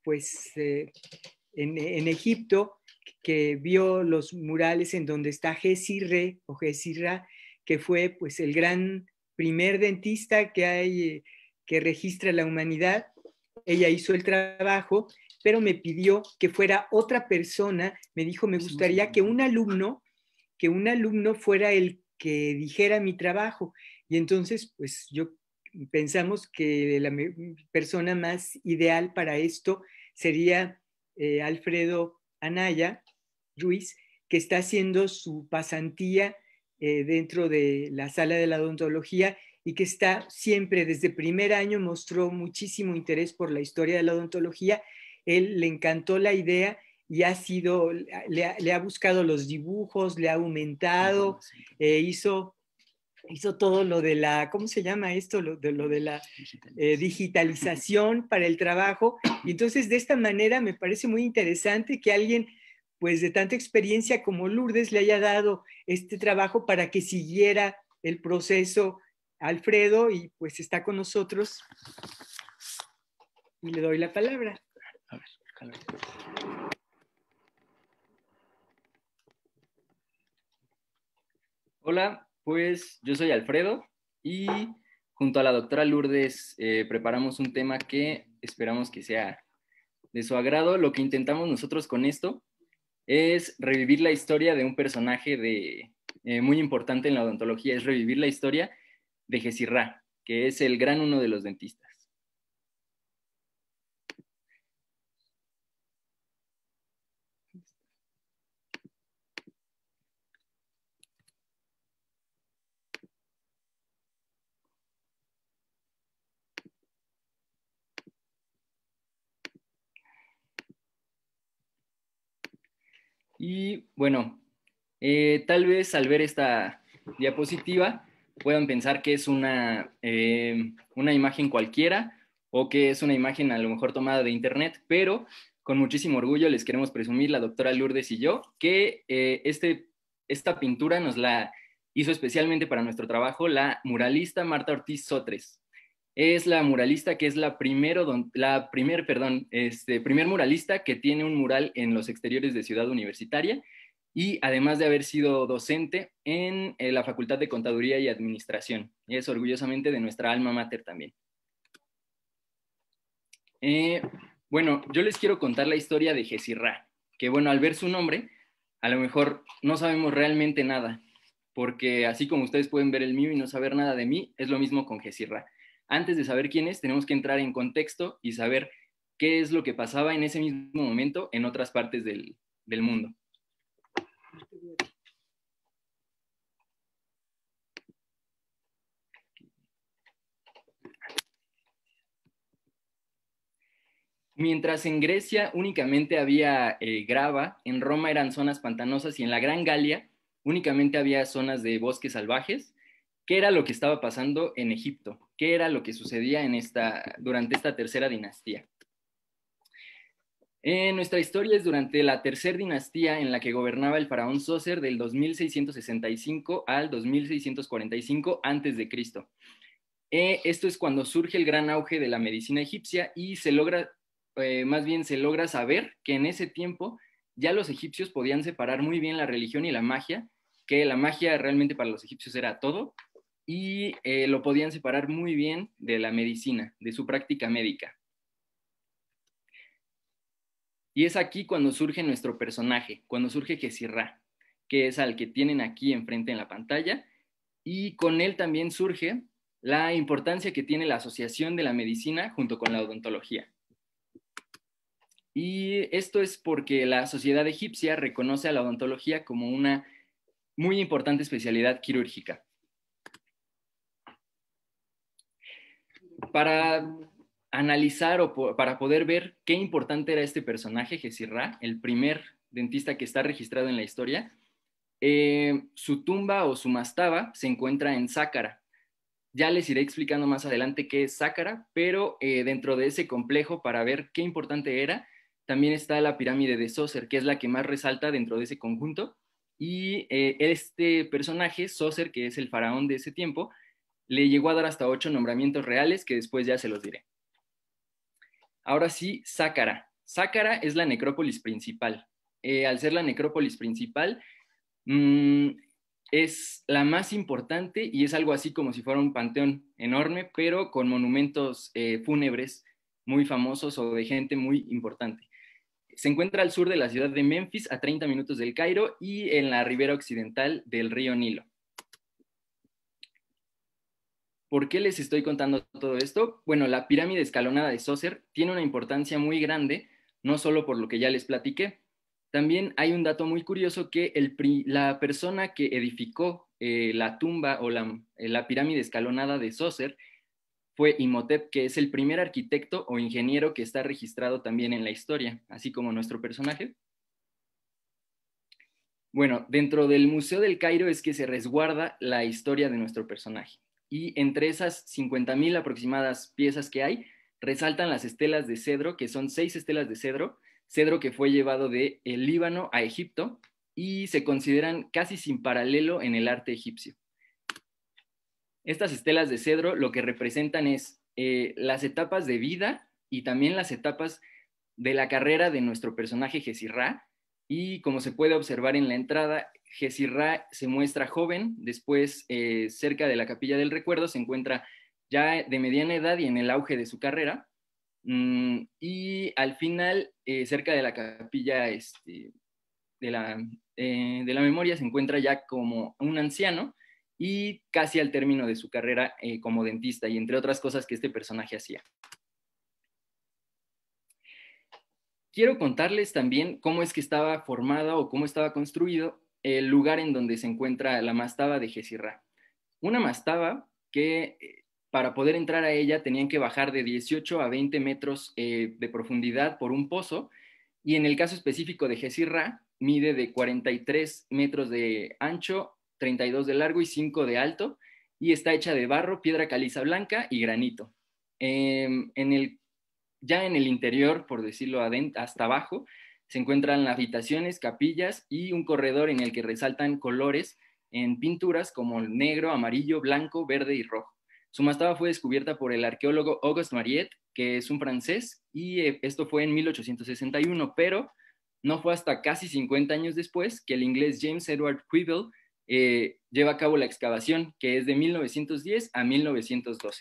Egipto, que vio los murales en donde está Gesirre o Gesirra, que fue pues el gran primer dentista que hay, que registra la humanidad. Ella hizo el trabajo, pero me pidió que fuera otra persona. Me dijo, me gustaría que un alumno fuera el que dijera mi trabajo. Y entonces, pues pensamos que la persona más ideal para esto sería Alfredo Anaya Ruiz, que está haciendo su pasantía dentro de la sala de la odontología y que está siempre, desde primer año, mostró muchísimo interés por la historia de la odontología. Él le encantó la idea y le ha buscado los dibujos, le ha aumentado, hizo todo lo de la, ¿cómo se llama esto? Lo de la digitalización para el trabajo. Y entonces, de esta manera, me parece muy interesante que alguien, pues, de tanta experiencia como Lourdes le haya dado este trabajo para que siguiera el proceso Alfredo, y pues está con nosotros. Y le doy la palabra. A ver. Hola, pues yo soy Alfredo y junto a la doctora Lourdes preparamos un tema que esperamos que sea de su agrado. Lo que intentamos nosotros con esto es revivir la historia de un personaje muy importante en la odontología, es revivir la historia de Gesirra, que es el gran uno de los dentistas. Y bueno, tal vez al ver esta diapositiva puedan pensar que es una imagen cualquiera o que es una imagen a lo mejor tomada de internet, pero con muchísimo orgullo les queremos presumir, la doctora Lourdes y yo, que esta pintura nos la hizo especialmente para nuestro trabajo la muralista Marta Ortiz Sotres. Es la muralista que es la primer muralista que tiene un mural en los exteriores de Ciudad Universitaria, y además de haber sido docente en la Facultad de Contaduría y Administración. Y es orgullosamente de nuestra alma mater también. Bueno, yo les quiero contar la historia de Gesirra, que bueno, al ver su nombre, a lo mejor no sabemos realmente nada, porque así como ustedes pueden ver el mío y no saber nada de mí, es lo mismo con Gesirra. Antes de saber quién es, tenemos que entrar en contexto y saber qué es lo que pasaba en ese mismo momento en otras partes del mundo. Mientras en Grecia únicamente había grava, en Roma eran zonas pantanosas y en la Gran Galia únicamente había zonas de bosques salvajes. ¿Qué era lo que estaba pasando en Egipto? ¿Qué era lo que sucedía durante esta tercera dinastía? Nuestra historia es durante la tercera dinastía en la que gobernaba el faraón Sócer del 2665 al 2645 a.C. Esto es cuando surge el gran auge de la medicina egipcia y se logra saber que en ese tiempo ya los egipcios podían separar muy bien la religión y la magia, que la magia realmente para los egipcios era todo, y lo podían separar muy bien de la medicina, de su práctica médica. Y es aquí cuando surge nuestro personaje, cuando surge Gessy-Ra, que es al que tienen aquí enfrente en la pantalla, y con él también surge la importancia que tiene la asociación de la medicina junto con la odontología. Y esto es porque la sociedad egipcia reconoce a la odontología como una muy importante especialidad quirúrgica. Para analizar o para poder ver qué importante era este personaje, Gessy-Ra, el primer dentista que está registrado en la historia, su tumba o su mastaba se encuentra en Sáqqara. Ya les iré explicando más adelante qué es Sáqqara, pero dentro de ese complejo, para ver qué importante era, también está la pirámide de Sócer, que es la que más resalta dentro de ese conjunto. Y este personaje, Sócer, que es el faraón de ese tiempo, le llegó a dar hasta 8 nombramientos reales, que después ya se los diré. Ahora sí, Sáqqara. Sáqqara es la necrópolis principal. Al ser la necrópolis principal, es la más importante y es algo así como si fuera un panteón enorme, pero con monumentos fúnebres muy famosos o de gente muy importante. Se encuentra al sur de la ciudad de Memphis, a 30 minutos del Cairo y en la ribera occidental del río Nilo. ¿Por qué les estoy contando todo esto? Bueno, la pirámide escalonada de Sócer tiene una importancia muy grande, no solo por lo que ya les platiqué. También hay un dato muy curioso que la persona que edificó la tumba o la pirámide escalonada de Sócer fue Imhotep, que es el primer arquitecto o ingeniero que está registrado también en la historia, así como nuestro personaje. Bueno, dentro del Museo del Cairo es que se resguarda la historia de nuestro personaje. Y entre esas 50,000 aproximadas piezas que hay, resaltan las estelas de cedro, que son 6 estelas de cedro que fue llevado de el Líbano a Egipto y se consideran casi sin paralelo en el arte egipcio. Estas estelas de cedro lo que representan es las etapas de vida y también las etapas de la carrera de nuestro personaje Gessy-Ra, y como se puede observar en la entrada, Gessy-Ra se muestra joven, después cerca de la Capilla del Recuerdo se encuentra ya de mediana edad y en el auge de su carrera, y al final, cerca de la Capilla de la Memoria, se encuentra ya como un anciano y casi al término de su carrera como dentista, y entre otras cosas que este personaje hacía. Quiero contarles también cómo es que estaba formada o cómo estaba construido el lugar en donde se encuentra la mastaba de Gessy-Ra. Una mastaba que para poder entrar a ella tenían que bajar de 18 a 20 metros de profundidad por un pozo, y en el caso específico de Gessy-Ra mide de 43 metros de ancho, 32 de largo y 5 de alto, y está hecha de barro, piedra caliza blanca y granito. Ya en el interior, por decirlo hasta abajo, se encuentran las habitaciones, capillas y un corredor en el que resaltan colores en pinturas como el negro, amarillo, blanco, verde y rojo. Su mastaba fue descubierta por el arqueólogo Auguste Mariette, que es un francés, y esto fue en 1861, pero no fue hasta casi 50 años después que el inglés James Edward Quibble lleva a cabo la excavación, que es de 1910 a 1912.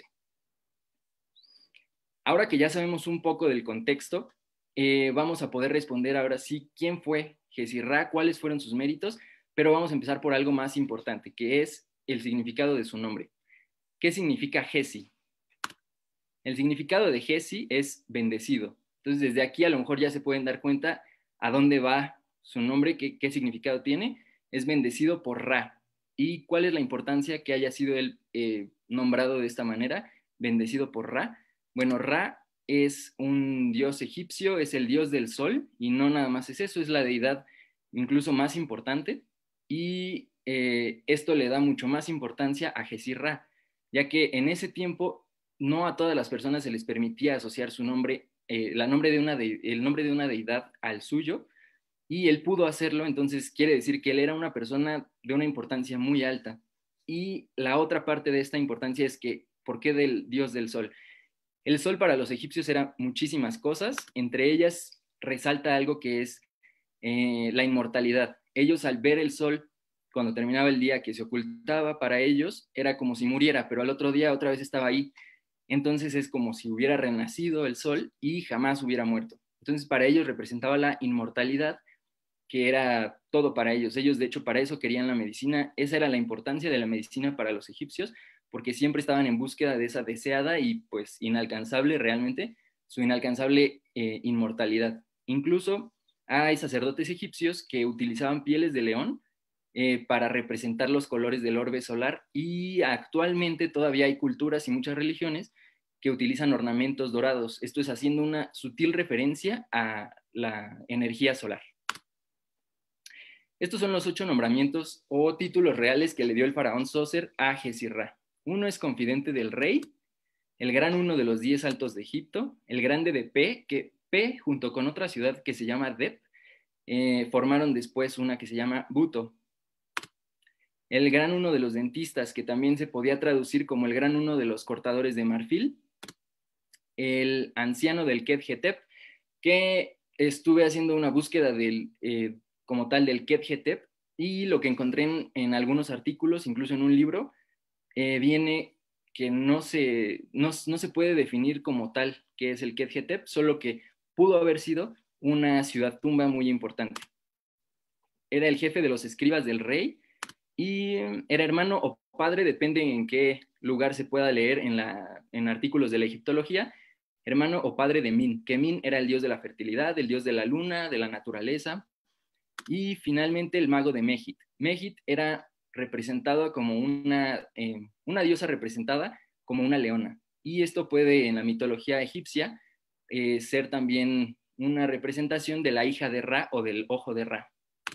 Ahora que ya sabemos un poco del contexto, vamos a poder responder ahora sí quién fue Gessy-Ra, cuáles fueron sus méritos, pero vamos a empezar por algo más importante, que es el significado de su nombre. ¿Qué significa Gessy? El significado de Gessy es bendecido. Entonces, desde aquí a lo mejor ya se pueden dar cuenta a dónde va su nombre, qué significado tiene. Es bendecido por Ra. ¿Y cuál es la importancia que haya sido él nombrado de esta manera, bendecido por Ra? Bueno, Ra es un dios egipcio, es el dios del sol, y no nada más es eso, es la deidad incluso más importante. Y esto le da mucho más importancia a Jezirra, ya que en ese tiempo no a todas las personas se les permitía asociar su nombre, el nombre de una deidad al suyo, y él pudo hacerlo. Entonces quiere decir que él era una persona de una importancia muy alta. Y la otra parte de esta importancia es que, ¿por qué del dios del sol? El sol para los egipcios era muchísimas cosas, entre ellas resalta algo que es la inmortalidad. Ellos, al ver el sol cuando terminaba el día, que se ocultaba, para ellos era como si muriera, pero al otro día otra vez estaba ahí. Entonces es como si hubiera renacido el sol y jamás hubiera muerto. Entonces para ellos representaba la inmortalidad, que era todo para ellos. Ellos, de hecho, para eso querían la medicina. Esa era la importancia de la medicina para los egipcios, porque siempre estaban en búsqueda de esa deseada y pues inalcanzable realmente, su inalcanzable inmortalidad. Incluso hay sacerdotes egipcios que utilizaban pieles de león para representar los colores del orbe solar, y actualmente todavía hay culturas y muchas religiones que utilizan ornamentos dorados. Esto es haciendo una sutil referencia a la energía solar. Estos son los 8 nombramientos o títulos reales que le dio el faraón Zoser a Jezirra. Uno es confidente del rey, el gran uno de los 10 altos de Egipto, el grande de Pe, que Pe, junto con otra ciudad que se llama Dep, formaron después una que se llama Buto. El gran uno de los dentistas, que también se podía traducir como el gran uno de los cortadores de marfil. El anciano del Kedjetep, que estuve haciendo una búsqueda del, como tal del Kedjetep, y lo que encontré en algunos artículos, incluso en un libro, viene que no se puede definir como tal qué es el Kedjetep, solo que pudo haber sido una ciudad tumba muy importante. Era el jefe de los escribas del rey y era hermano o padre, depende en qué lugar se pueda leer en artículos de la egiptología, hermano o padre de Min, que Min era el dios de la fertilidad, el dios de la luna, de la naturaleza, y finalmente el mago de Mehit. Mehit era representado como una diosa representada como una leona, y esto puede en la mitología egipcia ser también una representación de la hija de Ra o del ojo de Ra.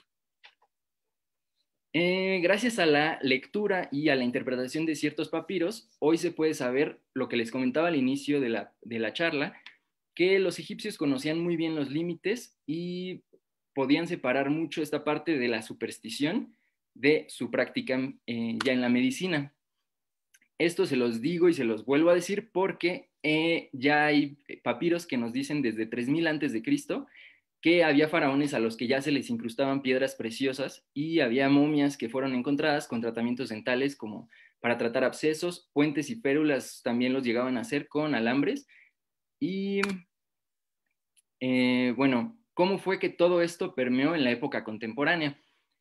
Gracias a la lectura y a la interpretación de ciertos papiros, hoy se puede saber lo que les comentaba al inicio de la charla, que los egipcios conocían muy bien los límites y podían separar mucho esta parte de la superstición de su práctica ya en la medicina. Esto se los digo y se los vuelvo a decir porque ya hay papiros que nos dicen desde 3000 antes de Cristo que había faraones a los que ya se les incrustaban piedras preciosas, y había momias que fueron encontradas con tratamientos dentales como para tratar abscesos, puentes y férulas también los llegaban a hacer con alambres. Y bueno, ¿cómo fue que todo esto permeó en la época contemporánea?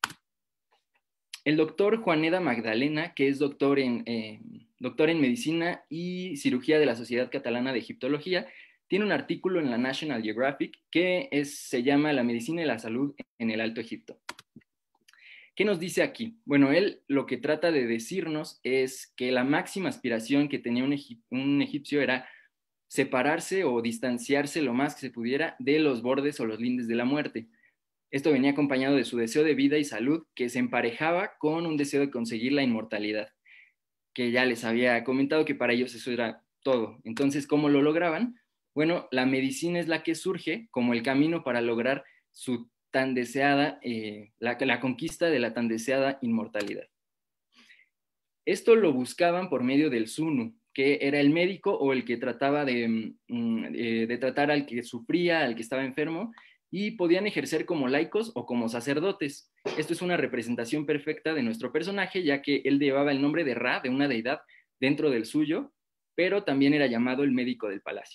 El doctor Juaneda Magdalena, que es doctor en medicina y cirugía de la Sociedad Catalana de Egiptología, tiene un artículo en la National Geographic que se llama La medicina y la salud en el Alto Egipto. ¿Qué nos dice aquí? Bueno, él lo que trata de decirnos es que la máxima aspiración que tenía un egipcio era separarse o distanciarse lo más que se pudiera de los bordes o los lindes de la muerte. Esto venía acompañado de su deseo de vida y salud, que se emparejaba con un deseo de conseguir la inmortalidad, que ya les había comentado que para ellos eso era todo. Entonces, ¿cómo lo lograban? Bueno, la medicina es la que surge como el camino para lograr su tan deseada, la conquista de la tan deseada inmortalidad. Esto lo buscaban por medio del Sunu, que era el médico o el que trataba de tratar al que sufría, al que estaba enfermo, y podían ejercer como laicos o como sacerdotes. Esto es una representación perfecta de nuestro personaje, ya que él llevaba el nombre de Ra, de una deidad, dentro del suyo, pero también era llamado el médico del palacio.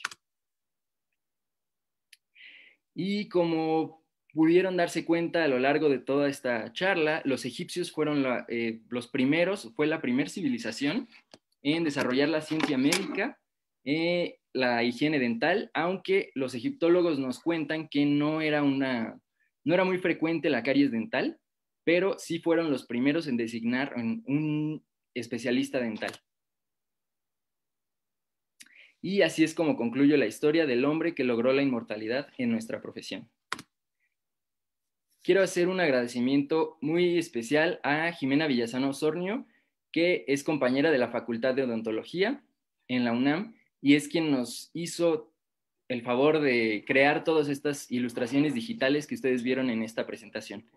Y como pudieron darse cuenta a lo largo de toda esta charla, los egipcios fueron los primeros, fue la primera civilización en desarrollar la ciencia médica, la higiene dental, aunque los egiptólogos nos cuentan que no era muy frecuente la caries dental, pero sí fueron los primeros en designar un especialista dental. Y así es como concluyo la historia del hombre que logró la inmortalidad en nuestra profesión. quiero hacer un agradecimiento muy especial a Jimena Villazano Osornio, que es compañera de la Facultad de Odontología en la UNAM y es quien nos hizo el favor de crear todas estas ilustraciones digitales que ustedes vieron en esta presentación.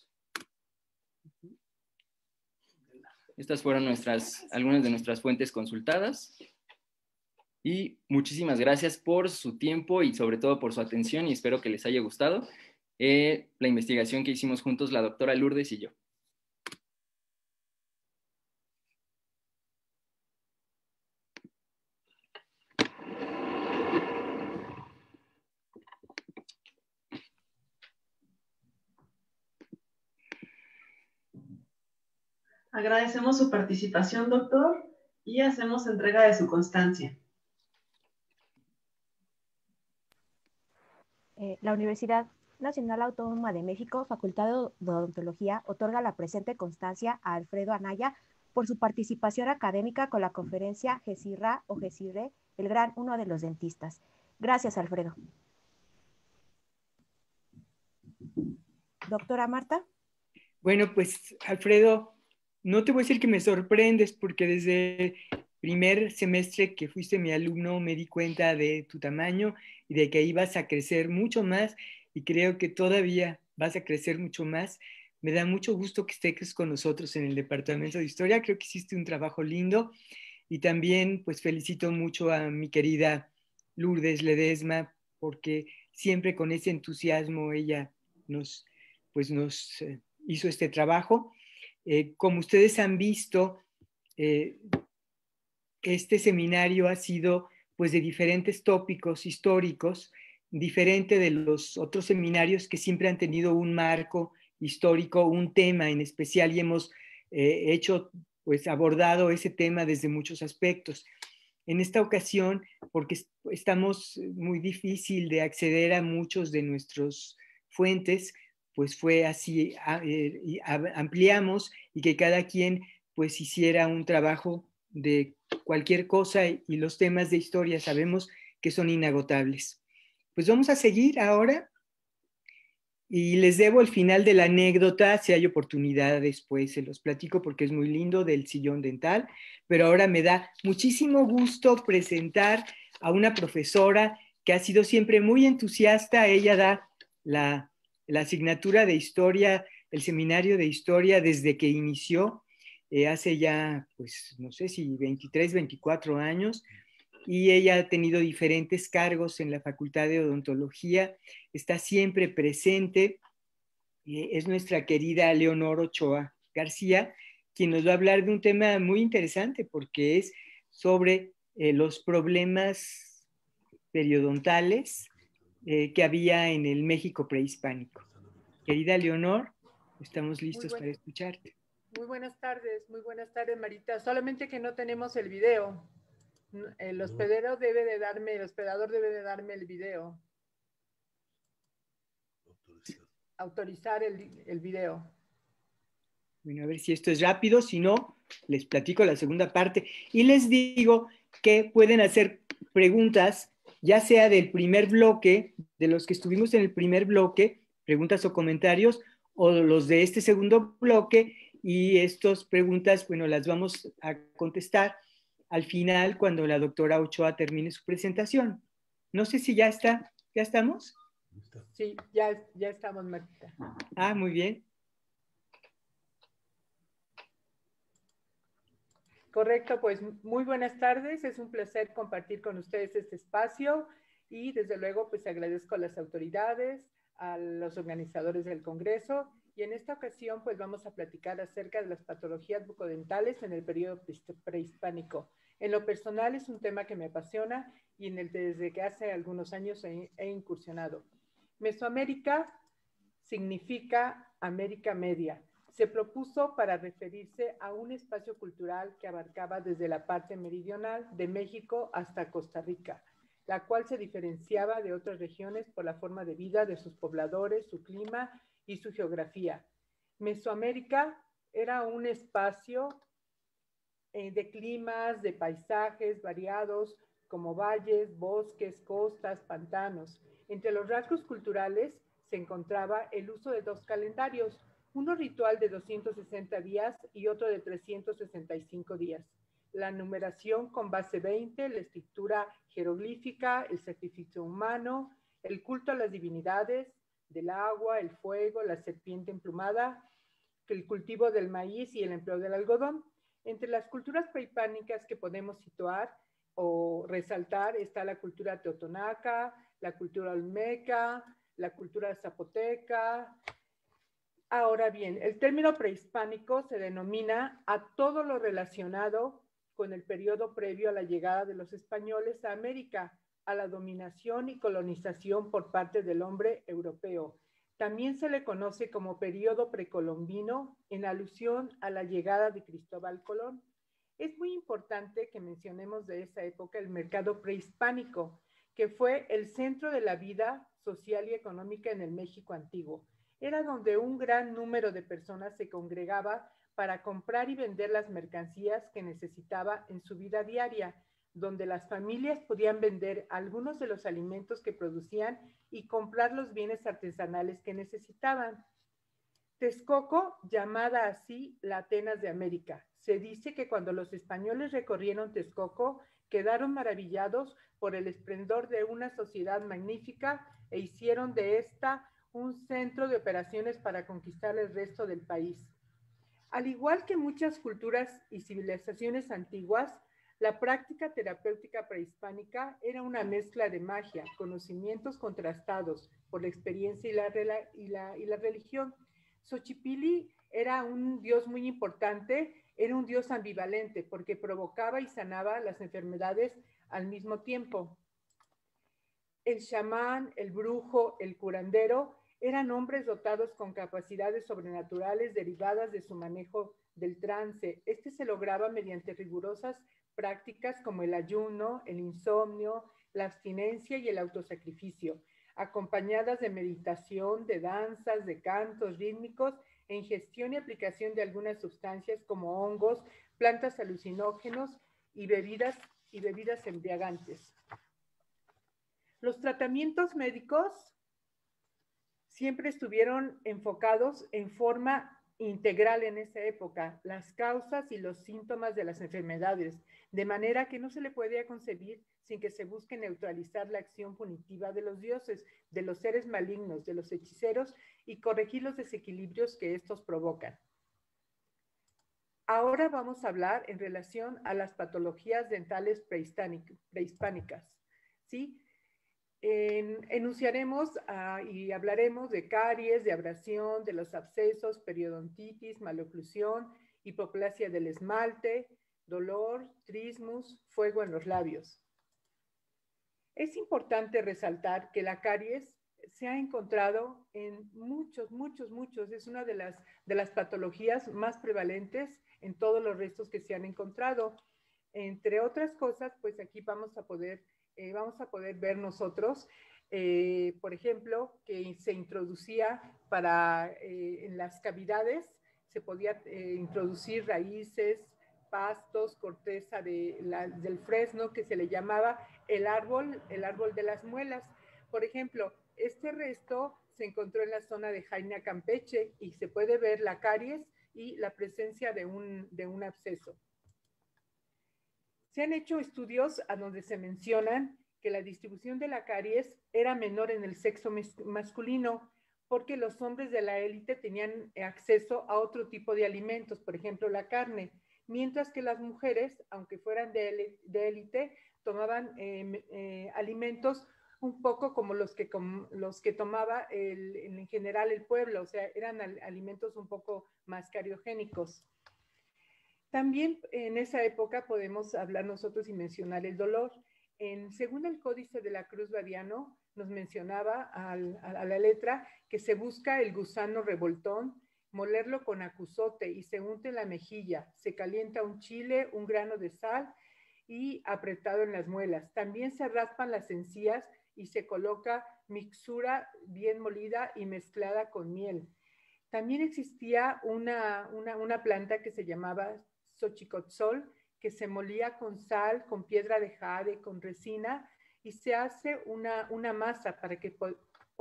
Estas fueron algunas de nuestras fuentes consultadas. Y muchísimas gracias por su tiempo y sobre todo por su atención, y espero que les haya gustado la investigación que hicimos juntos la doctora Lourdes y yo. Agradecemos su participación, doctor, y hacemos entrega de su constancia. La Universidad Nacional Autónoma de México, Facultad de Odontología, otorga la presente constancia a Alfredo Anaya por su participación académica con la conferencia GESIRRA o GESIRRE, el gran uno de los dentistas. Gracias, Alfredo. Doctora Marta. Bueno, pues, Alfredo, no te voy a decir que me sorprendes, porque desde el primer semestre que fuiste mi alumno me di cuenta de tu tamaño y de que ibas a crecer mucho más, y creo que todavía vas a crecer mucho más. Me da mucho gusto que estés con nosotros en el Departamento de Historia. Creo que hiciste un trabajo lindo, y también pues felicito mucho a mi querida Lourdes Ledesma, porque siempre con ese entusiasmo ella nos hizo este trabajo. Como ustedes han visto, este seminario ha sido pues de diferentes tópicos históricos, diferente de los otros seminarios que siempre han tenido un marco histórico, un tema en especial, y hemos abordado ese tema desde muchos aspectos. En esta ocasión, porque estamos muy difícil de acceder a muchos de nuestros fuentes, pues fue así, ampliamos, y que cada quien pues hiciera un trabajo de cualquier cosa, y los temas de historia sabemos que son inagotables. Pues vamos a seguir ahora, y les debo el final de la anécdota. Si hay oportunidad después se los platico, porque es muy lindo, del sillón dental. Pero ahora me da muchísimo gusto presentar a una profesora que ha sido siempre muy entusiasta. Ella da la asignatura de historia, el seminario de historia, desde que inició, hace ya, pues no sé si 23, 24 años, y ella ha tenido diferentes cargos en la Facultad de Odontología, está siempre presente. Es nuestra querida Leonor Ochoa García, quien nos va a hablar de un tema muy interesante, porque es sobre los problemas periodontales que había en el México prehispánico. Querida Leonor, estamos listos para escucharte. Muy buenas tardes, Marita. Solamente que no tenemos el video. El hospedador debe de darme el video. Autorizar el video. Bueno, a ver si esto es rápido, si no, les platico la segunda parte. Y les digo que pueden hacer preguntas, ya sea del primer bloque, de los que estuvimos en el primer bloque, preguntas o comentarios, o los de este segundo bloque, y estas preguntas, bueno, las vamos a contestar al final, cuando la doctora Ochoa termine su presentación. No sé si ya está. ¿Ya estamos? Sí, ya estamos, Marta. Ah, muy bien. Correcto, pues muy buenas tardes. Es un placer compartir con ustedes este espacio, y desde luego pues agradezco a las autoridades, a los organizadores del Congreso, y en esta ocasión pues vamos a platicar acerca de las patologías bucodentales en el periodo prehispánico. En lo personal es un tema que me apasiona y en el desde que hace algunos años he incursionado. Mesoamérica significa América Media. Se propuso para referirse a un espacio cultural que abarcaba desde la parte meridional de México hasta Costa Rica, la cual se diferenciaba de otras regiones por la forma de vida de sus pobladores, su clima y su geografía. Mesoamérica era un espacio de climas, de paisajes variados, como valles, bosques, costas, pantanos. Entre los rasgos culturales se encontraba el uso de 2 calendarios, uno ritual de 260 días y otro de 365 días. La numeración con base 20, la escritura jeroglífica, el sacrificio humano, el culto a las divinidades, del agua, el fuego, la serpiente emplumada, el cultivo del maíz y el empleo del algodón. Entre las culturas prehispánicas que podemos situar o resaltar está la cultura teotonaca, la cultura olmeca, la cultura zapoteca. Ahora bien, el término prehispánico se denomina a todo lo relacionado con el periodo previo a la llegada de los españoles a América, a la dominación y colonización por parte del hombre europeo. También se le conoce como periodo precolombino en alusión a la llegada de Cristóbal Colón. Es muy importante que mencionemos de esa época el mercado prehispánico, que fue el centro de la vida social y económica en el México antiguo. Era donde un gran número de personas se congregaba para comprar y vender las mercancías que necesitaba en su vida diaria, donde las familias podían vender algunos de los alimentos que producían y comprar los bienes artesanales que necesitaban. Texcoco, llamada así la Atenas de América. Se dice que cuando los españoles recorrieron Texcoco, quedaron maravillados por el esplendor de una sociedad magnífica e hicieron de esta un centro de operaciones para conquistar el resto del país. Al igual que muchas culturas y civilizaciones antiguas, la práctica terapéutica prehispánica era una mezcla de magia, conocimientos contrastados por la experiencia y la religión. Xochipilli era un dios muy importante, era un dios ambivalente porque provocaba y sanaba las enfermedades al mismo tiempo. El chamán, el brujo, el curandero eran hombres dotados con capacidades sobrenaturales derivadas de su manejo del trance. Este se lograba mediante rigurosas prácticas como el ayuno, el insomnio, la abstinencia y el autosacrificio, acompañadas de meditación, de danzas, de cantos rítmicos, e ingestión y aplicación de algunas sustancias como hongos, plantas alucinógenos y bebidas embriagantes. Los tratamientos médicos siempre estuvieron enfocados en forma integral en esa época, las causas y los síntomas de las enfermedades, de manera que no se le podía concebir sin que se busque neutralizar la acción punitiva de los dioses, de los seres malignos, de los hechiceros y corregir los desequilibrios que estos provocan. Ahora vamos a hablar en relación a las patologías dentales prehispánicas, ¿sí? Enunciaremos y hablaremos de caries, de abrasión, de los abscesos, periodontitis, maloclusión, hipoplasia del esmalte, dolor, trismus, fuego en los labios. Es importante resaltar que la caries se ha encontrado en muchos, es una de las patologías más prevalentes en todos los restos que se han encontrado. Entre otras cosas, pues aquí vamos a poder ver nosotros, por ejemplo, que se introducía en las cavidades, se podía introducir raíces, pastos, corteza del fresno, que se le llamaba el árbol de las muelas. Por ejemplo, este resto se encontró en la zona de Jaina, Campeche, y se puede ver la caries y la presencia de un absceso. Se han hecho estudios a donde se mencionan que la distribución de la caries era menor en el sexo masculino porque los hombres de la élite tenían acceso a otro tipo de alimentos, por ejemplo, la carne, mientras que las mujeres, aunque fueran de élite, tomaban alimentos un poco como los que tomaba en general el pueblo, o sea, eran alimentos un poco más cariogénicos. También en esa época podemos hablar nosotros y mencionar el dolor. Según el Códice de la Cruz Badiano, nos mencionaba a la letra que se busca el gusano revoltón, molerlo con acuzote y se unte en la mejilla, se calienta un chile, un grano de sal y apretado en las muelas. También se raspan las encías y se coloca mixtura bien molida y mezclada con miel. También existía una planta que se llamaba xochicotzol, que se molía con sal, con piedra de jade, con resina, y se hace una masa para que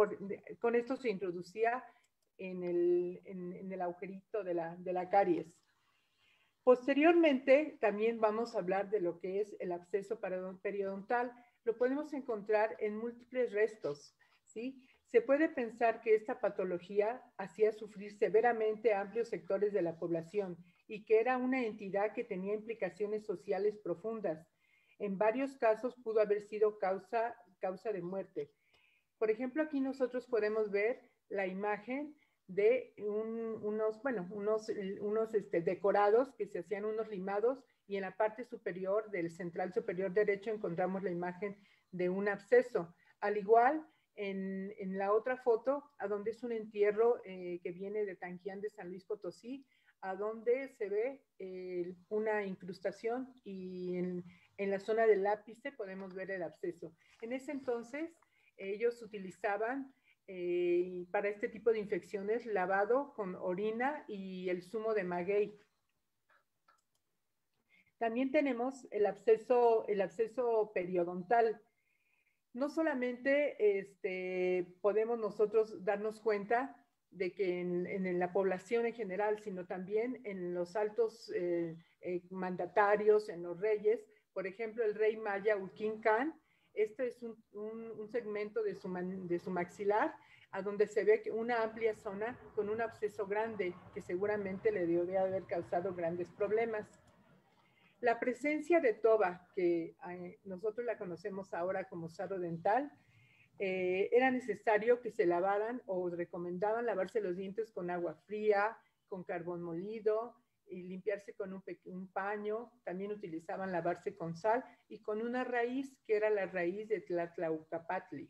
con esto se introducía en el agujerito de la caries. Posteriormente, también vamos a hablar de lo que es el absceso periodontal. Lo podemos encontrar en múltiples restos, ¿sí? Se puede pensar que esta patología hacía sufrir severamente a amplios sectores de la población y que era una entidad que tenía implicaciones sociales profundas. En varios casos pudo haber sido causa de muerte. Por ejemplo, aquí nosotros podemos ver la imagen de unos decorados que se hacían unos limados, y en la parte superior del central superior derecho encontramos la imagen de un absceso. Al igual, en la otra foto, a donde es un entierro que viene de Tanquián de San Luis Potosí, a donde se ve una incrustación, y en la zona del ápice podemos ver el absceso. En ese entonces, ellos utilizaban para este tipo de infecciones lavado con orina y el zumo de maguey. También tenemos el absceso periodontal. No solamente podemos nosotros darnos cuenta de que en la población en general, sino también en los altos mandatarios, en los reyes. Por ejemplo, el rey maya Ulkin Khan, este es un segmento de su maxilar, a donde se ve una amplia zona con un absceso grande que seguramente le debe haber causado grandes problemas. La presencia de toba, que nosotros la conocemos ahora como sarro dental, era necesario que se lavaran, o recomendaban lavarse los dientes con agua fría, con carbón molido, y limpiarse con un paño. También utilizaban lavarse con sal y con una raíz que era la raíz de Tlatlaucapatli.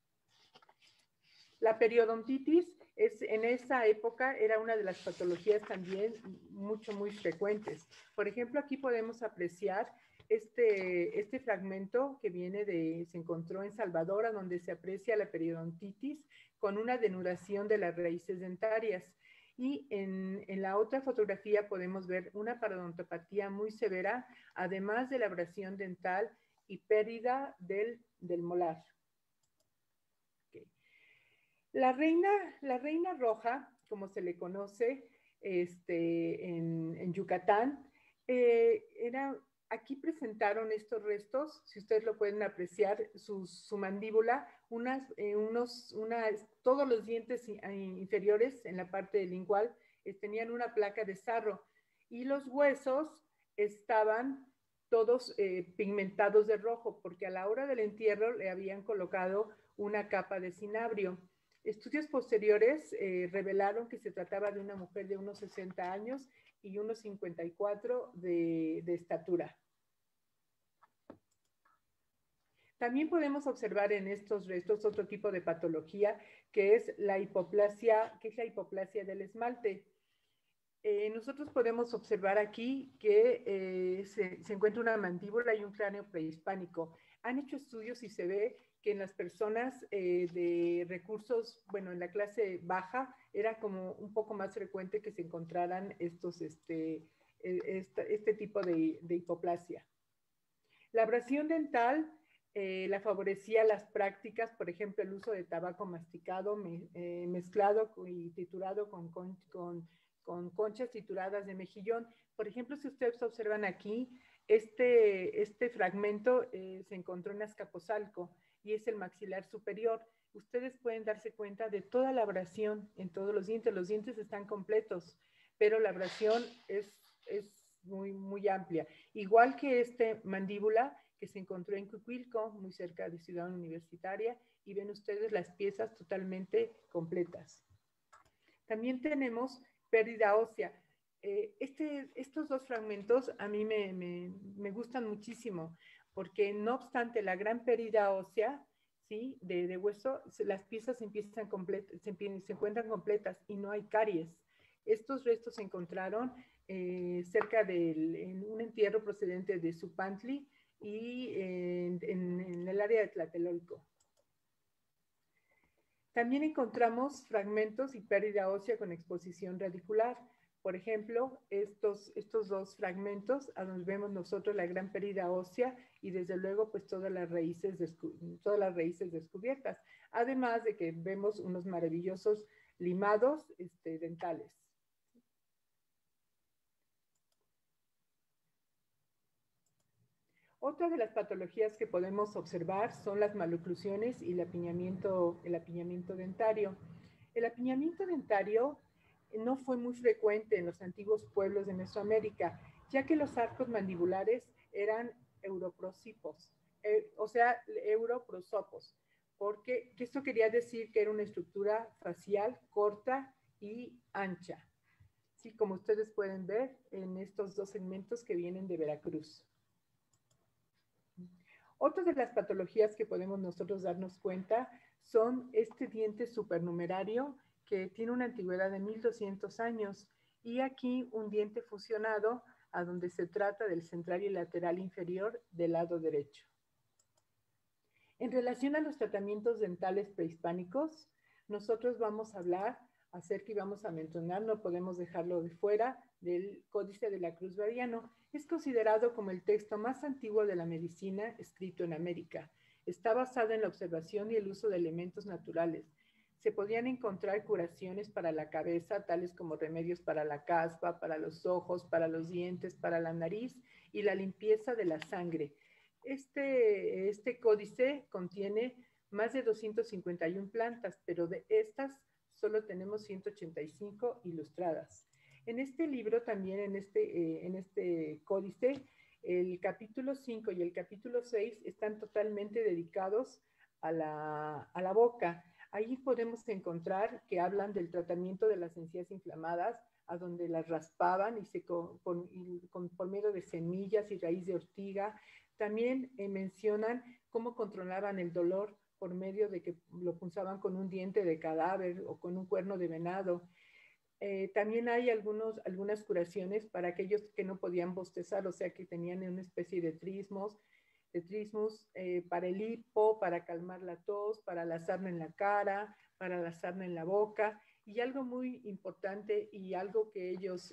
La periodontitis en esa época era una de las patologías también muy frecuentes. Por ejemplo, aquí podemos apreciar este fragmento que se encontró en Salvador, donde se aprecia la periodontitis con una denudación de las raíces dentarias. Y en la otra fotografía podemos ver una parodontopatía muy severa, además de la abrasión dental y pérdida del molar. Okay. La reina roja, como se le conoce en Yucatán, aquí presentaron estos restos, si ustedes lo pueden apreciar, su mandíbula, todos los dientes inferiores en la parte lingual tenían una placa de sarro, y los huesos estaban todos pigmentados de rojo, porque a la hora del entierro le habían colocado una capa de cinabrio. Estudios posteriores revelaron que se trataba de una mujer de unos 60 años y unos 54 de estatura. También podemos observar en estos restos otro tipo de patología, que es la hipoplasia del esmalte. Nosotros podemos observar aquí que se encuentra una mandíbula y un cráneo prehispánico. Han hecho estudios y se ve que en las personas de recursos, en la clase baja, era como un poco más frecuente que se encontraran este tipo de hipoplasia. La abrasión dental la favorecía las prácticas, por ejemplo, el uso de tabaco masticado, mezclado y triturado con conchas trituradas de mejillón. Por ejemplo, si ustedes observan aquí, este fragmento se encontró en Azcapotzalco y es el maxilar superior. Ustedes pueden darse cuenta de toda la abrasión en todos los dientes están completos, pero la abrasión es muy amplia. Igual que mandíbula que se encontró en Cuicuilco, muy cerca de Ciudad Universitaria, y ven ustedes las piezas totalmente completas. También tenemos pérdida ósea. Estos dos fragmentos a mí me gustan muchísimo, porque no obstante la gran pérdida ósea, ¿sí?, de hueso, las piezas se encuentran completas y no hay caries. Estos restos se encontraron cerca en un entierro procedente de Zupantli y en el área de Tlatelolco. También encontramos fragmentos y pérdida ósea con exposición radicular. Por ejemplo, estos dos fragmentos, a donde vemos nosotros la gran pérdida ósea y desde luego pues todas las raíces descubiertas, además de que vemos unos maravillosos limados dentales. Otra de las patologías que podemos observar son las maloclusiones y el apiñamiento dentario. El apiñamiento dentario no fue muy frecuente en los antiguos pueblos de Mesoamérica, ya que los arcos mandibulares eran europrosopos, porque esto quería decir que era una estructura facial corta y ancha, ¿sí? Como ustedes pueden ver en estos dos segmentos que vienen de Veracruz. Otra de las patologías que podemos nosotros darnos cuenta son este diente supernumerario que tiene una antigüedad de 1200 años y aquí un diente fusionado a donde se trata del central y lateral inferior del lado derecho. En relación a los tratamientos dentales prehispánicos, nosotros vamos a hablar acerca y vamos a mencionar, no podemos dejarlo de fuera, del Códice de la Cruz Variano. Es considerado como el texto más antiguo de la medicina escrito en América. Está basado en la observación y el uso de elementos naturales. Se podían encontrar curaciones para la cabeza, tales como remedios para la caspa, para los ojos, para los dientes, para la nariz y la limpieza de la sangre. Este códice contiene más de 251 plantas, pero de estas solo tenemos 185 ilustradas. En este libro también, en este códice, el capítulo 5 y el capítulo 6 están totalmente dedicados a la boca. Ahí podemos encontrar que hablan del tratamiento de las encías inflamadas, a donde las raspaban y por medio de semillas y raíz de ortiga. También mencionan cómo controlaban el dolor por medio de que lo punzaban con un diente de cadáver o con un cuerno de venado. También hay algunas curaciones para aquellos que no podían bostezar, o sea que tenían una especie de trismus, para el hipo, para calmar la tos, para la sarna en la cara, para la sarna en la boca. Y algo muy importante y algo que ellos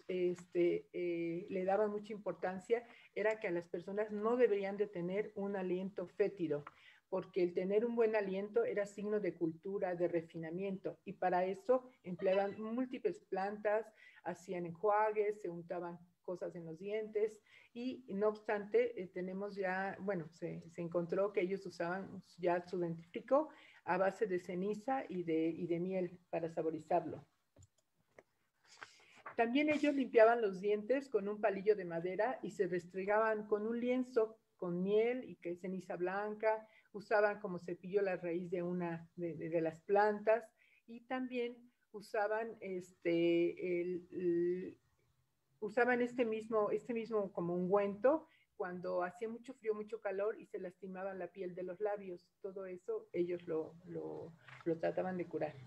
le daban mucha importancia era que a las personas no deberían de tener un aliento fétido, porque el tener un buen aliento era signo de cultura, de refinamiento, y para eso empleaban múltiples plantas, hacían enjuagues, se untaban cosas en los dientes, y no obstante, tenemos ya, bueno, se encontró que ellos usaban ya su dentífrico a base de ceniza y de miel para saborizarlo. También ellos limpiaban los dientes con un palillo de madera y se restregaban con un lienzo con miel y ceniza blanca. Usaban como cepillo la raíz de las plantas y también usaban usaban este mismo como ungüento cuando hacía mucho frío, mucho calor y se lastimaban la piel de los labios. Todo eso ellos lo trataban de curar.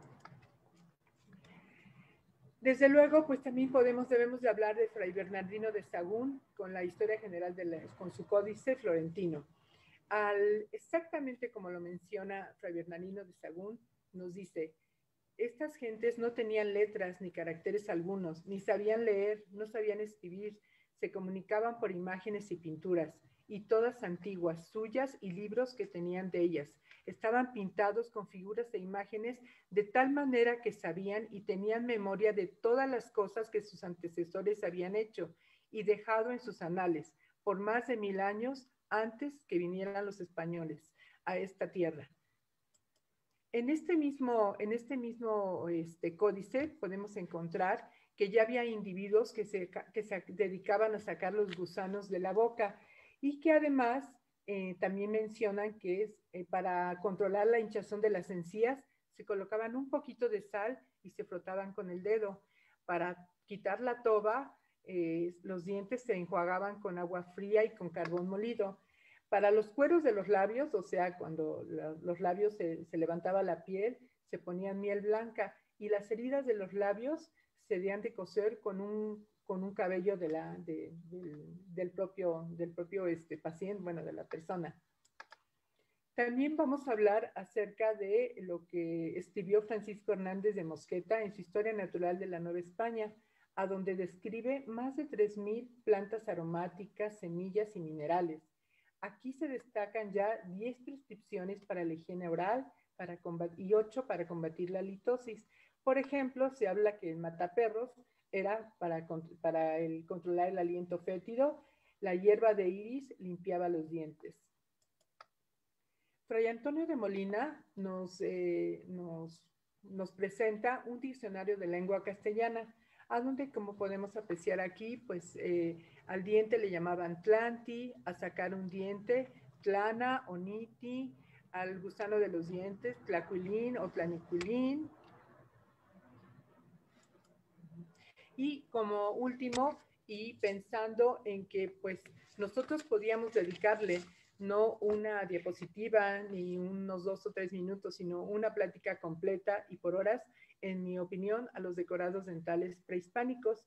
Desde luego, pues también debemos de hablar de Fray Bernardino de Sahagún con la historia general, con su códice florentino. Exactamente como lo menciona Fray Bernardino de Sahagún, nos dice, estas gentes no tenían letras ni caracteres algunos, ni sabían leer, no sabían escribir, se comunicaban por imágenes y pinturas, y todas antiguas, suyas y libros que tenían de ellas. Estaban pintados con figuras e imágenes de tal manera que sabían y tenían memoria de todas las cosas que sus antecesores habían hecho y dejado en sus anales por más de 1000 años antes que vinieran los españoles a esta tierra. En este mismo códice podemos encontrar que ya había individuos que se dedicaban a sacar los gusanos de la boca y que además también mencionan que para controlar la hinchazón de las encías se colocaban un poquito de sal y se frotaban con el dedo. Para quitar la toba, los dientes se enjuagaban con agua fría y con carbón molido. Para los cueros de los labios, o sea, cuando los labios se levantaba la piel, se ponían miel blanca y las heridas de los labios se debían de coser con un cabello del propio paciente, bueno, de la persona. También vamos a hablar acerca de lo que escribió Francisco Hernández de Mosqueta en su Historia Natural de la Nueva España. a donde describe más de 3,000 plantas aromáticas, semillas y minerales. Aquí se destacan ya 10 prescripciones para la higiene oral y 8 para combatir la litosis. Por ejemplo, se habla que el mataperros era para controlar el aliento fétido, la hierba de iris limpiaba los dientes. Fray Antonio de Molina nos presenta un diccionario de lengua castellana, a donde, como podemos apreciar aquí, pues al diente le llamaban tlanti, a sacar un diente, tlana o niti, al gusano de los dientes, tlacuilín o tlanicuilín. Y como último, y pensando en que pues nosotros podíamos dedicarle no una diapositiva ni unos 2 o 3 minutos, sino una plática completa y por horas, en mi opinión, a los decorados dentales prehispánicos.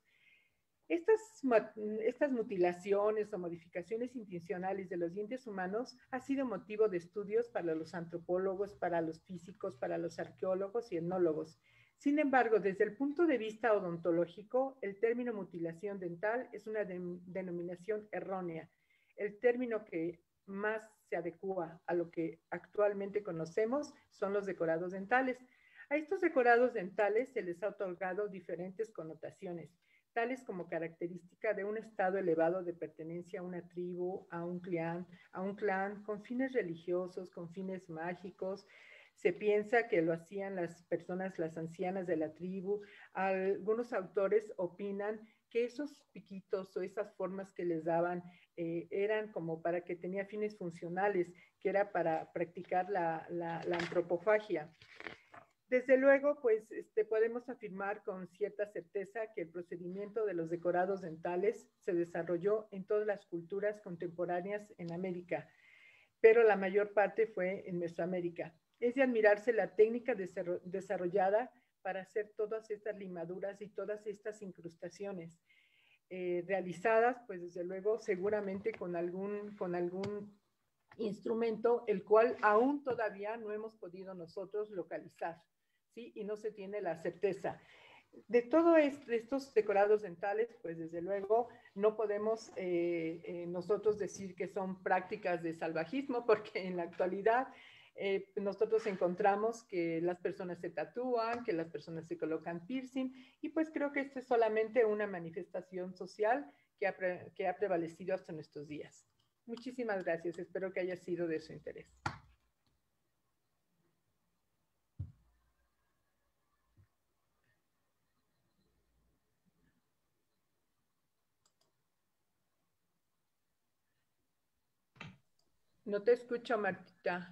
Estas mutilaciones o modificaciones intencionales de los dientes humanos ha sido motivo de estudios para los antropólogos, para los físicos, para los arqueólogos y etnólogos. Sin embargo, desde el punto de vista odontológico, el término mutilación dental es una denominación errónea. El término que más se adecua a lo que actualmente conocemos son los decorados dentales. A estos decorados dentales se les ha otorgado diferentes connotaciones, tales como característica de un estado elevado de pertenencia a una tribu, a un clan, con fines religiosos, con fines mágicos. Se piensa que lo hacían las personas, las ancianas de la tribu. Algunos autores opinan que esos piquitos o esas formas que les daban eran como para que tenía fines funcionales, que era para practicar la antropofagia. Desde luego, pues podemos afirmar con cierta certeza que el procedimiento de los decorados dentales se desarrolló en todas las culturas contemporáneas en América, pero la mayor parte fue en Mesoamérica. Es de admirarse la técnica desarrollada para hacer todas estas limaduras y todas estas incrustaciones, realizadas, pues desde luego, seguramente con algún instrumento, el cual aún todavía no hemos podido nosotros localizar, ¿sí? Y no se tiene la certeza. De todos estos decorados dentales, pues desde luego no podemos nosotros decir que son prácticas de salvajismo, porque en la actualidad nosotros encontramos que las personas se tatúan, que las personas se colocan piercing, y pues creo que esto es solamente una manifestación social que ha prevalecido hasta nuestros días. Muchísimas gracias, espero que haya sido de su interés. No te escucho, Martita.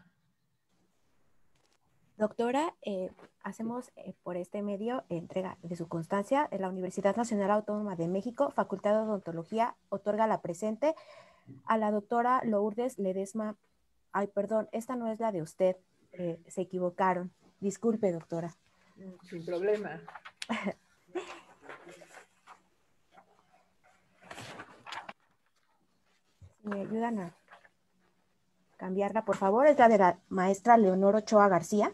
Doctora, hacemos por este medio entrega de su constancia. La Universidad Nacional Autónoma de México, Facultad de Odontología, otorga la presente a la doctora Lourdes Ledesma. Ay, perdón, esta no es la de usted. Se equivocaron. Disculpe, doctora. Sin problema. ¿Me ayudan a cambiarla, por favor? Es la de la maestra Leonor Ochoa García.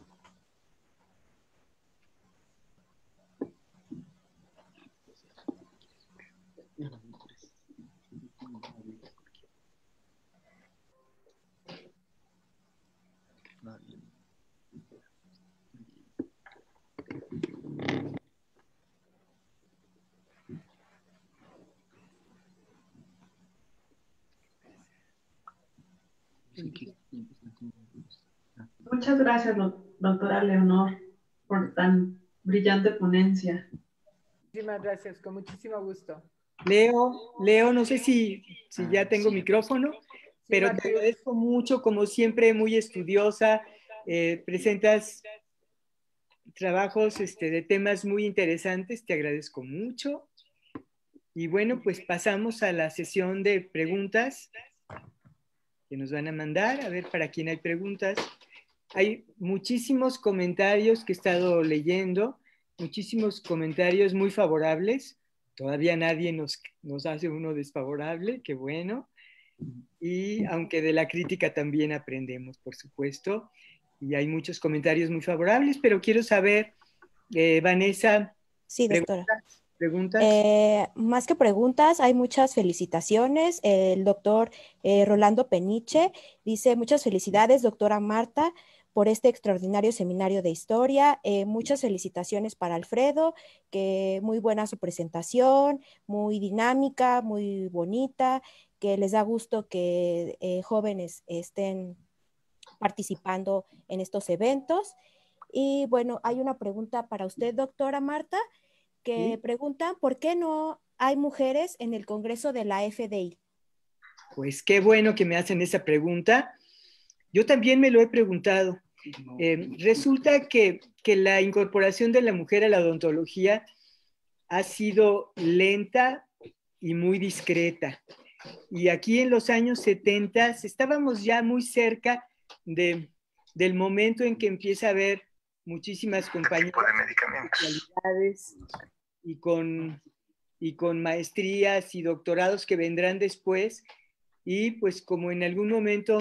Muchas gracias, doctora Leonor, por tan brillante ponencia. Muchísimas gracias, con muchísimo gusto. Leo, no sé si ya tengo micrófono, pero te agradezco mucho, como siempre, muy estudiosa. Presentas trabajos de temas muy interesantes, te agradezco mucho. Y bueno, pues pasamos a la sesión de preguntas que nos van a mandar. A ver, para quién hay preguntas. Hay muchísimos comentarios que he estado leyendo, muchísimos comentarios muy favorables. Todavía nadie nos hace uno desfavorable, qué bueno. Y aunque de la crítica también aprendemos, por supuesto. Y hay muchos comentarios muy favorables, pero quiero saber, Vanessa. Sí, doctora. ¿Preguntas? Más que preguntas, hay muchas felicitaciones. El doctor Rolando Peniche dice, muchas felicidades, doctora Marta, por este extraordinario seminario de historia. Muchas felicitaciones para Alfredo, que muy buena su presentación, muy dinámica, muy bonita, que les da gusto que jóvenes estén participando en estos eventos. Y bueno, hay una pregunta para usted, doctora Marta, que pregunta, ¿por qué no hay mujeres en el Congreso de la FDI? Pues qué bueno que me hacen esa pregunta. Yo también me lo he preguntado. Resulta que la incorporación de la mujer a la odontología ha sido lenta y muy discreta. Y aquí en los años 70 estábamos ya muy cerca del momento en que empieza a haber muchísimas compañías de y con maestrías y doctorados que vendrán después. Y pues como en algún momento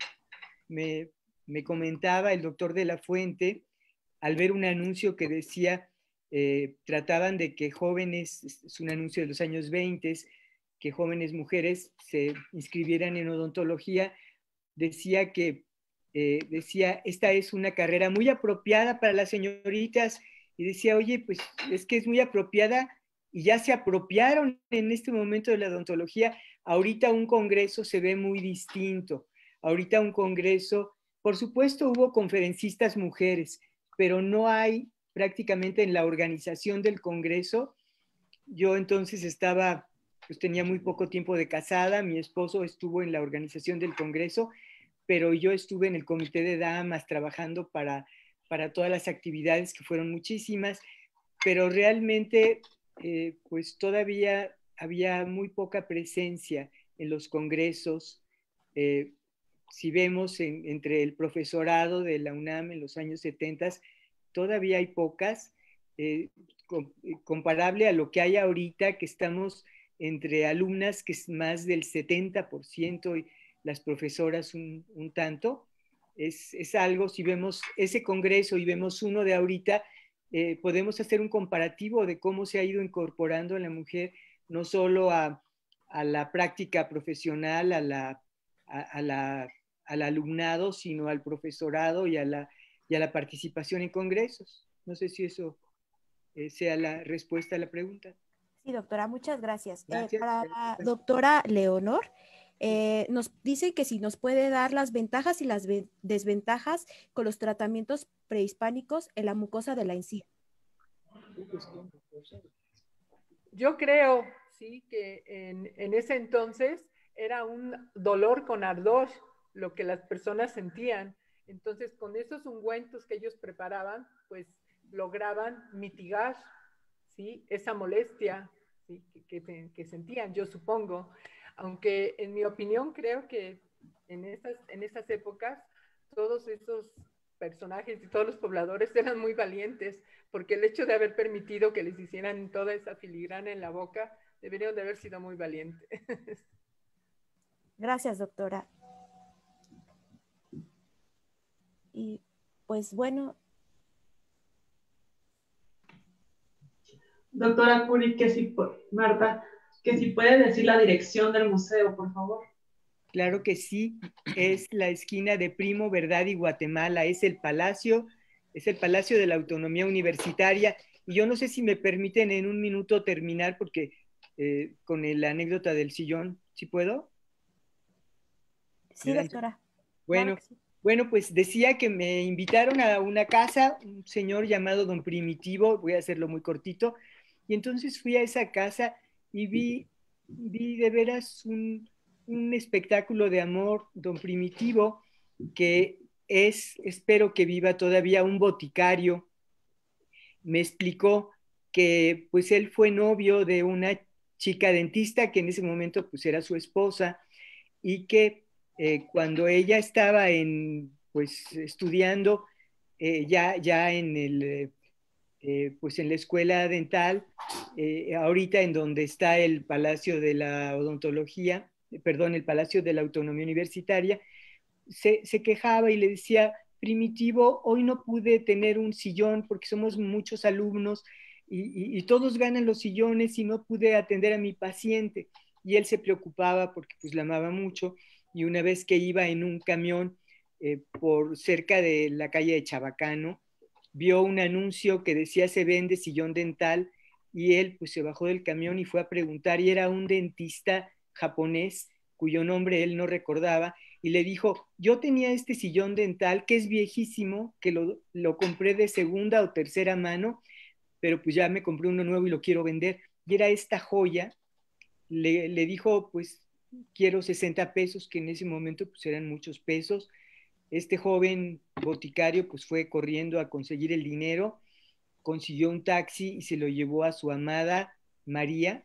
me comentaba el doctor de la Fuente, al ver un anuncio que decía, trataban de que jóvenes, es un anuncio de los años 20, que jóvenes mujeres se inscribieran en odontología, decía, esta es una carrera muy apropiada para las señoritas, y decía, oye, pues es que es muy apropiada, y ya se apropiaron en este momento de la odontología. Ahorita un congreso se ve muy distinto. Ahorita un congreso, por supuesto hubo conferencistas mujeres, pero no hay prácticamente en la organización del congreso. Yo entonces pues tenía muy poco tiempo de casada, mi esposo estuvo en la organización del congreso, pero yo estuve en el comité de damas trabajando para todas las actividades, que fueron muchísimas, pero realmente pues todavía había muy poca presencia en los congresos. Si vemos entre el profesorado de la UNAM en los años 70, todavía hay pocas, comparable a lo que hay ahorita, que estamos entre alumnas, que es más del 70%, y las profesoras un tanto. Es algo, si vemos ese congreso y vemos uno de ahorita, podemos hacer un comparativo de cómo se ha ido incorporando a la mujer, no solo a la práctica profesional, al alumnado, sino al profesorado y a la participación en congresos. No sé si eso sea la respuesta a la pregunta. Sí, doctora, muchas gracias. Gracias. Para la doctora Leonor, nos dice que si nos puede dar las ventajas y las desventajas con los tratamientos prehispánicos en la mucosa de la encía. Yo creo, sí, que en ese entonces era un dolor con ardor lo que las personas sentían. Entonces, con esos ungüentos que ellos preparaban, pues lograban mitigar, ¿sí?, esa molestia, ¿sí?, que sentían, yo supongo. Aunque en mi opinión creo que en esas épocas todos esos personajes y todos los pobladores eran muy valientes, porque el hecho de haber permitido que les hicieran toda esa filigrana en la boca, deberían de haber sido muy valientes. Gracias, doctora. Y pues bueno. Doctora Curi, Marta, que si puede decir la dirección del museo, por favor. Claro que sí, es la esquina de Primo, Verdad y Guatemala, es el Palacio de la Autonomía Universitaria, y yo no sé si me permiten en un minuto terminar, porque con la anécdota del sillón, ¿sí puedo? Sí, doctora. Bueno, claro, sí. Bueno, pues decía que me invitaron a una casa, un señor llamado Don Primitivo, voy a hacerlo muy cortito, y entonces fui a esa casa y vi de veras un espectáculo de amor. Don Primitivo, que espero que viva todavía, un boticario, me explicó que pues él fue novio de una chica dentista que en ese momento pues era su esposa, y que cuando ella estaba pues estudiando ya en pues en la escuela dental, ahorita en donde está el Palacio de la Odontología, perdón, el Palacio de la Autonomía Universitaria, se quejaba y le decía: Primitivo, hoy no pude tener un sillón porque somos muchos alumnos, y todos ganan los sillones y no pude atender a mi paciente. Y él se preocupaba porque pues la amaba mucho, y una vez que iba en un camión por cerca de la calle de Chabacano, vio un anuncio que decía se vende sillón dental, y él pues se bajó del camión y fue a preguntar, y era un dentista japonés cuyo nombre él no recordaba, y le dijo, yo tenía este sillón dental que es viejísimo, que lo compré de segunda o tercera mano, pero pues ya me compré uno nuevo y lo quiero vender. Y era esta joya. Le dijo, pues quiero 60 pesos, que en ese momento pues eran muchos pesos. Este joven boticario pues fue corriendo a conseguir el dinero, consiguió un taxi y se lo llevó a su amada María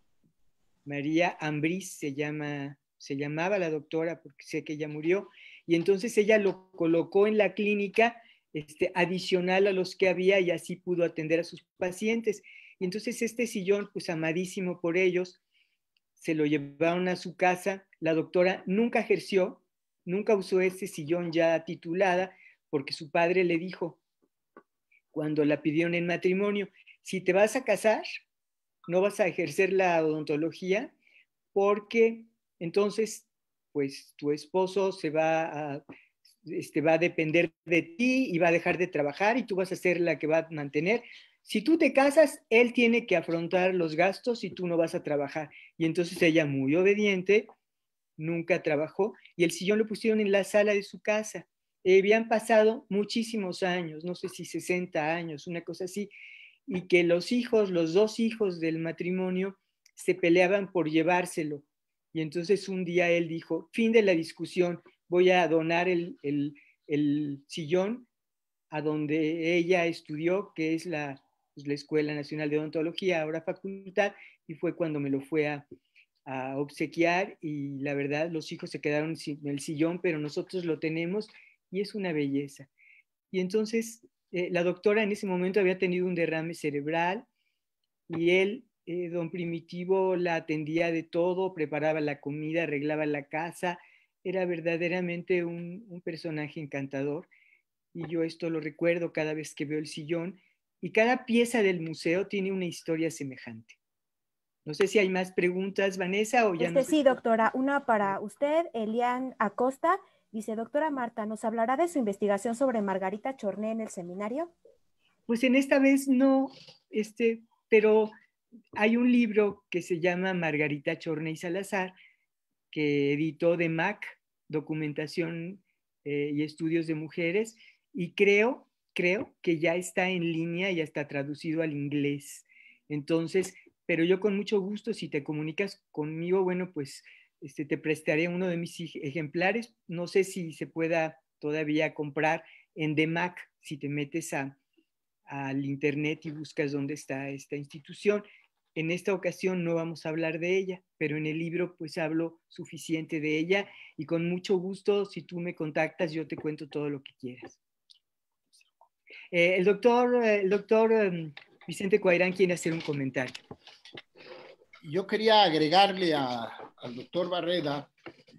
Ambrís, se llamaba la doctora, porque sé que ella murió, y entonces ella lo colocó en la clínica adicional a los que había, y así pudo atender a sus pacientes. Y entonces este sillón, pues amadísimo por ellos, se lo llevaron a su casa. La doctora nunca ejerció, nunca usó ese sillón ya titulada, porque su padre le dijo, cuando la pidieron en matrimonio, si te vas a casar, no vas a ejercer la odontología, porque entonces, pues tu esposo va a depender de ti y va a dejar de trabajar, y tú vas a ser la que va a mantener. Si tú te casas, él tiene que afrontar los gastos y tú no vas a trabajar. Y entonces ella, muy obediente, nunca trabajó, y el sillón lo pusieron en la sala de su casa. Habían pasado muchísimos años, no sé si 60 años, una cosa así, y que los dos hijos del matrimonio se peleaban por llevárselo. Y entonces un día él dijo, fin de la discusión, voy a donar el sillón a donde ella estudió, que es la Escuela Nacional de Odontología, ahora facultad, y fue cuando me lo fue a obsequiar, y la verdad los hijos se quedaron sin el sillón, pero nosotros lo tenemos y es una belleza. Y entonces la doctora en ese momento había tenido un derrame cerebral, y él, don Primitivo, la atendía de todo, preparaba la comida, arreglaba la casa, era verdaderamente un personaje encantador, y yo esto lo recuerdo cada vez que veo el sillón, y cada pieza del museo tiene una historia semejante. No sé si hay más preguntas, Vanessa, o ya no. Sí, doctora, una para usted. Elian Acosta dice, doctora Marta, ¿nos hablará de su investigación sobre Margarita Chorné en el seminario? Pues en esta vez no, pero hay un libro que se llama Margarita Chorné y Salazar, que editó DEMAC, Documentación y Estudios de Mujeres, y creo que ya está en línea, ya está traducido al inglés. Entonces, pero yo con mucho gusto, si te comunicas conmigo, bueno, pues te prestaré uno de mis ejemplares. No sé si se pueda todavía comprar en DEMAC, si te metes al internet y buscas dónde está esta institución. En esta ocasión no vamos a hablar de ella, pero en el libro pues hablo suficiente de ella, y con mucho gusto, si tú me contactas, yo te cuento todo lo que quieras. El doctor Vicente Cuairán quiere hacer un comentario. Yo quería agregarle al doctor Barreda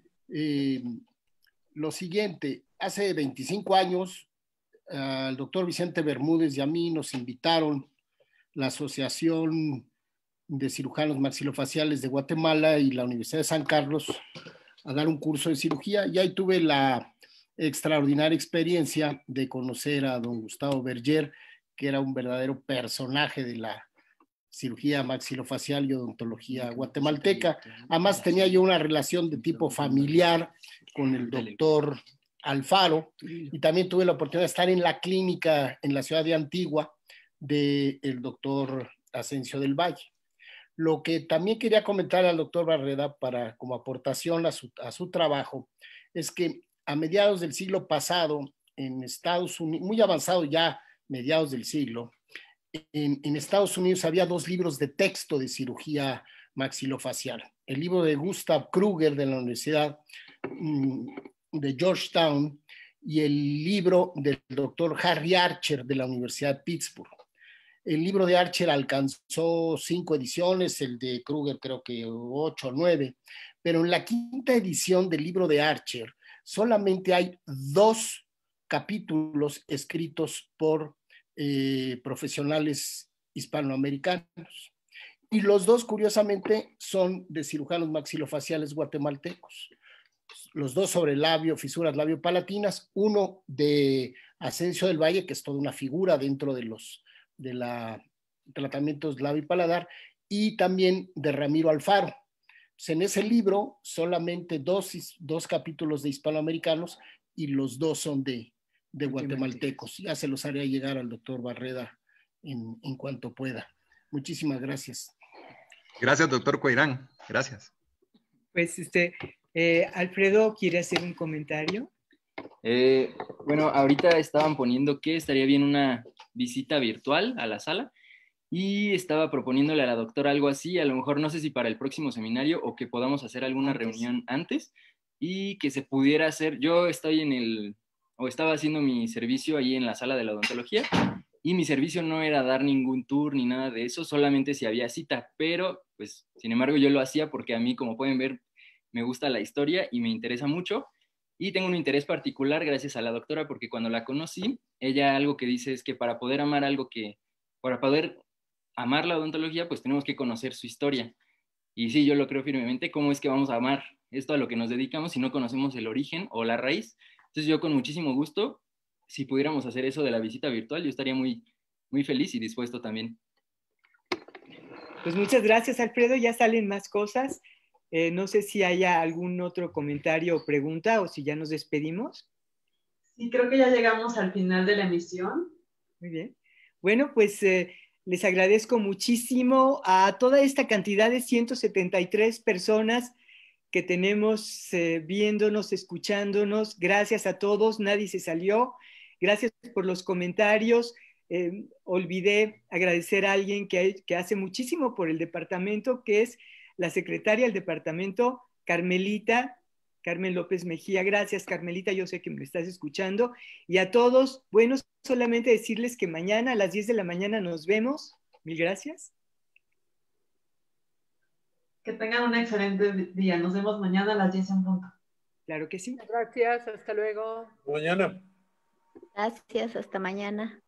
lo siguiente. Hace 25 años, al doctor Vicente Bermúdez y a mí nos invitaron la Asociación de Cirujanos Maxilofaciales de Guatemala y la Universidad de San Carlos a dar un curso de cirugía, y ahí tuve la extraordinaria experiencia de conocer a don Gustavo Berger, que era un verdadero personaje de la cirugía maxilofacial y odontología guatemalteca. Además tenía yo una relación de tipo familiar con el doctor Alfaro, y también tuve la oportunidad de estar en la clínica en la ciudad de Antigua del doctor Asensio del Valle. Lo que también quería comentar al doctor Barreda como aportación a su trabajo es que a mediados del siglo pasado en Estados Unidos, muy avanzado ya mediados del siglo, en Estados Unidos había 2 libros de texto de cirugía maxilofacial. El libro de Gustav Kruger de la Universidad de Georgetown y el libro del doctor Harry Archer de la Universidad de Pittsburgh. El libro de Archer alcanzó 5 ediciones, el de Kruger creo que 8 o 9, pero en la 5ª edición del libro de Archer solamente hay 2 capítulos escritos por profesionales hispanoamericanos. Y los dos, curiosamente, son de cirujanos maxilofaciales guatemaltecos. Los dos sobre labio, fisuras labio-palatinas, uno de Asensio del Valle, que es toda una figura dentro de los tratamientos labio y paladar, y también de Ramiro Alfaro. En ese libro solamente dos capítulos de hispanoamericanos y los dos son de guatemaltecos. Ya se los haré llegar al doctor Barreda en cuanto pueda. Muchísimas gracias. Gracias, doctor Coirán. Gracias. Pues Alfredo, ¿quiere hacer un comentario? Bueno, ahorita estaban poniendo que estaría bien una visita virtual a la sala y estaba proponiéndole a la doctora algo así, a lo mejor no sé si para el próximo seminario o que podamos hacer alguna reunión antes y que se pudiera hacer. Yo estaba haciendo mi servicio ahí en la sala de la odontología y mi servicio no era dar ningún tour ni nada de eso, solamente si había cita, pero pues sin embargo yo lo hacía porque a mí, como pueden ver, me gusta la historia y me interesa mucho y tengo un interés particular gracias a la doctora porque cuando la conocí, ella algo que dice es que para poder amar amar la odontología, pues tenemos que conocer su historia. Y sí, yo lo creo firmemente, ¿cómo es que vamos a amar esto a lo que nos dedicamos si no conocemos el origen o la raíz? Entonces yo con muchísimo gusto, si pudiéramos hacer eso de la visita virtual, yo estaría muy, muy feliz y dispuesto también. Pues muchas gracias, Alfredo. Ya salen más cosas. No sé si haya algún otro comentario o pregunta o si ya nos despedimos. Sí, creo que ya llegamos al final de la emisión. Muy bien. Bueno, pues les agradezco muchísimo a toda esta cantidad de 173 personas que tenemos viéndonos, escuchándonos. Gracias a todos, nadie se salió. Gracias por los comentarios. Olvidé agradecer a alguien que hace muchísimo por el departamento, que es la secretaria del departamento, Carmen López Mejía. Gracias, Carmelita, yo sé que me estás escuchando. Y a todos, bueno, solamente decirles que mañana a las 10 de la mañana nos vemos. Mil gracias. Que tengan un excelente día. Nos vemos mañana a las 10 en punto. Claro que sí. Gracias, hasta luego. Mañana. Gracias, hasta mañana.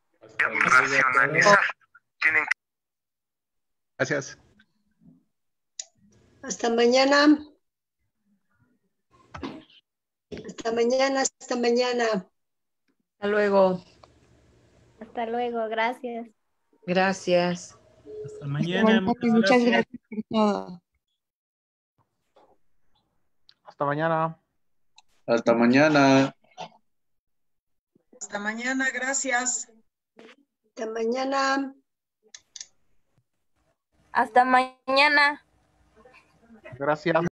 Gracias. Hasta mañana. Hasta mañana, hasta mañana. Hasta luego. Hasta luego, gracias. Gracias. Hasta mañana. Muchas gracias por todo. Hasta mañana. Hasta mañana. Hasta mañana, gracias. Hasta mañana. Hasta mañana. Gracias.